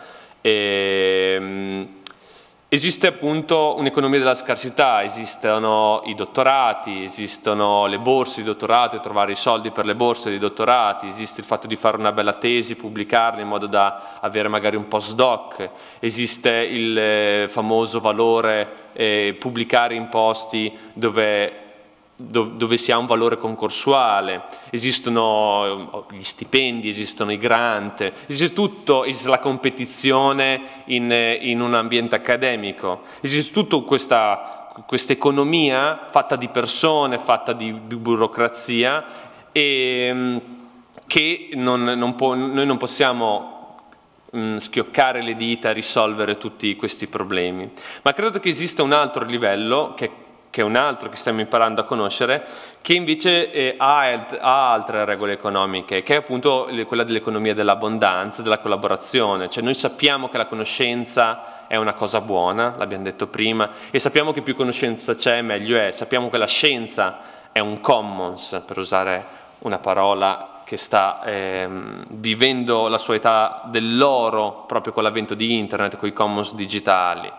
Esiste appunto un'economia della scarsità, esistono i dottorati, esistono le borse di dottorato e trovare i soldi per le borse di dottorati, esiste il fatto di fare una bella tesi, pubblicarla in modo da avere magari un postdoc, esiste il famoso valore pubblicare in posti dove si ha un valore concorsuale, esistono gli stipendi, esistono i grant, esiste tutto, esiste la competizione in un ambiente accademico, esiste tutta questa economia fatta di persone, fatta di burocrazia e che noi non possiamo schioccare le dita e risolvere tutti questi problemi. Ma credo che esista un altro livello che è un altro che stiamo imparando a conoscere, che invece ha altre regole economiche, che è appunto quella dell'economia dell'abbondanza, della collaborazione. Cioè noi sappiamo che la conoscenza è una cosa buona, l'abbiamo detto prima, e sappiamo che più conoscenza c'è meglio è, sappiamo che la scienza è un commons, per usare una parola che sta vivendo la sua età dell'oro proprio con l'avvento di internet, con i commons digitali.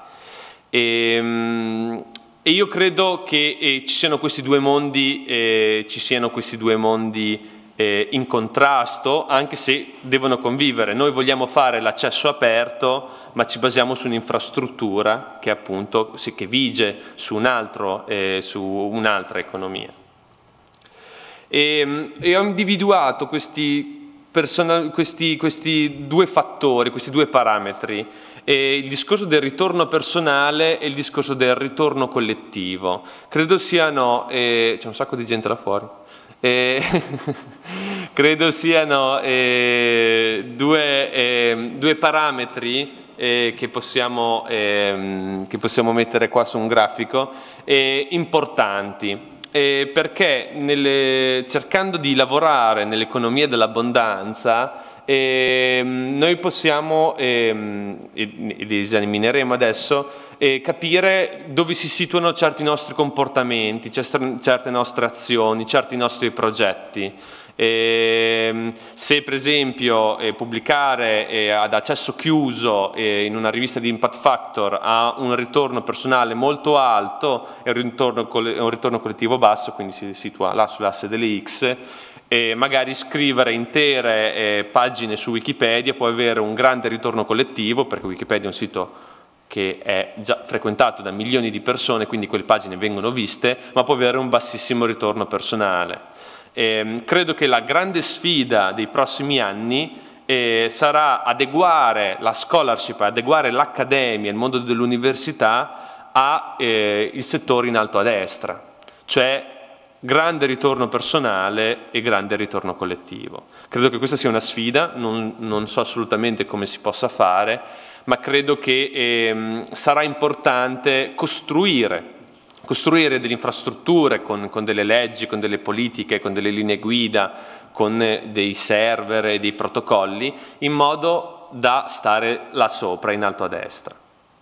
E io credo che ci siano questi due mondi in contrasto, anche se devono convivere. Noi vogliamo fare l'accesso aperto, ma ci basiamo su un'infrastruttura che appunto che vige su un'altra economia. E ho individuato questi due fattori, questi due parametri, il discorso del ritorno personale e il discorso del ritorno collettivo. Credo siano, c'è un sacco di gente là fuori, credo siano due parametri che possiamo mettere qua su un grafico importanti, perché cercando di lavorare nell'economia dell'abbondanza noi possiamo, ed esamineremo adesso, capire dove si situano certi nostri comportamenti, certe nostre azioni, certi nostri progetti. Se per esempio pubblicare ad accesso chiuso in una rivista di Impact Factor ha un ritorno personale molto alto e un ritorno collettivo basso, quindi si situa là sull'asse delle X, e magari scrivere intere pagine su Wikipedia può avere un grande ritorno collettivo, perché Wikipedia è un sito che è già frequentato da milioni di persone, quindi quelle pagine vengono viste, ma può avere un bassissimo ritorno personale. Credo che la grande sfida dei prossimi anni sarà adeguare la scholarship, adeguare l'accademia, il mondo dell'università al settore in alto a destra, cioè grande ritorno personale e grande ritorno collettivo. Credo che questa sia una sfida, non so assolutamente come si possa fare, ma credo che sarà importante costruire delle infrastrutture con delle leggi, con delle politiche, con delle linee guida, con dei server e dei protocolli, in modo da stare là sopra, in alto a destra.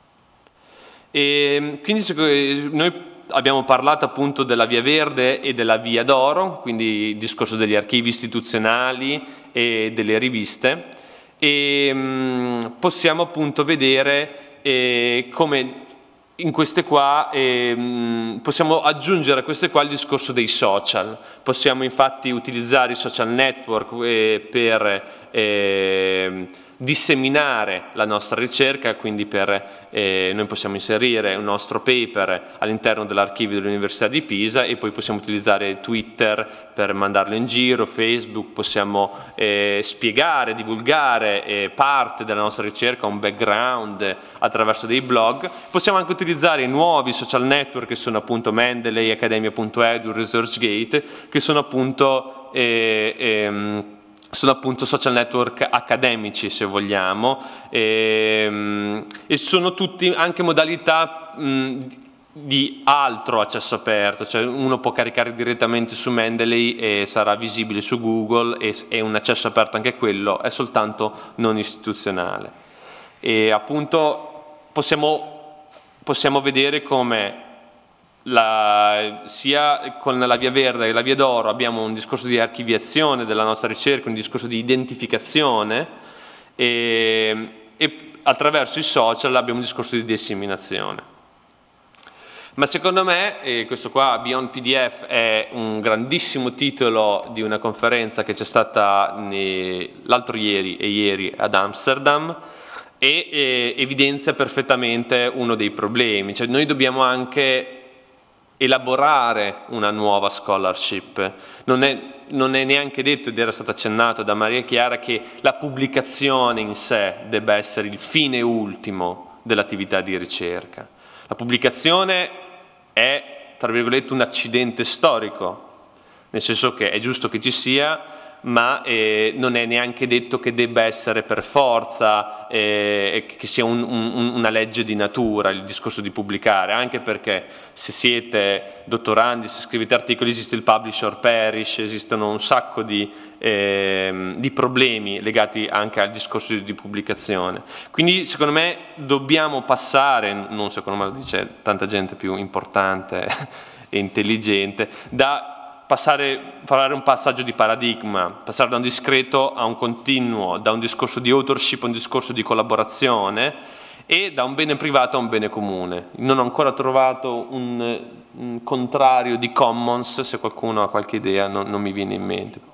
E quindi noi abbiamo parlato appunto della via verde e della via d'oro, quindi il discorso degli archivi istituzionali e delle riviste, e possiamo appunto vedere come in queste qua possiamo aggiungere a queste qua il discorso dei social. Possiamo infatti utilizzare i social network per disseminare la nostra ricerca, quindi noi possiamo inserire un nostro paper all'interno dell'archivio dell'Università di Pisa e poi possiamo utilizzare Twitter per mandarlo in giro, Facebook, possiamo spiegare, divulgare parte della nostra ricerca, un background attraverso dei blog. Possiamo anche utilizzare i nuovi social network che sono appunto Mendeley, Academia.edu, ResearchGate, che sono appunto social network accademici, se vogliamo, e sono tutti anche modalità di altro accesso aperto, cioè uno può caricare direttamente su Mendeley e sarà visibile su Google, e è un accesso aperto anche quello, è soltanto non istituzionale. E appunto possiamo vedere come sia con la via verde che la via d'oro abbiamo un discorso di archiviazione della nostra ricerca, un discorso di identificazione, e attraverso i social abbiamo un discorso di disseminazione. Ma secondo me, questo qua, Beyond PDF, è un grandissimo titolo di una conferenza che c'è stata l'altro ieri e ieri ad Amsterdam, e evidenzia perfettamente uno dei problemi. Cioè, noi dobbiamo anche elaborare una nuova scholarship. Non è neanche detto, ed era stato accennato da Maria Chiara, che la pubblicazione in sé debba essere il fine ultimo dell'attività di ricerca. La pubblicazione è, tra virgolette, un accidente storico, nel senso che è giusto che ci sia, ma non è neanche detto che debba essere per forza, che sia una legge di natura il discorso di pubblicare, anche perché se siete dottorandi, se scrivete articoli, esiste il publish or perish, esistono un sacco di problemi legati anche al discorso di pubblicazione. Quindi secondo me dobbiamo passare, non secondo me, lo dice tanta gente più importante e intelligente, fare un passaggio di paradigma, passare da un discreto a un continuo, da un discorso di authorship a un discorso di collaborazione, e da un bene privato a un bene comune. Non ho ancora trovato un contrario di commons, se qualcuno ha qualche idea non mi viene in mente.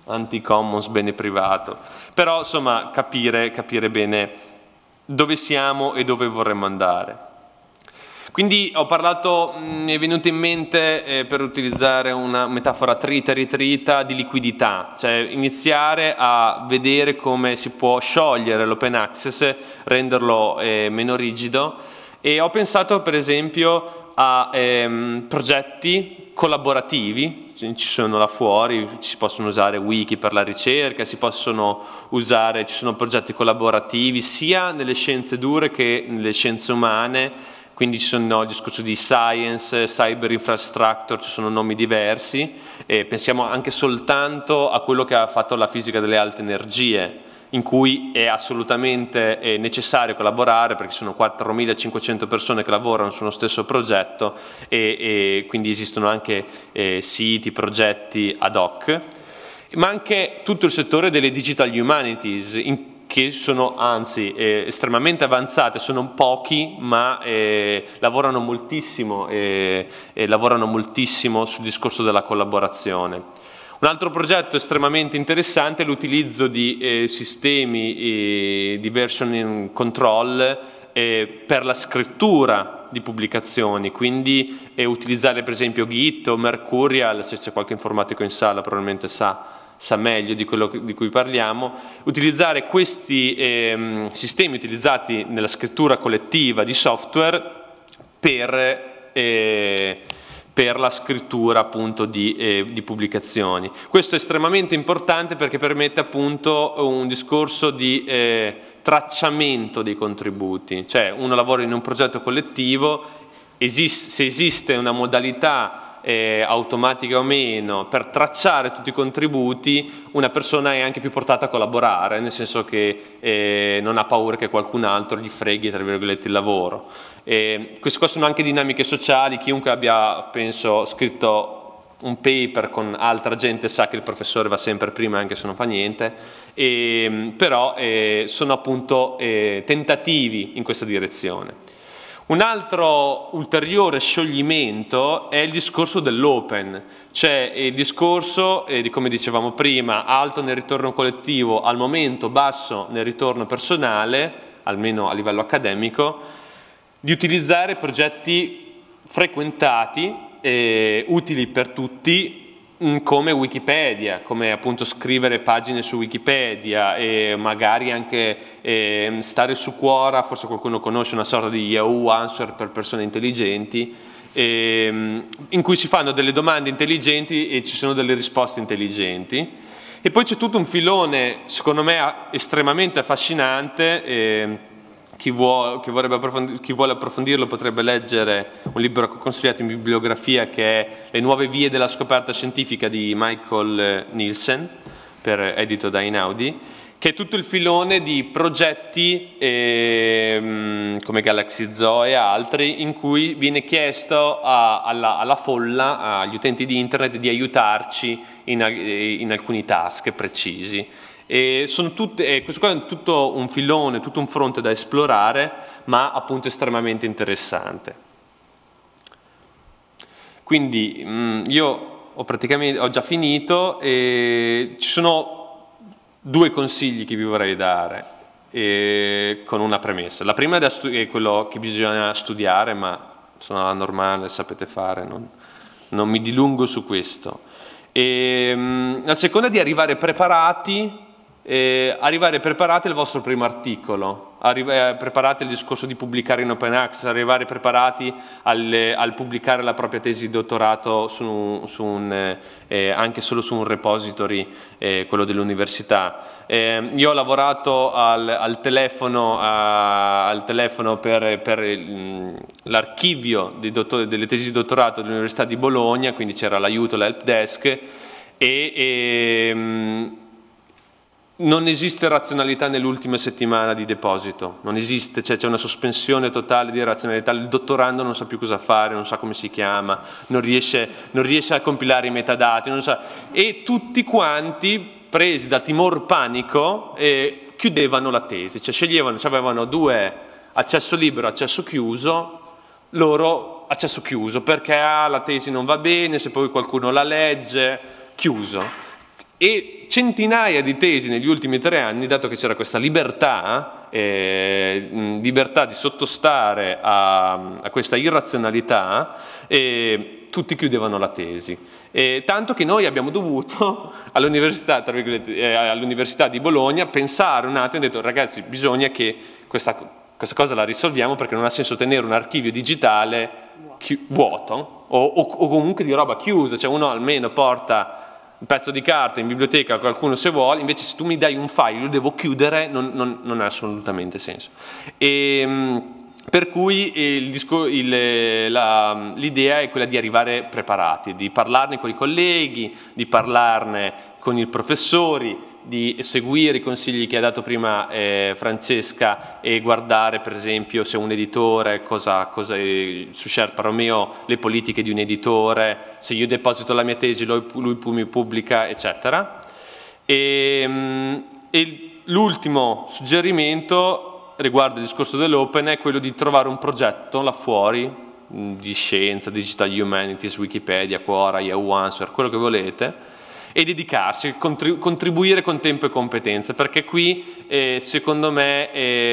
anti-commons, bene privato. Però insomma capire bene dove siamo e dove vorremmo andare. Quindi ho parlato, mi è venuto in mente, per utilizzare una metafora trita, di liquidità, cioè iniziare a vedere come si può sciogliere l'open access, renderlo meno rigido, e ho pensato per esempio a progetti collaborativi, ci sono là fuori, si possono usare wiki per la ricerca, ci sono progetti collaborativi sia nelle scienze dure che nelle scienze umane. Quindi ci sono il discorso di science, cyber infrastructure, ci sono nomi diversi, e pensiamo anche soltanto a quello che ha fatto la fisica delle alte energie, in cui è assolutamente necessario collaborare, perché sono 4.500 persone che lavorano sullo stesso progetto, e quindi esistono anche siti, progetti ad hoc, ma anche tutto il settore delle digital humanities, che sono anzi estremamente avanzate, sono pochi ma lavorano moltissimo sul discorso della collaborazione. Un altro progetto estremamente interessante è l'utilizzo di sistemi di version control per la scrittura di pubblicazioni, quindi utilizzare per esempio Git o Mercurial, se c'è qualche informatico in sala probabilmente sa meglio di quello di cui parliamo, utilizzare questi sistemi utilizzati nella scrittura collettiva di software per la scrittura appunto di pubblicazioni. Questo è estremamente importante perché permette appunto un discorso di tracciamento dei contributi, cioè uno lavora in un progetto collettivo, se esiste una modalità automatica o meno per tracciare tutti i contributi, una persona è anche più portata a collaborare, nel senso che non ha paura che qualcun altro gli freghi tra virgolette il lavoro. Queste qua sono anche dinamiche sociali, chiunque abbia, penso, scritto un paper con altra gente sa che il professore va sempre prima anche se non fa niente, però sono appunto tentativi in questa direzione. Un altro ulteriore scioglimento è il discorso dell'open, cioè il discorso, come dicevamo prima, alto nel ritorno collettivo, al momento basso nel ritorno personale, almeno a livello accademico, di utilizzare progetti frequentati, utili per tutti, come Wikipedia, come appunto scrivere pagine su Wikipedia e magari anche stare su Quora, forse qualcuno conosce una sorta di Yahoo Answer per persone intelligenti, in cui si fanno delle domande intelligenti e ci sono delle risposte intelligenti. E poi c'è tutto un filone, secondo me, estremamente affascinante. Chi vuole approfondirlo potrebbe leggere un libro consigliato in bibliografia che è Le nuove vie della scoperta scientifica di Michael Nielsen, edito da Einaudi, che è tutto il filone di progetti come Galaxy Zoo e altri, in cui viene chiesto alla folla, agli utenti di internet, di aiutarci in alcuni task precisi. Questo qua è tutto un filone, tutto un fronte da esplorare, ma appunto estremamente interessante. Quindi io ho già finito e ci sono due consigli che vi vorrei dare con una premessa. La prima è quello che bisogna studiare, ma sono alla normale, sapete fare, non mi dilungo su questo. La seconda è di arrivare preparati al vostro primo articolo, preparate il discorso di pubblicare in open access, arrivare preparati al pubblicare la propria tesi di dottorato anche solo su un repository, quello dell'università. Io ho lavorato al telefono per l'archivio delle tesi di dottorato dell'Università di Bologna, quindi c'era l'aiuto, la help desk, non esiste razionalità nell'ultima settimana di deposito, non esiste, cioè c'è una sospensione totale di razionalità, il dottorando non sa più cosa fare, non sa come si chiama, non riesce a compilare i metadati, e tutti quanti, presi da timor panico, chiudevano la tesi, cioè sceglievano, avevano due, accesso libero, accesso chiuso, loro accesso chiuso, perché la tesi non va bene, se poi qualcuno la legge, chiuso. e centinaia di tesi negli ultimi 3 anni, dato che c'era questa libertà di sottostare a questa irrazionalità, tutti chiudevano la tesi. Tanto che noi abbiamo dovuto all'università di Bologna pensare un attimo e detto: ragazzi, bisogna che questa cosa la risolviamo, perché non ha senso tenere un archivio digitale vuoto o comunque di roba chiusa, cioè uno almeno porta un pezzo di carta in biblioteca a qualcuno se vuole, invece se tu mi dai un file lo devo chiudere, non ha assolutamente senso. Per cui l'idea è quella di arrivare preparati, di parlarne con i colleghi, di parlarne con i professori, di seguire i consigli che ha dato prima Francesca e guardare per esempio se un editore, su Sherpa Romeo, le politiche di un editore, se io deposito la mia tesi lui mi pubblica, eccetera. E l'ultimo suggerimento riguardo il discorso dell'open è quello di trovare un progetto là fuori di scienza, Digital Humanities, Wikipedia, Quora, Yahoo Answer, quello che volete, e dedicarsi, contribuire con tempo e competenze, perché qui secondo me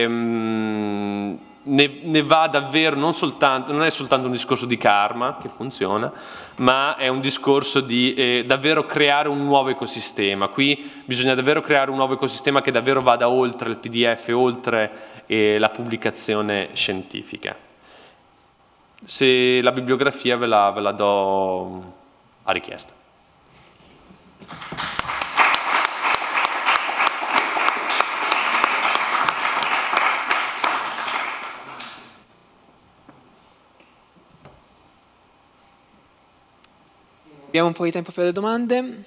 ne va davvero, non è soltanto un discorso di karma che funziona, ma è un discorso di davvero creare un nuovo ecosistema. Qui bisogna davvero creare un nuovo ecosistema che davvero vada oltre il PDF, oltre la pubblicazione scientifica. Se la bibliografia ve la do a richiesta. Abbiamo un po' di tempo per le domande.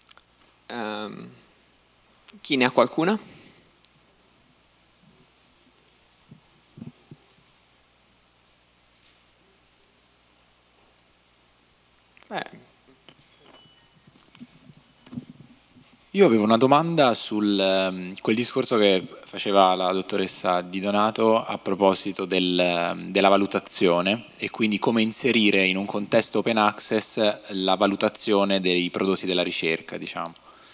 Chi ne ha qualcuna? Io avevo una domanda sul quel discorso che faceva la dottoressa Di Donato a proposito della valutazione e quindi come inserire in un contesto open access la valutazione dei prodotti della ricerca, diciamo.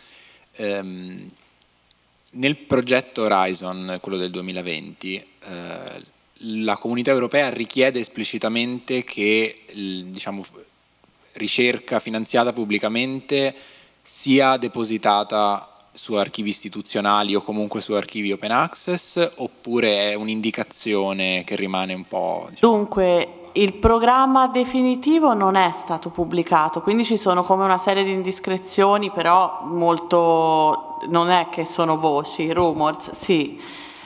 Nel progetto Horizon, quello del 2020, la Comunità Europea richiede esplicitamente che diciamo, ricerca finanziata pubblicamente sia depositata su archivi istituzionali o comunque su archivi open access, oppure è un'indicazione che rimane un po'... Diciamo... Dunque, il programma definitivo non è stato pubblicato, quindi ci sono come una serie di indiscrezioni, però molto... non è che sono voci, rumors, sì.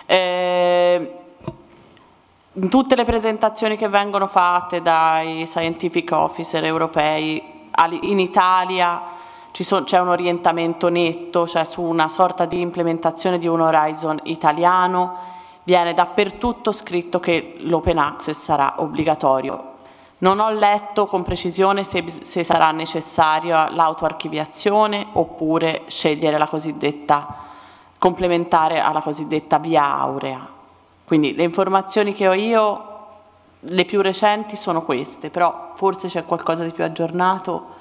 In tutte le presentazioni che vengono fatte dai scientific officer europei in Italia c'è un orientamento netto, cioè su una sorta di implementazione di un Horizon italiano. Viene dappertutto scritto che l'open access sarà obbligatorio. Non ho letto con precisione se sarà necessaria l'autoarchiviazione oppure scegliere la cosiddetta complementare alla cosiddetta via aurea. Quindi le informazioni che ho io, le più recenti sono queste, però forse c'è qualcosa di più aggiornato.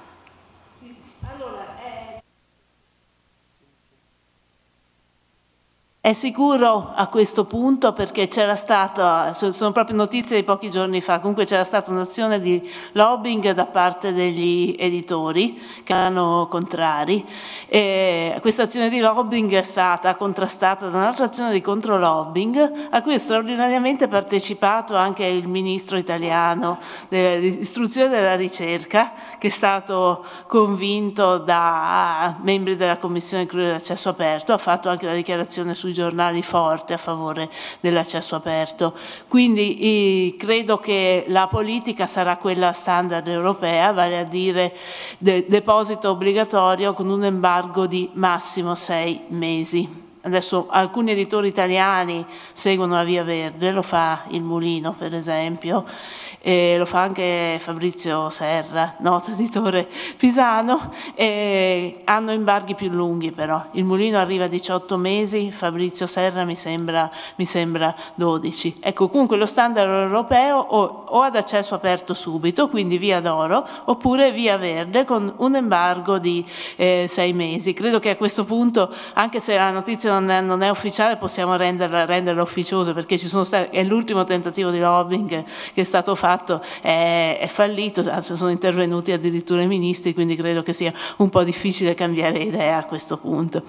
È sicuro a questo punto, perché c'era stata, sono proprio notizie di pochi giorni fa, comunque c'era stata un'azione di lobbying da parte degli editori che erano contrari, e questa azione di lobbying è stata contrastata da un'altra azione di controlobbying a cui è straordinariamente partecipato anche il ministro italiano dell'istruzione e della ricerca, che è stato convinto da membri della Commissione dell'accesso aperto, ha fatto anche la dichiarazione sui giornali forte a favore dell'accesso aperto. Quindi credo che la politica sarà quella standard europea, vale a dire deposito obbligatorio con un embargo di massimo 6 mesi. adesso alcuni editori italiani seguono la via verde, lo fa Il Mulino per esempio, e lo fa anche Fabrizio Serra, noto editore pisano, e hanno embarghi più lunghi però. Il Mulino arriva a 18 mesi, Fabrizio Serra mi sembra 12. Ecco, comunque lo standard europeo o ad accesso aperto subito, quindi via d'oro, oppure via verde con un embargo di 6 mesi. Credo che a questo punto, anche se la notizia non è ufficiale, possiamo renderla ufficiosa, perché è l'ultimo tentativo di lobbying che è stato fatto, è fallito, anzi sono intervenuti addirittura i ministri, quindi credo che sia un po' difficile cambiare idea a questo punto.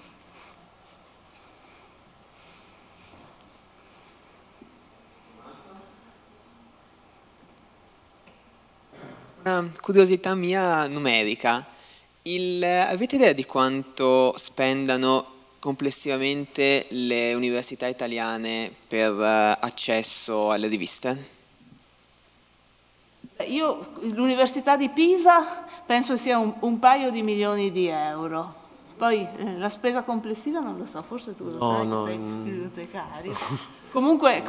Una curiosità mia numerica. Avete idea di quanto spendano complessivamente le università italiane per accesso alle riviste? L'Università di Pisa penso sia un paio di milioni di euro. Poi la spesa complessiva non lo so, forse tu lo sai, che sei bibliotecario. Comunque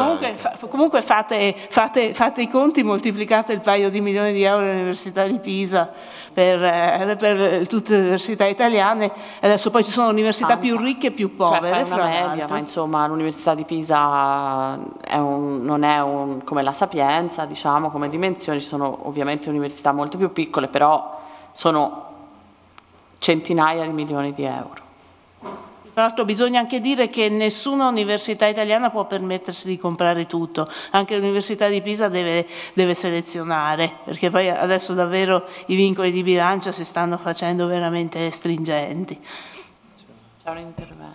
fate i conti, moltiplicate il paio di milioni di euro all'Università di Pisa per tutte le università italiane. Adesso poi ci sono università più ricche e più povere. Cioè fai una media, ma insomma l'Università di Pisa non è come la Sapienza, diciamo, come dimensioni. Ci sono ovviamente università molto più piccole, però sono centinaia di milioni di euro. Tra l'altro bisogna anche dire che nessuna università italiana può permettersi di comprare tutto, anche l'Università di Pisa deve selezionare, perché poi adesso davvero i vincoli di bilancio si stanno facendo veramente stringenti. C'è un intervento.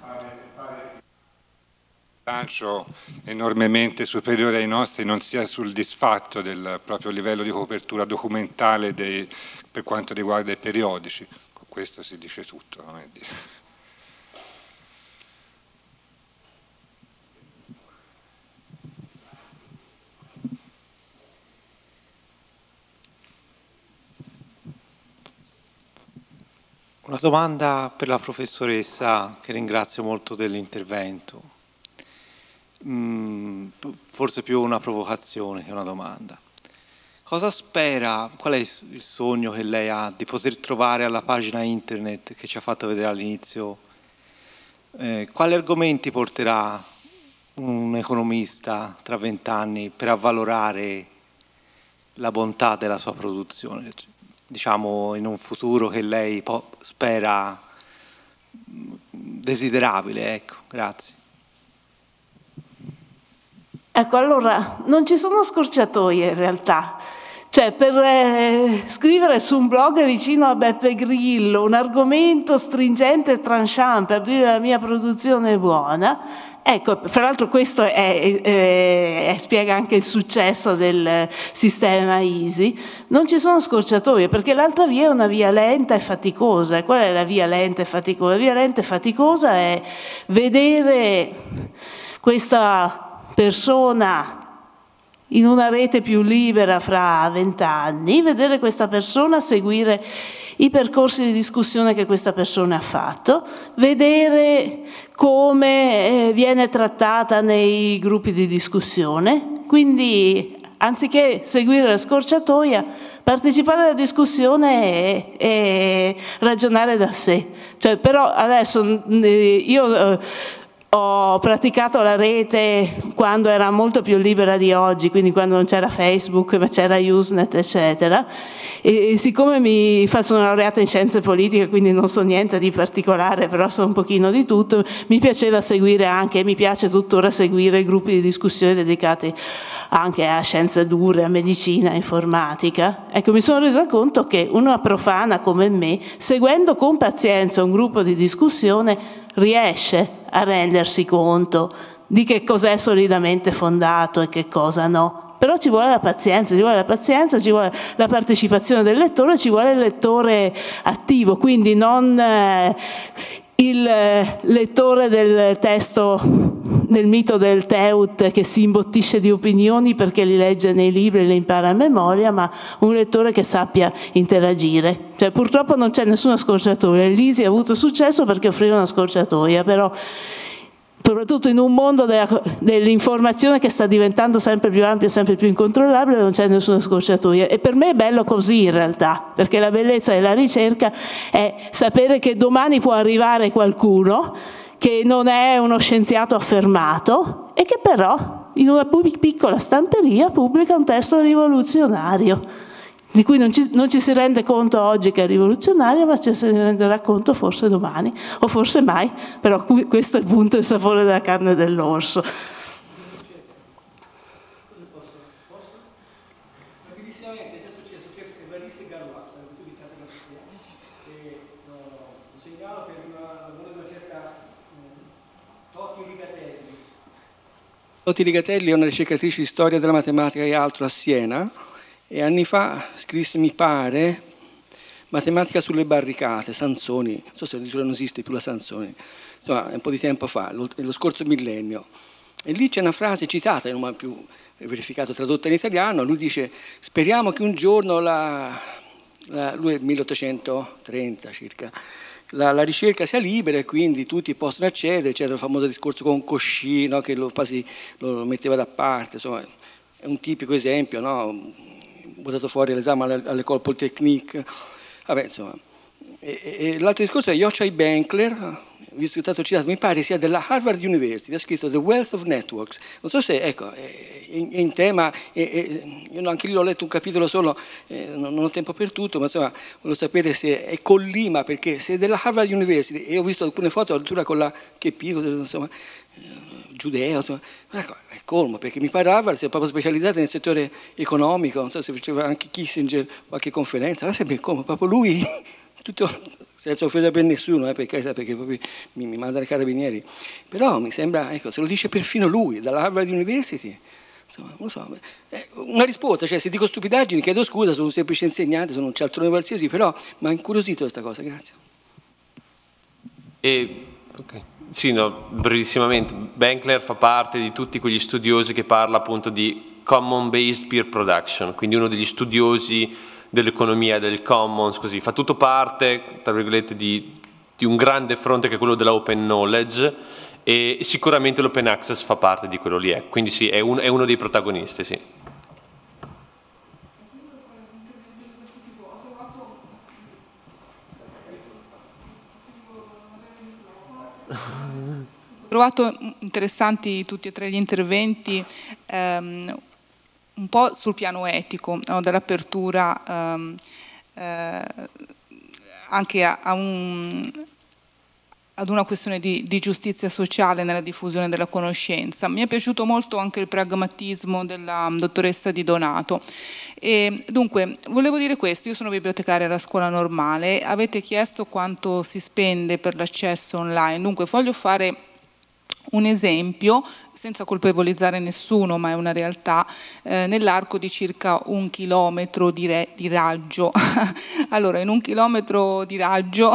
Bilancio enormemente superiore ai nostri non sia sul disfatto del proprio livello di copertura documentale per quanto riguarda i periodici. Con questo si dice tutto. Una domanda per la professoressa, che ringrazio molto dell'intervento. Forse più una provocazione che una domanda. Cosa spera, qual è il sogno che lei ha di poter trovare alla pagina internet che ci ha fatto vedere all'inizio? Quali argomenti porterà un economista tra 20 anni per avvalorare la bontà della sua produzione? Diciamo in un futuro che lei spera desiderabile, ecco, grazie. Ecco, allora, non ci sono scorciatoie in realtà. Cioè, per scrivere su un blog vicino a Beppe Grillo un argomento stringente e tranchant per dire la mia produzione è buona, ecco, fra l'altro questo spiega anche il successo del sistema Easy, non ci sono scorciatoie, perché l'altra via è una via lenta e faticosa. E qual è la via lenta e faticosa? La via lenta e faticosa è vedere questa persona in una rete più libera fra 20 anni, vedere questa persona, seguire i percorsi di discussione che questa persona ha fatto, vedere come viene trattata nei gruppi di discussione, quindi anziché seguire la scorciatoia, partecipare alla discussione e ragionare da sé. Cioè, però adesso io ho praticato la rete quando era molto più libera di oggi, quindi quando non c'era Facebook, ma c'era Usenet, eccetera. E siccome sono laureata in scienze politiche, quindi non so niente di particolare, però so un pochino di tutto, mi piaceva seguire anche, e mi piace tuttora seguire gruppi di discussione dedicati anche a scienze dure, a medicina, a informatica. Ecco, mi sono resa conto che una profana come me, seguendo con pazienza un gruppo di discussione, riesce a rendersi conto di che cos'è solidamente fondato e che cosa no. Però ci vuole la pazienza, ci vuole la partecipazione del lettore, ci vuole il lettore attivo, quindi non il lettore del testo del mito del Teut che si imbottisce di opinioni perché li legge nei libri e le impara a memoria, ma un lettore che sappia interagire. Cioè, purtroppo non c'è nessuna scorciatoia. Lisi ha avuto successo perché offriva una scorciatoia, però soprattutto in un mondo dell'informazione che sta diventando sempre più ampio, sempre più incontrollabile, non c'è nessuna scorciatoia. E per me è bello così in realtà, perché la bellezza della ricerca è sapere che domani può arrivare qualcuno che non è uno scienziato affermato e che però in una piccola stamperia pubblica un testo rivoluzionario, di cui non ci si rende conto oggi che è rivoluzionario, ma ci si renderà conto forse domani, o forse mai, però questo è il punto, il sapore della carne dell'orso. Rapidissimamente è già successo che Evariste Galois, tu mi sapete che lo segnalo per una certa Toti Rigatelli. Toti Rigatelli è una ricercatrice di storia della matematica e altro a Siena, e anni fa scrisse, mi pare, Matematica sulle barricate, Sansoni, non so se addirittura non esiste più la Sansoni, insomma è un po' di tempo fa, lo scorso millennio. E lì c'è una frase citata, non ho mai più verificato, tradotta in italiano, lui dice: speriamo che un giorno lui è 1830 circa, la ricerca sia libera e quindi tutti possono accedere, c'era il famoso discorso con Cauchy, no, che quasi lo metteva da parte, insomma è un tipico esempio, no? Buttato fuori all'esame all'École Polytechnique. Vabbè, insomma. E l'altro discorso è Yochai Benkler, visto che è stato citato, mi pare sia della Harvard University, ha scritto The Wealth of Networks. Non so se, ecco, in tema, io anche lì l'ho letto un capitolo solo, non ho tempo per tutto, ma insomma, volevo sapere se è collima, perché se è della Harvard University, e ho visto alcune foto addirittura con la Chepi, insomma, giudeo, insomma, ecco, è colmo, perché mi pare Harvard sia proprio specializzata nel settore economico, non so se faceva anche Kissinger qualche conferenza, allora sembra come proprio lui, tutto senza offesa per nessuno, per carità, perché proprio mi manda i carabinieri, però mi sembra, ecco, se lo dice perfino lui, dalla Harvard University, insomma, non so, una risposta, cioè se dico stupidaggini chiedo scusa, sono un semplice insegnante, sono un cialtrone qualsiasi, però mi ha incuriosito questa cosa, grazie. Okay. Sì, no, brevissimamente, Benkler fa parte di tutti quegli studiosi che parla appunto di common based peer production, quindi uno degli studiosi dell'economia, del commons, così, fa tutto parte, tra virgolette, di un grande fronte che è quello della open knowledge, e sicuramente l'open access fa parte di quello lì, quindi sì, è uno dei protagonisti, sì. Ho trovato interessanti tutti e tre gli interventi, un po' sul piano etico, no, dell'apertura anche ad una questione di giustizia sociale nella diffusione della conoscenza. Mi è piaciuto molto anche il pragmatismo della dottoressa Di Donato. E dunque, volevo dire questo, io sono bibliotecaria alla scuola normale, avete chiesto quanto si spende per l'accesso online, dunque voglio fare un esempio, senza colpevolizzare nessuno, ma è una realtà, nell'arco di circa 1 chilometro di raggio. Allora, in 1 chilometro di raggio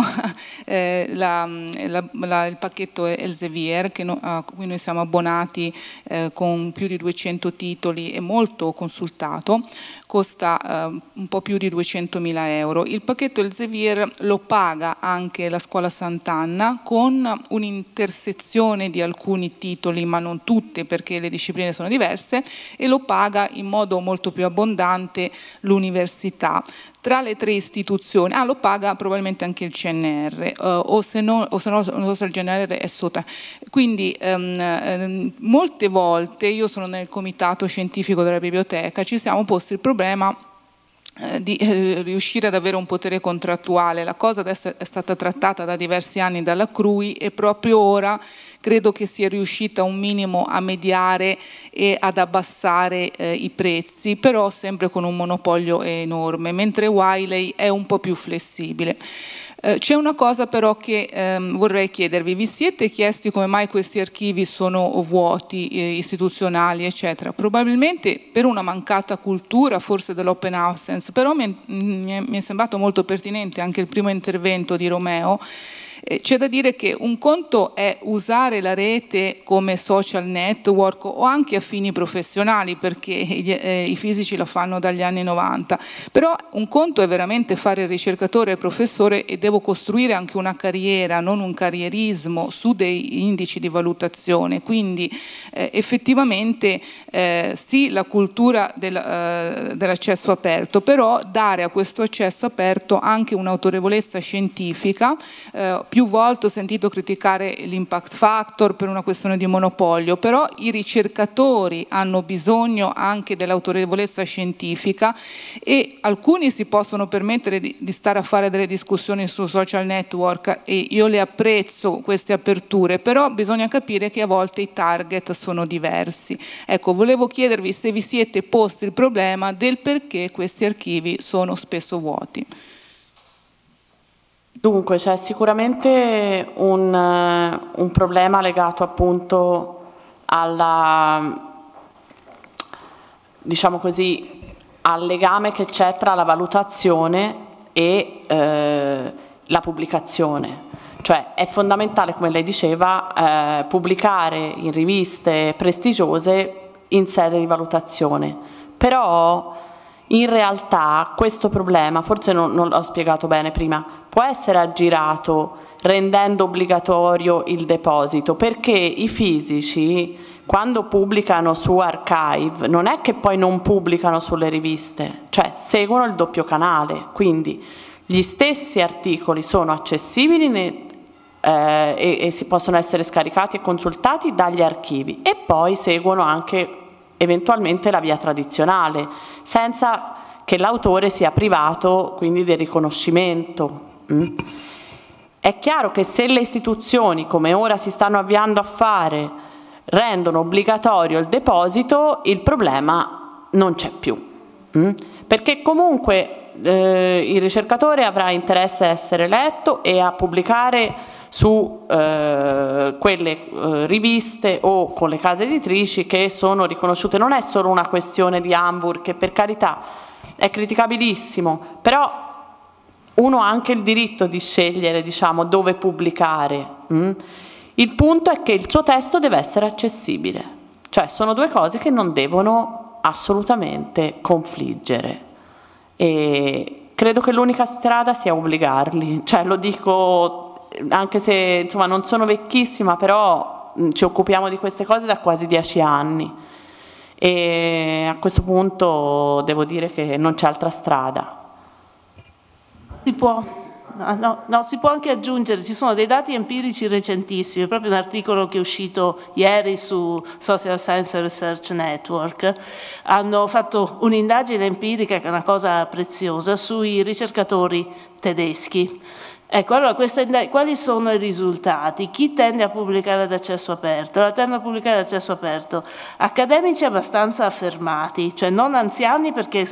il pacchetto Elsevier, a cui noi siamo abbonati con più di 200 titoli, è molto consultato, costa un po' più di 200.000 euro. Il pacchetto Elsevier lo paga anche la Scuola Sant'Anna con un'intersezione di alcuni titoli, ma non tutte perché le discipline sono diverse, e lo paga in modo molto più abbondante l'università. Tra le 3 istituzioni, lo paga probabilmente anche il CNR, o se no non so se il CNR è sotto. Quindi molte volte, io sono nel comitato scientifico della biblioteca, ci siamo posti il problema di riuscire ad avere un potere contrattuale. La cosa adesso è stata trattata da diversi anni dalla CRUI e proprio ora credo che sia riuscita un minimo a mediare e ad abbassare i prezzi, però sempre con un monopolio enorme, mentre Wiley è un po' più flessibile. C'è una cosa però che vorrei chiedervi: vi siete chiesti come mai questi archivi sono vuoti, istituzionali eccetera? Probabilmente per una mancata cultura forse dell'open access, però mi è sembrato molto pertinente anche il primo intervento di Romeo, C'è da dire che un conto è usare la rete come social network o anche a fini professionali, perché i fisici lo fanno dagli anni 90, però un conto è veramente fare il ricercatore e professore e devo costruire anche una carriera, non un carrierismo su dei indici di valutazione, quindi effettivamente sì, la cultura dell'accesso aperto, però dare a questo accesso aperto anche un'autorevolezza scientifica. Più volte ho sentito criticare l'impact factor per una questione di monopolio, però i ricercatori hanno bisogno anche dell'autorevolezza scientifica e alcuni si possono permettere di stare a fare delle discussioni su social network e io le apprezzo queste aperture, però bisogna capire che a volte i target sono diversi. Ecco, volevo chiedervi se vi siete posti il problema del perché questi archivi sono spesso vuoti. Dunque, c'è sicuramente un problema legato appunto diciamo così, al legame che c'è tra la valutazione e la pubblicazione. Cioè è fondamentale, come lei diceva, pubblicare in riviste prestigiose in sede di valutazione, però in realtà questo problema, forse non l'ho spiegato bene prima, può essere aggirato rendendo obbligatorio il deposito, perché i fisici quando pubblicano su Archive non è che poi non pubblicano sulle riviste, cioè seguono il doppio canale, quindi gli stessi articoli sono accessibili e si possono essere scaricati e consultati dagli archivi e poi seguono anche eventualmente la via tradizionale, senza che l'autore sia privato quindi del riconoscimento. È chiaro che se le istituzioni, come ora si stanno avviando a fare, rendono obbligatorio il deposito, il problema non c'è più, perché comunque il ricercatore avrà interesse a essere letto e a pubblicare su quelle riviste o con le case editrici che sono riconosciute. Non è solo una questione di Hamburg, che per carità è criticabilissimo, però uno ha anche il diritto di scegliere, diciamo, dove pubblicare. Il punto è che il suo testo deve essere accessibile, cioè sono due cose che non devono assolutamente confliggere e credo che l'unica strada sia obbligarli, cioè lo dico anche se insomma non sono vecchissima, però ci occupiamo di queste cose da quasi 10 anni e a questo punto devo dire che non c'è altra strada. Si può, si può anche aggiungere, ci sono dei dati empirici recentissimi, proprio un articolo che è uscito ieri su Social Science Research Network, hanno fatto un'indagine empirica che è una cosa preziosa sui ricercatori tedeschi. Ecco, allora quali sono i risultati? Chi tende a pubblicare ad accesso aperto? La tende a pubblicare ad accesso aperto accademici abbastanza affermati, cioè non anziani, perché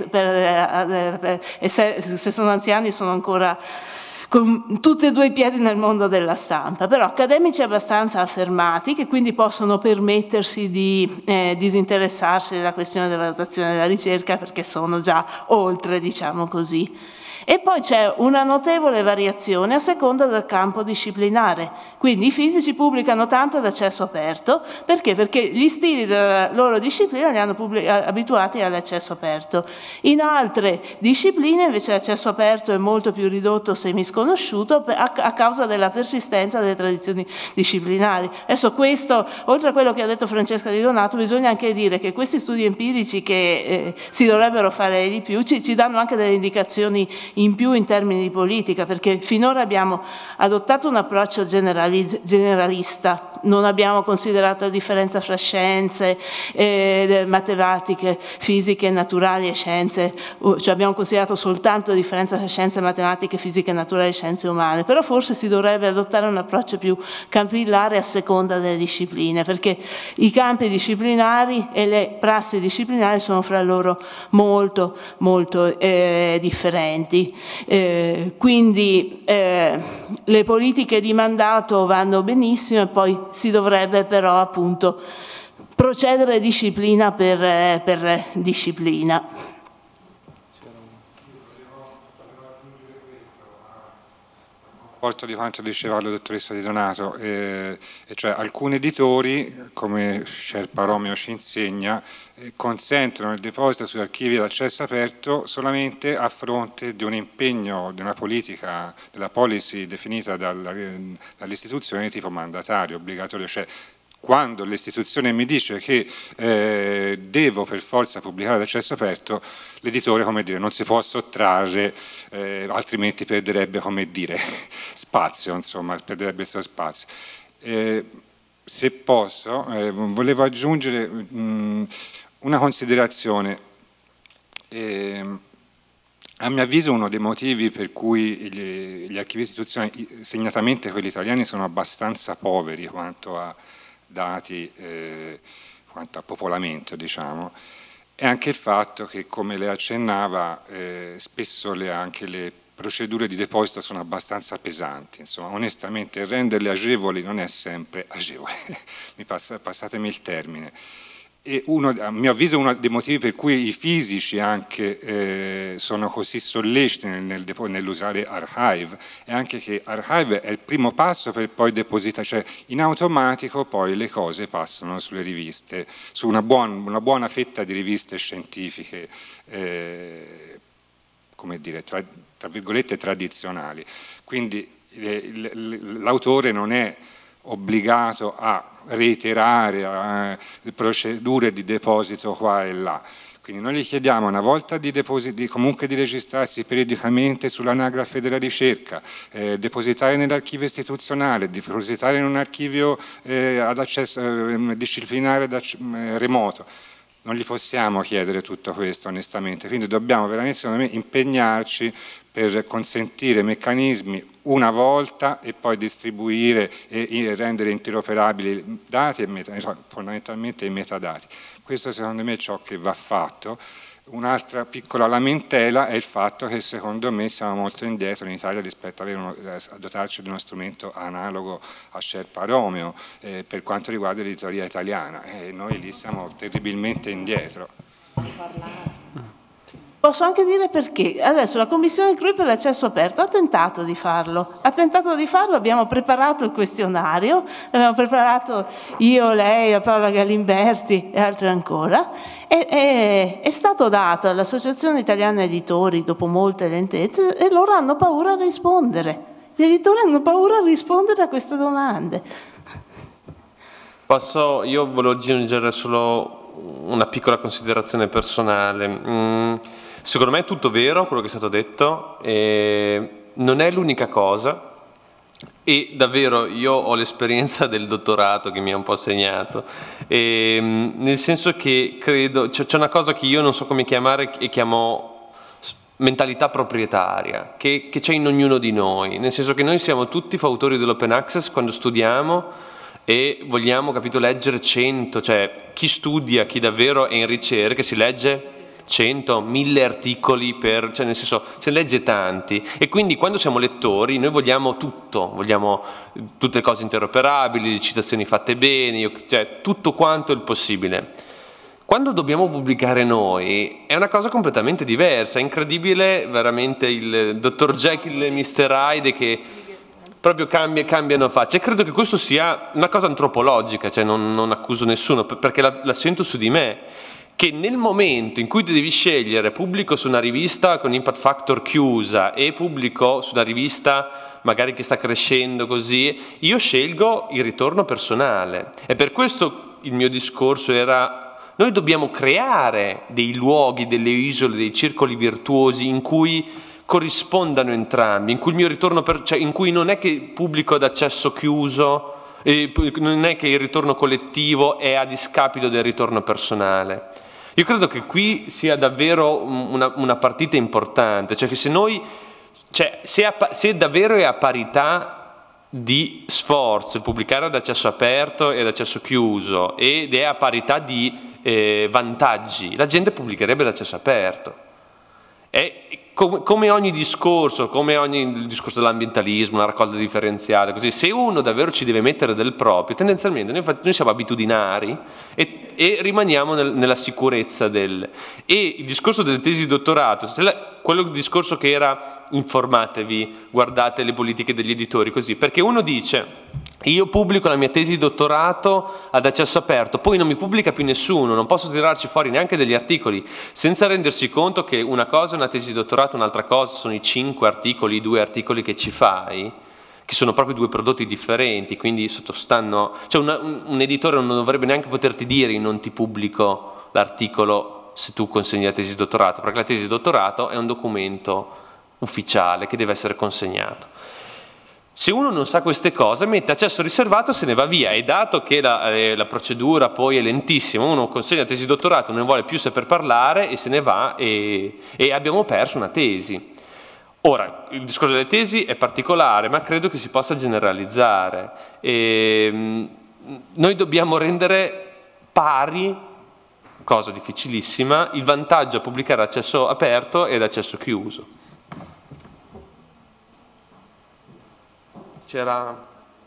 se sono anziani sono ancora con tutti e due i piedi nel mondo della stampa, però accademici abbastanza affermati che quindi possono permettersi di disinteressarsi della questione della valutazione della ricerca perché sono già oltre, diciamo così. E poi c'è una notevole variazione a seconda del campo disciplinare, quindi i fisici pubblicano tanto ad accesso aperto, perché? Perché gli stili della loro disciplina li hanno abituati all'accesso aperto. In altre discipline invece l'accesso aperto è molto più ridotto, semisconosciuto, a causa della persistenza delle tradizioni disciplinari. Adesso questo, oltre a quello che ha detto Francesca Di Donato, bisogna anche dire che questi studi empirici che si dovrebbero fare di più ci danno anche delle indicazioni in più in termini di politica, perché finora abbiamo adottato un approccio generalista, non abbiamo considerato la differenza fra scienze, matematiche, fisiche, naturali e scienze, cioè abbiamo considerato soltanto la differenza tra scienze, matematiche, fisiche, naturali e scienze umane, però forse si dovrebbe adottare un approccio più capillare a seconda delle discipline, perché i campi disciplinari e le prassi disciplinari sono fra loro molto differenti. Quindi le politiche di mandato vanno benissimo e poi si dovrebbe però appunto procedere disciplina per disciplina. rapporto di quanto diceva la dottoressa Di Donato, e cioè alcuni editori, come Sherpa Romeo ci insegna, consentono il deposito su archivi ad accesso aperto solamente a fronte di un impegno, di una politica, della policy definita dall'istituzione di tipo mandatario, obbligatorio, cioè quando l'istituzione mi dice che devo per forza pubblicare ad accesso aperto, l'editore, come dire, non si può sottrarre, altrimenti perderebbe, come dire, spazio, insomma, perderebbe il suo spazio. Se posso, volevo aggiungere una considerazione. A mio avviso uno dei motivi per cui gli archivi istituzionali, segnatamente quelli italiani, sono abbastanza poveri quanto a dati, quanto a popolamento, diciamo, è anche il fatto che, come lei accennava, spesso anche le procedure di deposito sono abbastanza pesanti, insomma, onestamente renderle agevoli non è sempre agevole, passatemi il termine. E a mio avviso uno dei motivi per cui i fisici anche sono così solleciti nell'usare Archive è anche che Archive è il primo passo per poi depositare, cioè in automatico poi le cose passano sulle riviste, su una buona fetta di riviste scientifiche, come dire, tra virgolette tradizionali. Quindi l'autore non è obbligato a reiterare procedure di deposito qua e là. Quindi noi gli chiediamo, una volta comunque di registrarsi periodicamente sull'anagrafe della ricerca, depositare nell'archivio istituzionale, depositare in un archivio ad accesso disciplinare remoto. Non gli possiamo chiedere tutto questo onestamente, quindi dobbiamo veramente, secondo me, impegnarci per consentire meccanismi una volta e poi distribuire e rendere interoperabili dati e fondamentalmente i metadati. Questo secondo me è ciò che va fatto. Un'altra piccola lamentela è il fatto che secondo me siamo molto indietro in Italia rispetto a dotarci di uno strumento analogo a Sherpa Romeo per quanto riguarda l'editoria italiana, e noi lì siamo terribilmente indietro. Posso anche dire perché. Adesso la Commissione CRUI per l'accesso aperto ha tentato di farlo, abbiamo preparato il questionario, l'abbiamo preparato io, lei, Paola Galimberti e altri ancora, e è stato dato all'Associazione Italiana Editori dopo molte lentezze e loro hanno paura a rispondere. Gli editori hanno paura a rispondere a queste domande. Io volevo aggiungere solo una piccola considerazione personale. Secondo me è tutto vero quello che è stato detto, non è l'unica cosa, e davvero io ho l'esperienza del dottorato che mi ha un po' segnato, nel senso che credo, c'è una cosa che io non so come chiamare e chiamo mentalità proprietaria, che c'è in ognuno di noi, nel senso che noi siamo tutti fautori dell'open access quando studiamo e vogliamo, capito, leggere 100, cioè chi studia, chi davvero è in ricerca, si legge 100, 1000 articoli cioè nel senso, se ne legge tanti, e quindi quando siamo lettori noi vogliamo tutto, vogliamo tutte le cose interoperabili, le citazioni fatte bene, cioè tutto quanto il possibile. Quando dobbiamo pubblicare noi è una cosa completamente diversa, è incredibile veramente il Dr. Jekyll e Mr. Hyde che proprio cambiano faccia, e credo che questo sia una cosa antropologica, cioè non accuso nessuno perché la sento su di me, che nel momento in cui tu devi scegliere pubblico su una rivista con impact factor chiusa e pubblico su una rivista magari che sta crescendo così, io scelgo il ritorno personale, e per questo il mio discorso era: noi dobbiamo creare dei luoghi, delle isole, dei circoli virtuosi in cui corrispondano entrambi, in cui il mio ritorno cioè in cui non è che pubblico ad accesso chiuso, non è che il ritorno collettivo è a discapito del ritorno personale. Io credo che qui sia davvero una partita importante, cioè che se noi, se davvero è a parità di sforzo il pubblicare ad accesso aperto e ad accesso chiuso, ed è a parità di vantaggi, la gente pubblicherebbe ad accesso aperto. come ogni discorso, il discorso dell'ambientalismo, la raccolta differenziale, così, se uno davvero ci deve mettere del proprio, tendenzialmente noi siamo abitudinari e rimaniamo nella sicurezza E il discorso delle tesi di dottorato, quello discorso che era informatevi, guardate le politiche degli editori, così, perché uno dice io pubblico la mia tesi di dottorato ad accesso aperto, poi non mi pubblica più nessuno, non posso tirarci fuori neanche degli articoli, senza rendersi conto che una cosa è una tesi di dottorato, un'altra cosa sono i 5 articoli, i 2 articoli che ci fai, che sono proprio 2 prodotti differenti, quindi sottostanno, cioè un editore non dovrebbe neanche poterti dire non ti pubblico l'articolo se tu consegni la tesi di dottorato, perché la tesi di dottorato è un documento ufficiale che deve essere consegnato. Se uno non sa queste cose, mette accesso riservato e se ne va via, e dato che la procedura poi è lentissima, uno consegna la tesi di dottorato, non ne vuole più saper parlare e se ne va e abbiamo perso una tesi. Ora, il discorso delle tesi è particolare, ma credo che si possa generalizzare. Noi dobbiamo rendere pari, cosa difficilissima, il vantaggio a pubblicare ad accesso aperto e ad accesso chiuso. C'era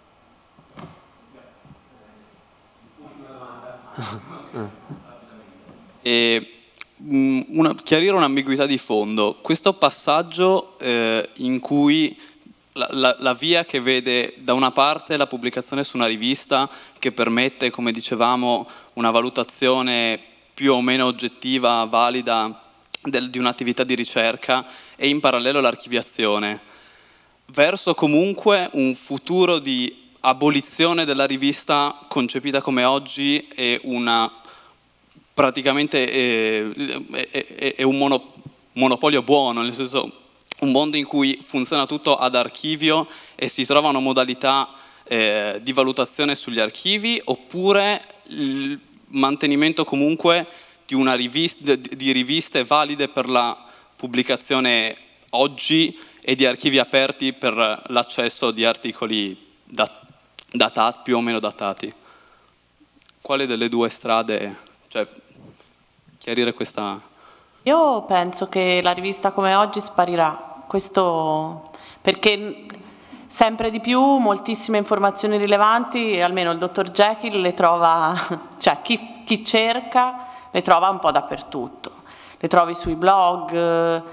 chiarire un'ambiguità di fondo. Questo passaggio in cui la via che vede da una parte la pubblicazione su una rivista che permette, come dicevamo, una valutazione più o meno oggettiva, valida di un'attività di ricerca, e in parallelo l'archiviazione, verso comunque un futuro di abolizione della rivista concepita come oggi è praticamente è un monopolio buono, nel senso un mondo in cui funziona tutto ad archivio e si trovano modalità di valutazione sugli archivi, oppure il mantenimento comunque di una di riviste valide per la pubblicazione oggi e di archivi aperti per l'accesso di articoli più o meno datati. Quale delle due strade, cioè chiarire questa... Io penso che la rivista come oggi sparirà, questo perché sempre di più moltissime informazioni rilevanti, almeno il dottor Jekyll le trova, cioè chi cerca le trova un po' dappertutto, le trovi sui blog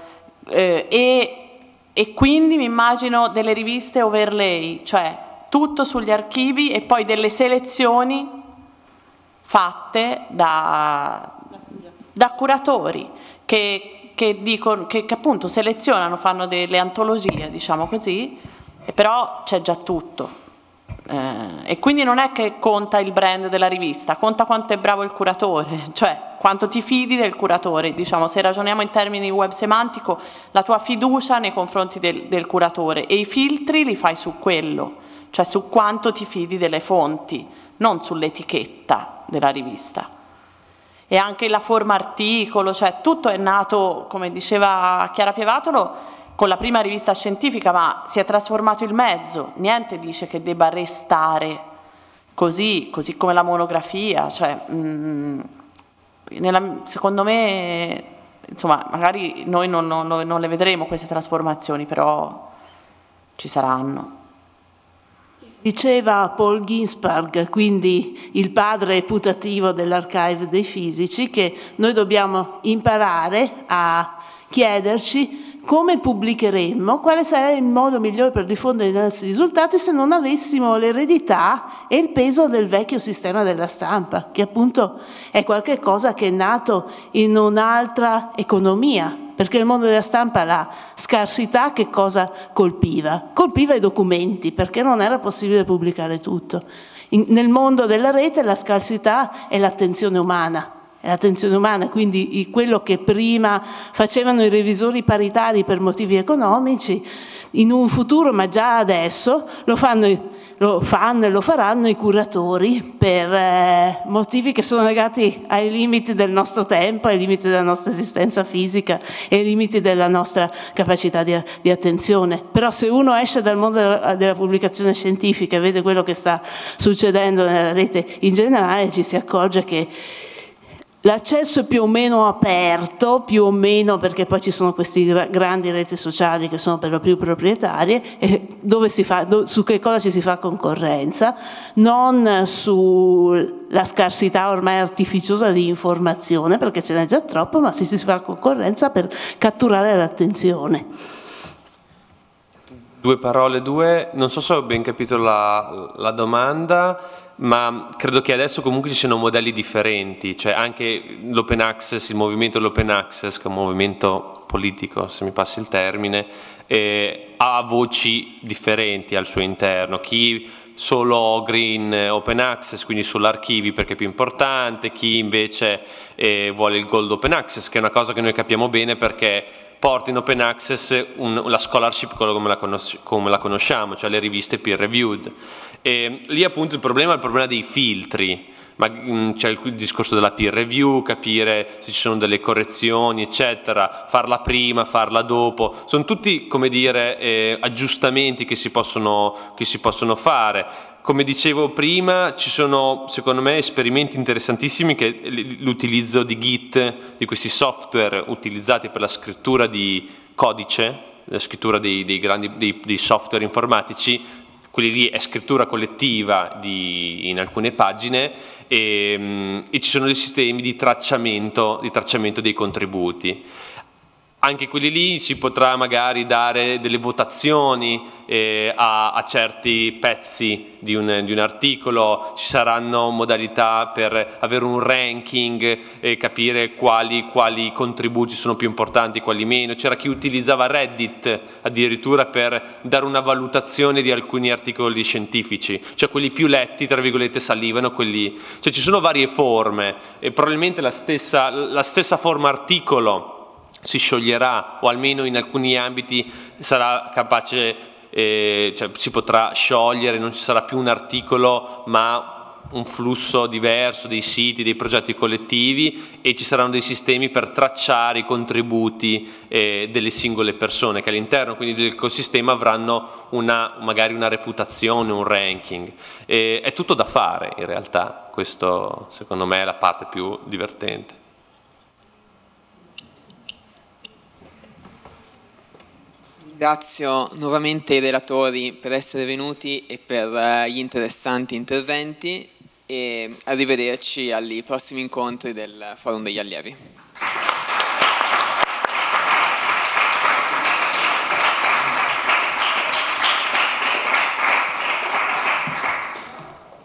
e quindi mi immagino delle riviste overlay, cioè tutto sugli archivi e poi delle selezioni fatte da curatori che dicono, che appunto selezionano, fanno delle antologie, diciamo così, però c'è già tutto. E quindi non è che conta il brand della rivista, conta quanto è bravo il curatore, cioè quanto ti fidi del curatore, diciamo, se ragioniamo in termini web semantico, la tua fiducia nei confronti del curatore, e i filtri li fai su quello, cioè su quanto ti fidi delle fonti, non sull'etichetta della rivista. E anche la forma articolo, cioè tutto è nato, come diceva Chiara Pievatolo, con la prima rivista scientifica, ma si è trasformato il mezzo, niente dice che debba restare così come la monografia, cioè secondo me, insomma, magari noi non le vedremo queste trasformazioni, però ci saranno. Diceva Paul Ginsberg, quindi il padre putativo dell'Archive dei fisici, che noi dobbiamo imparare a chiederci come pubblicheremmo, quale sarebbe il modo migliore per diffondere i nostri risultati se non avessimo l'eredità e il peso del vecchio sistema della stampa, che appunto è qualcosa che è nato in un'altra economia, perché il mondo della stampa, la scarsità, che cosa colpiva? Colpiva i documenti, perché non era possibile pubblicare tutto. Nel mondo della rete la scarsità è l'attenzione umana. Quindi quello che prima facevano i revisori paritari per motivi economici, in un futuro, ma già adesso, lo fanno e lo faranno i curatori per motivi che sono legati ai limiti del nostro tempo, ai limiti della nostra esistenza fisica e ai limiti della nostra capacità di attenzione. Però se uno esce dal mondo della pubblicazione scientifica e vede quello che sta succedendo nella rete in generale, ci si accorge che L'accesso è più o meno aperto, più o meno, perché poi ci sono queste grandi reti sociali che sono per lo più proprietarie, e dove si fa, su che cosa ci si fa concorrenza, non sulla scarsità ormai artificiosa di informazione, perché ce n'è già troppo, ma si fa concorrenza per catturare l'attenzione. Due parole, non so se ho ben capito la domanda, ma credo che adesso comunque ci siano modelli differenti, cioè anche l'open access, il movimento dell'open access, che è un movimento politico, se mi passi il termine, ha voci differenti al suo interno. Chi solo green open access, quindi solo archivi perché è più importante, chi invece vuole il gold open access, che è una cosa che noi capiamo bene perché porta in open access la scholarship come la conosciamo, cioè le riviste peer reviewed. E lì appunto il problema è il problema dei filtri, c'è il discorso della peer review, capire se ci sono delle correzioni eccetera, farla prima, farla dopo, sono tutti, come dire, aggiustamenti che si possono fare. Come dicevo prima, ci sono secondo me esperimenti interessantissimi, che l'utilizzo di Git, di questi software utilizzati per la scrittura di codice, la scrittura dei software informatici, quelli lì è scrittura collettiva in alcune pagine, e ci sono dei sistemi di tracciamento dei contributi. Anche quelli lì si potrà magari dare delle votazioni a certi pezzi di un articolo, ci saranno modalità per avere un ranking e capire quali contributi sono più importanti, quali meno. C'era chi utilizzava Reddit addirittura per dare una valutazione di alcuni articoli scientifici, cioè quelli più letti, tra virgolette, salivano, cioè ci sono varie forme, e probabilmente la stessa forma articolo si scioglierà, o almeno in alcuni ambiti sarà capace, cioè si potrà sciogliere, non ci sarà più un articolo ma un flusso diverso dei siti, dei progetti collettivi, e ci saranno dei sistemi per tracciare i contributi delle singole persone che all'interno quindi dell'ecosistema avranno magari una reputazione, un ranking. È tutto da fare in realtà, questo secondo me è la parte più divertente. Ringrazio nuovamente i relatori per essere venuti e per gli interessanti interventi, e arrivederci ai prossimi incontri del Forum degli Allievi.